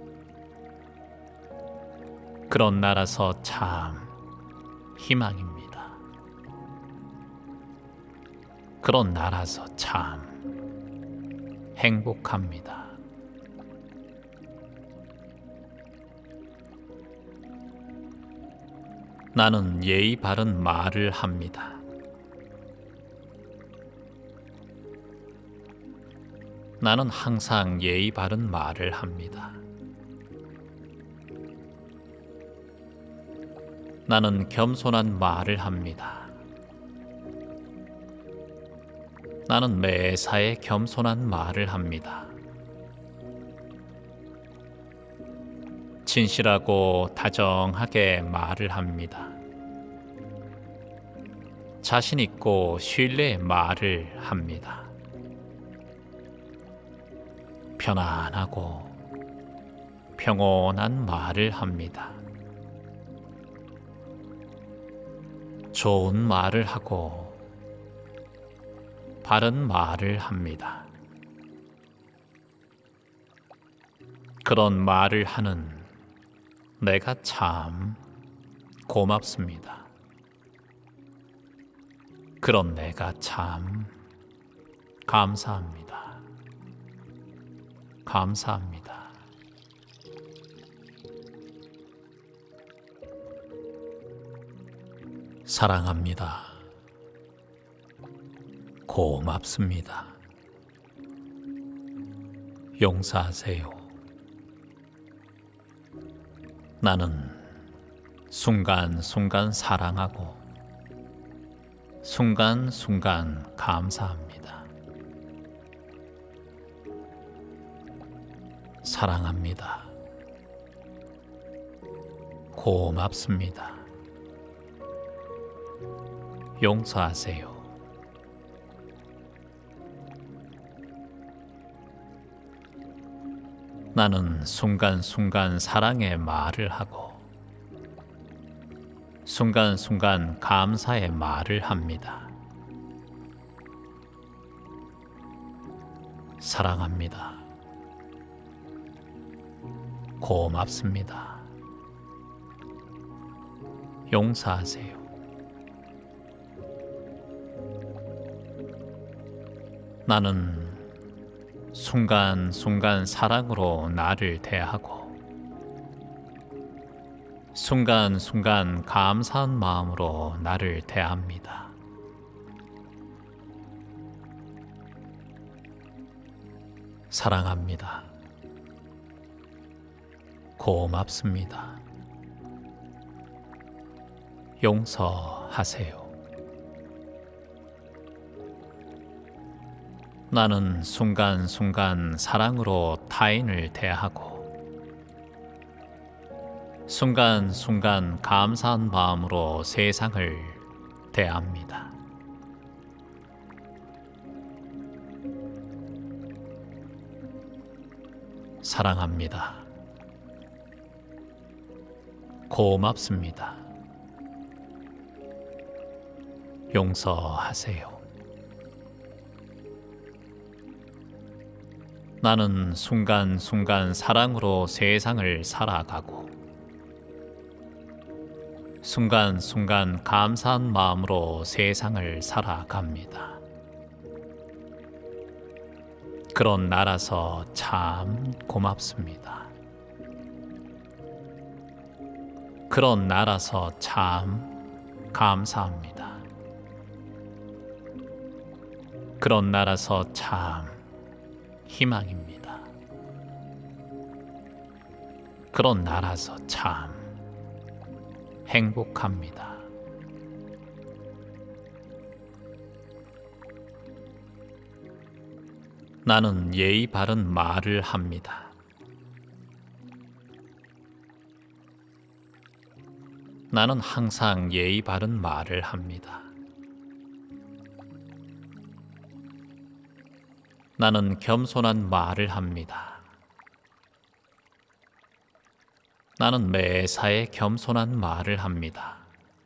그런 나라서 참 희망입니다. 그런 나라서 참 행복합니다. 나는 예의 바른 말을 합니다. 나는 항상 예의 바른 말을 합니다. 나는 겸손한 말을 합니다. 나는 매사에 겸손한 말을 합니다. 진실하고 다정하게 말을 합니다. 자신 있고 신뢰의 말을 합니다. 편안하고 평온한 말을 합니다. 좋은 말을 하고 바른 말을 합니다. 그런 말을 하는 내가 참 고맙습니다. 그런 내가 참 감사합니다. 감사합니다. 사랑합니다. 고맙습니다. 용서하세요. 나는 순간순간 사랑하고 순간순간 감사합니다. 사랑합니다. 고맙습니다. 용서하세요. 나는 순간순간 사랑의 말을 하고 순간순간 감사의 말을 합니다. 사랑합니다. 고맙습니다. 용서하세요. 나는 순간순간 사랑으로 나를 대하고 순간순간 감사한 마음으로 나를 대합니다. 사랑합니다. 고맙습니다. 용서하세요. 나는 순간순간 사랑으로 타인을 대하고 순간순간 감사한 마음으로 세상을 대합니다. 사랑합니다. 고맙습니다. 용서하세요. 나는 순간순간 사랑으로 세상을 살아가고 순간순간 감사한 마음으로 세상을 살아갑니다. 그런 나라서 참 고맙습니다. 그런 나라서 참 감사합니다. 그런 나라서 참 희망입니다. 그런 나라서 참 행복합니다. 나는 예의 바른 말을 합니다. 나는 항상 예의 바른 말을 합니다. 나는 겸손한 말을 합니다. 나는 매사에 겸손한 말을 합니다.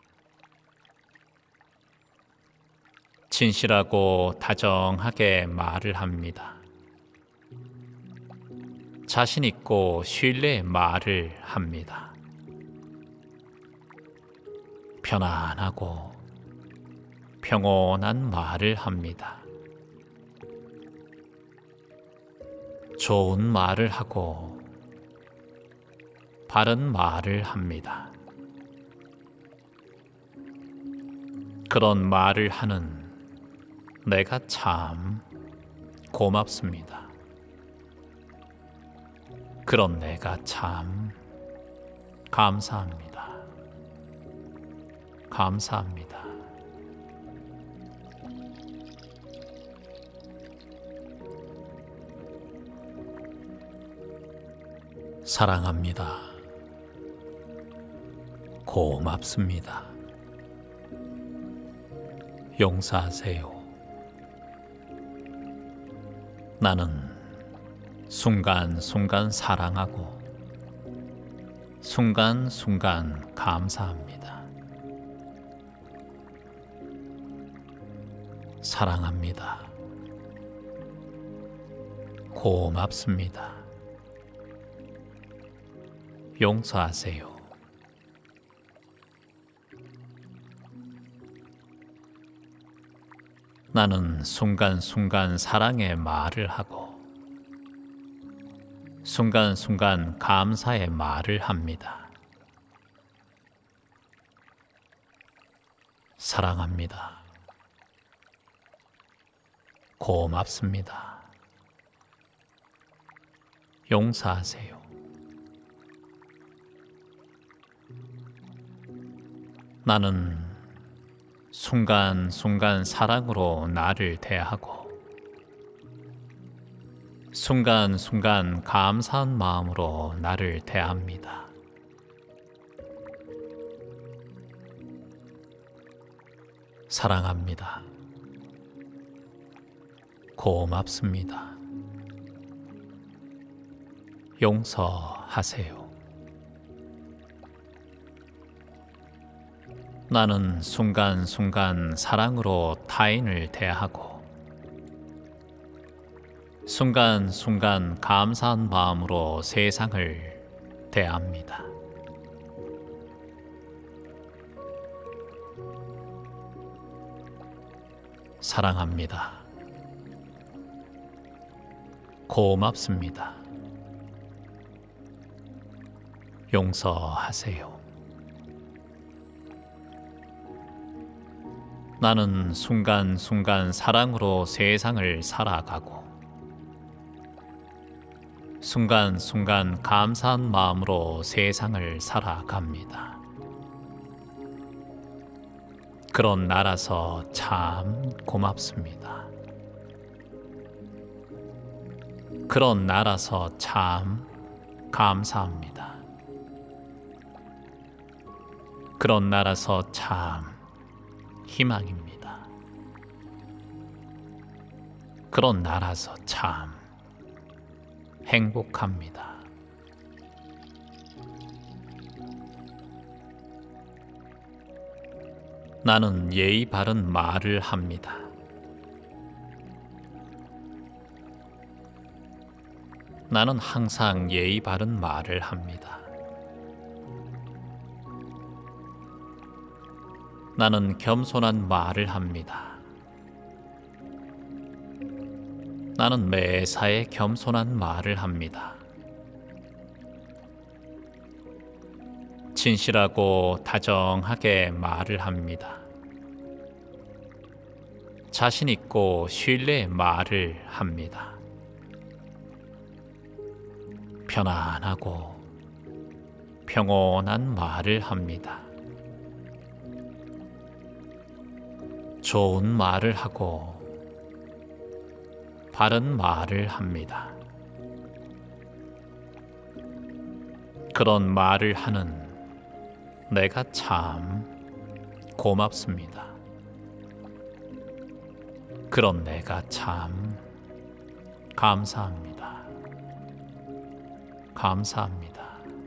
진실하고 다정하게 말을 합니다. 자신 있고 신뢰의 말을 합니다. 편안하고 평온한 말을 합니다. 좋은 말을 하고 바른 말을 합니다. 그런 말을 하는 내가 참 고맙습니다. 그런 내가 참 감사합니다. 감사합니다. 사랑합니다. 고맙습니다. 용서하세요. 나는 순간순간 사랑하고 순간순간 감사합니다. 사랑합니다. 고맙습니다. 용서하세요. 나는 순간순간 사랑의 말을 하고 순간순간 감사의 말을 합니다. 사랑합니다. 고맙습니다. 용서하세요. 나는 순간순간 사랑으로 나를 대하고 순간순간 감사한 마음으로 나를 대합니다. 사랑합니다. 고맙습니다. 용서하세요. 나는 순간순간 사랑으로 타인을 대하고 순간순간 감사한 마음으로 세상을 대합니다. 사랑합니다. 고맙습니다. 용서하세요. 나는 순간순간 사랑으로 세상을 살아가고 순간순간 감사한 마음으로 세상을 살아갑니다. 그런 나라서 참 고맙습니다. 그런 나라서 참 감사합니다. 그런 나라서 참 희망입니다. 그런 나라서 참 행복합니다. 나는 예의 바른 말을 합니다. 나는 항상 예의 바른 말을 합니다. 나는 겸손한 말을 합니다. 나는 매사에 겸손한 말을 합니다. 진실하고 다정하게 말을 합니다. 자신 있고 신뢰의 말을 합니다. 편안하고 평온한 말을 합니다. 좋은 말을 하고 바른 말을 합니다. 그런 말을 하는 내가 참 고맙습니다. 그런 내가 참 감사합니다. 감사합니다.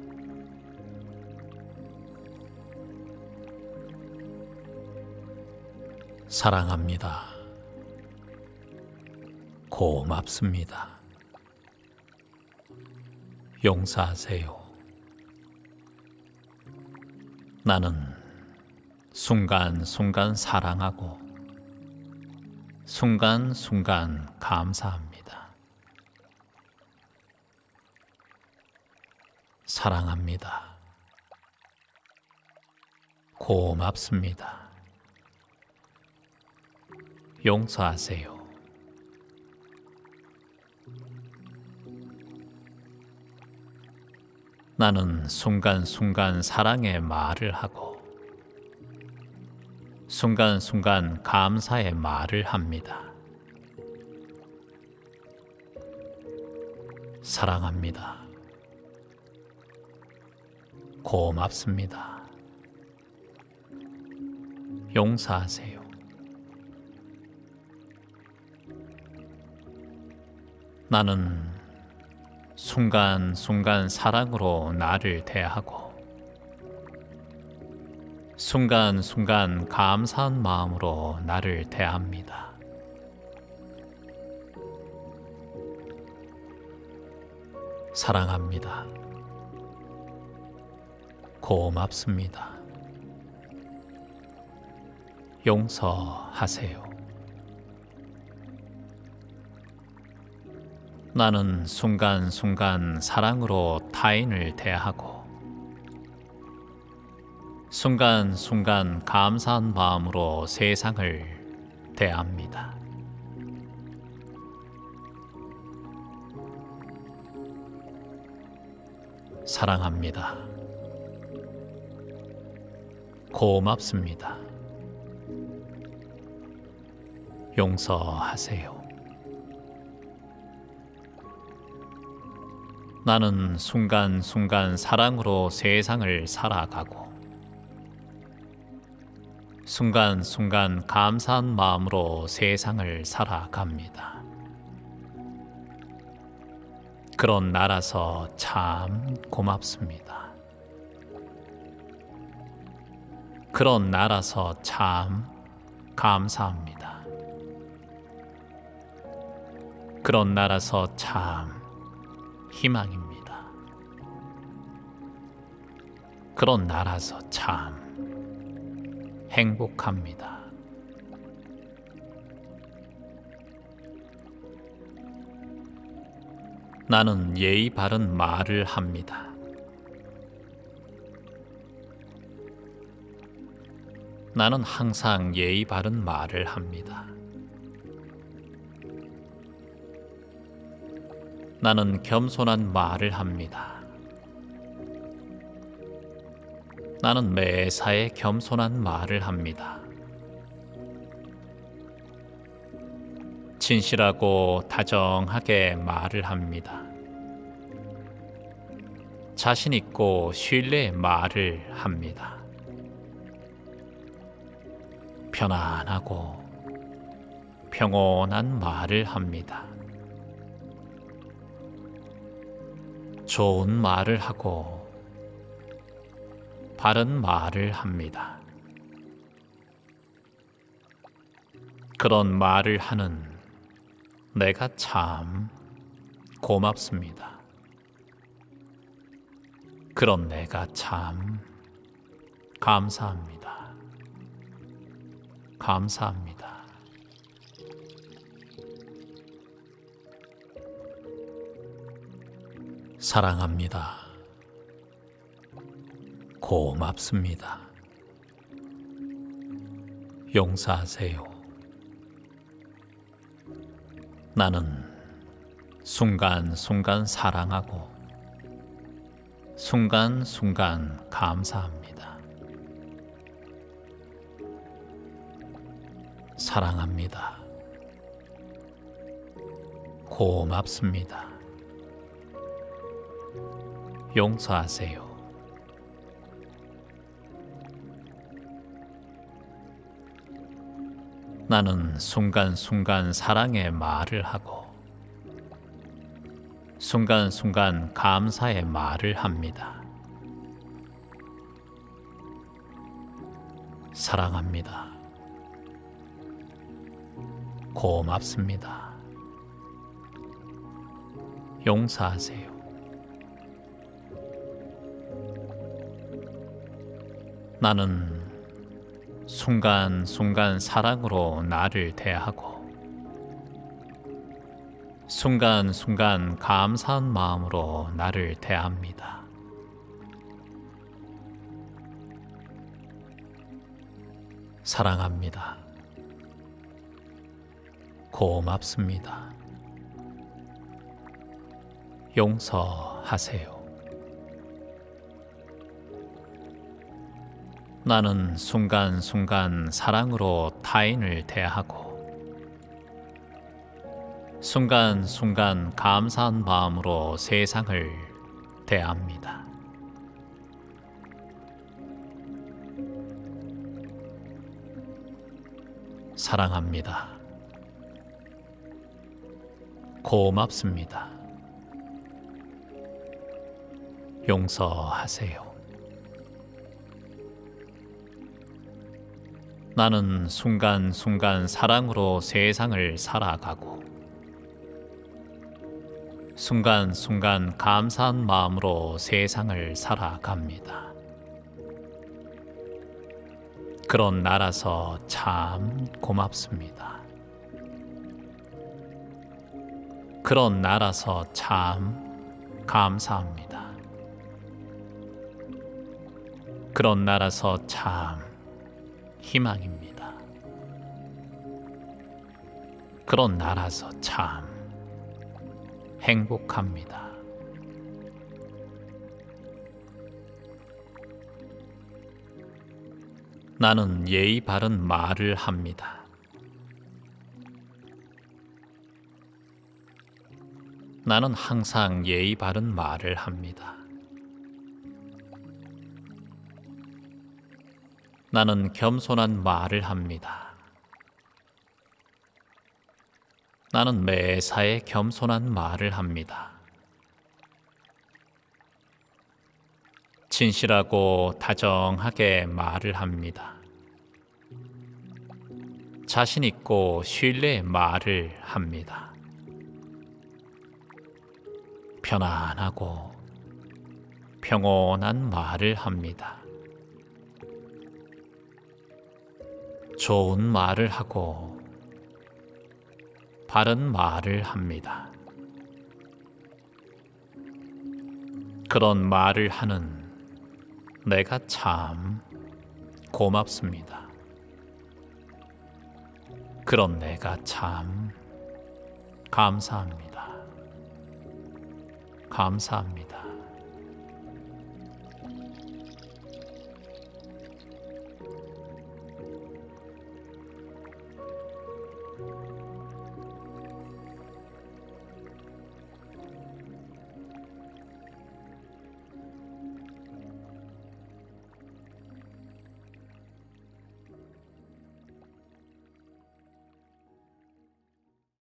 사랑합니다. 고맙습니다. 용서하세요. 나는 순간순간 사랑하고 순간순간 감사합니다. 사랑합니다. 고맙습니다. 용서하세요. 나는 순간순간 사랑의 말을 하고 순간순간 감사의 말을 합니다. 사랑합니다. 고맙습니다. 용서하세요. 나는 순간순간 사랑으로 나를 대하고 순간순간 감사한 마음으로 나를 대합니다. 사랑합니다. 고맙습니다. 용서하세요. 나는 순간순간 사랑으로 타인을 대하고 순간순간 감사한 마음으로 세상을 대합니다. 사랑합니다. 고맙습니다. 용서하세요. 나는 순간순간 사랑으로 세상을 살아가고 순간순간 감사한 마음으로 세상을 살아갑니다. 그런 나라서 참 고맙습니다. 그런 나라서 참 감사합니다. 그런 나라서 참 희망입니다. 그런 나라서 참 행복합니다. 나는 예의 바른 말을 합니다. 나는 항상 예의 바른 말을 합니다. 나는 겸손한 말을 합니다. 나는 매사에 겸손한 말을 합니다. 진실하고 다정하게 말을 합니다. 자신 있고 신뢰의 말을 합니다. 편안하고 평온한 말을 합니다. 좋은 말을 하고 바른 말을 합니다. 그런 말을 하는 내가 참 고맙습니다. 그런 내가 참 감사합니다. 감사합니다. 사랑합니다. 고맙습니다. 용서하세요. 나는 순간순간 사랑하고 순간순간 감사합니다. 사랑합니다. 고맙습니다. 용서하세요. 나는 순간순간 사랑의 말을 하고 순간순간 감사의 말을 합니다. 사랑합니다. 고맙습니다. 용서하세요. 나는 순간순간 사랑으로 나를 대하고 순간순간 감사한 마음으로 나를 대합니다. 사랑합니다. 고맙습니다. 용서하세요. 나는 순간순간 사랑으로 타인을 대하고 순간순간 감사한 마음으로 세상을 대합니다. 사랑합니다. 고맙습니다. 용서하세요. 나는 순간순간 사랑으로 세상을 살아가고 순간순간 감사한 마음으로 세상을 살아갑니다. 그런 나라서 참 고맙습니다. 그런 나라서 참 감사합니다. 그런 나라서 참 희망입니다. 그런 나라서 참 행복합니다. 나는 예의 바른 말을 합니다. 나는 항상 예의 바른 말을 합니다. 나는 겸손한 말을 합니다. 나는 매사에 겸손한 말을 합니다. 진실하고 다정하게 말을 합니다. 자신 있고 신뢰의 말을 합니다. 편안하고 평온한 말을 합니다. 좋은 말을 하고 바른 말을 합니다. 그런 말을 하는 내가 참 고맙습니다. 그런 내가 참 감사합니다. 감사합니다.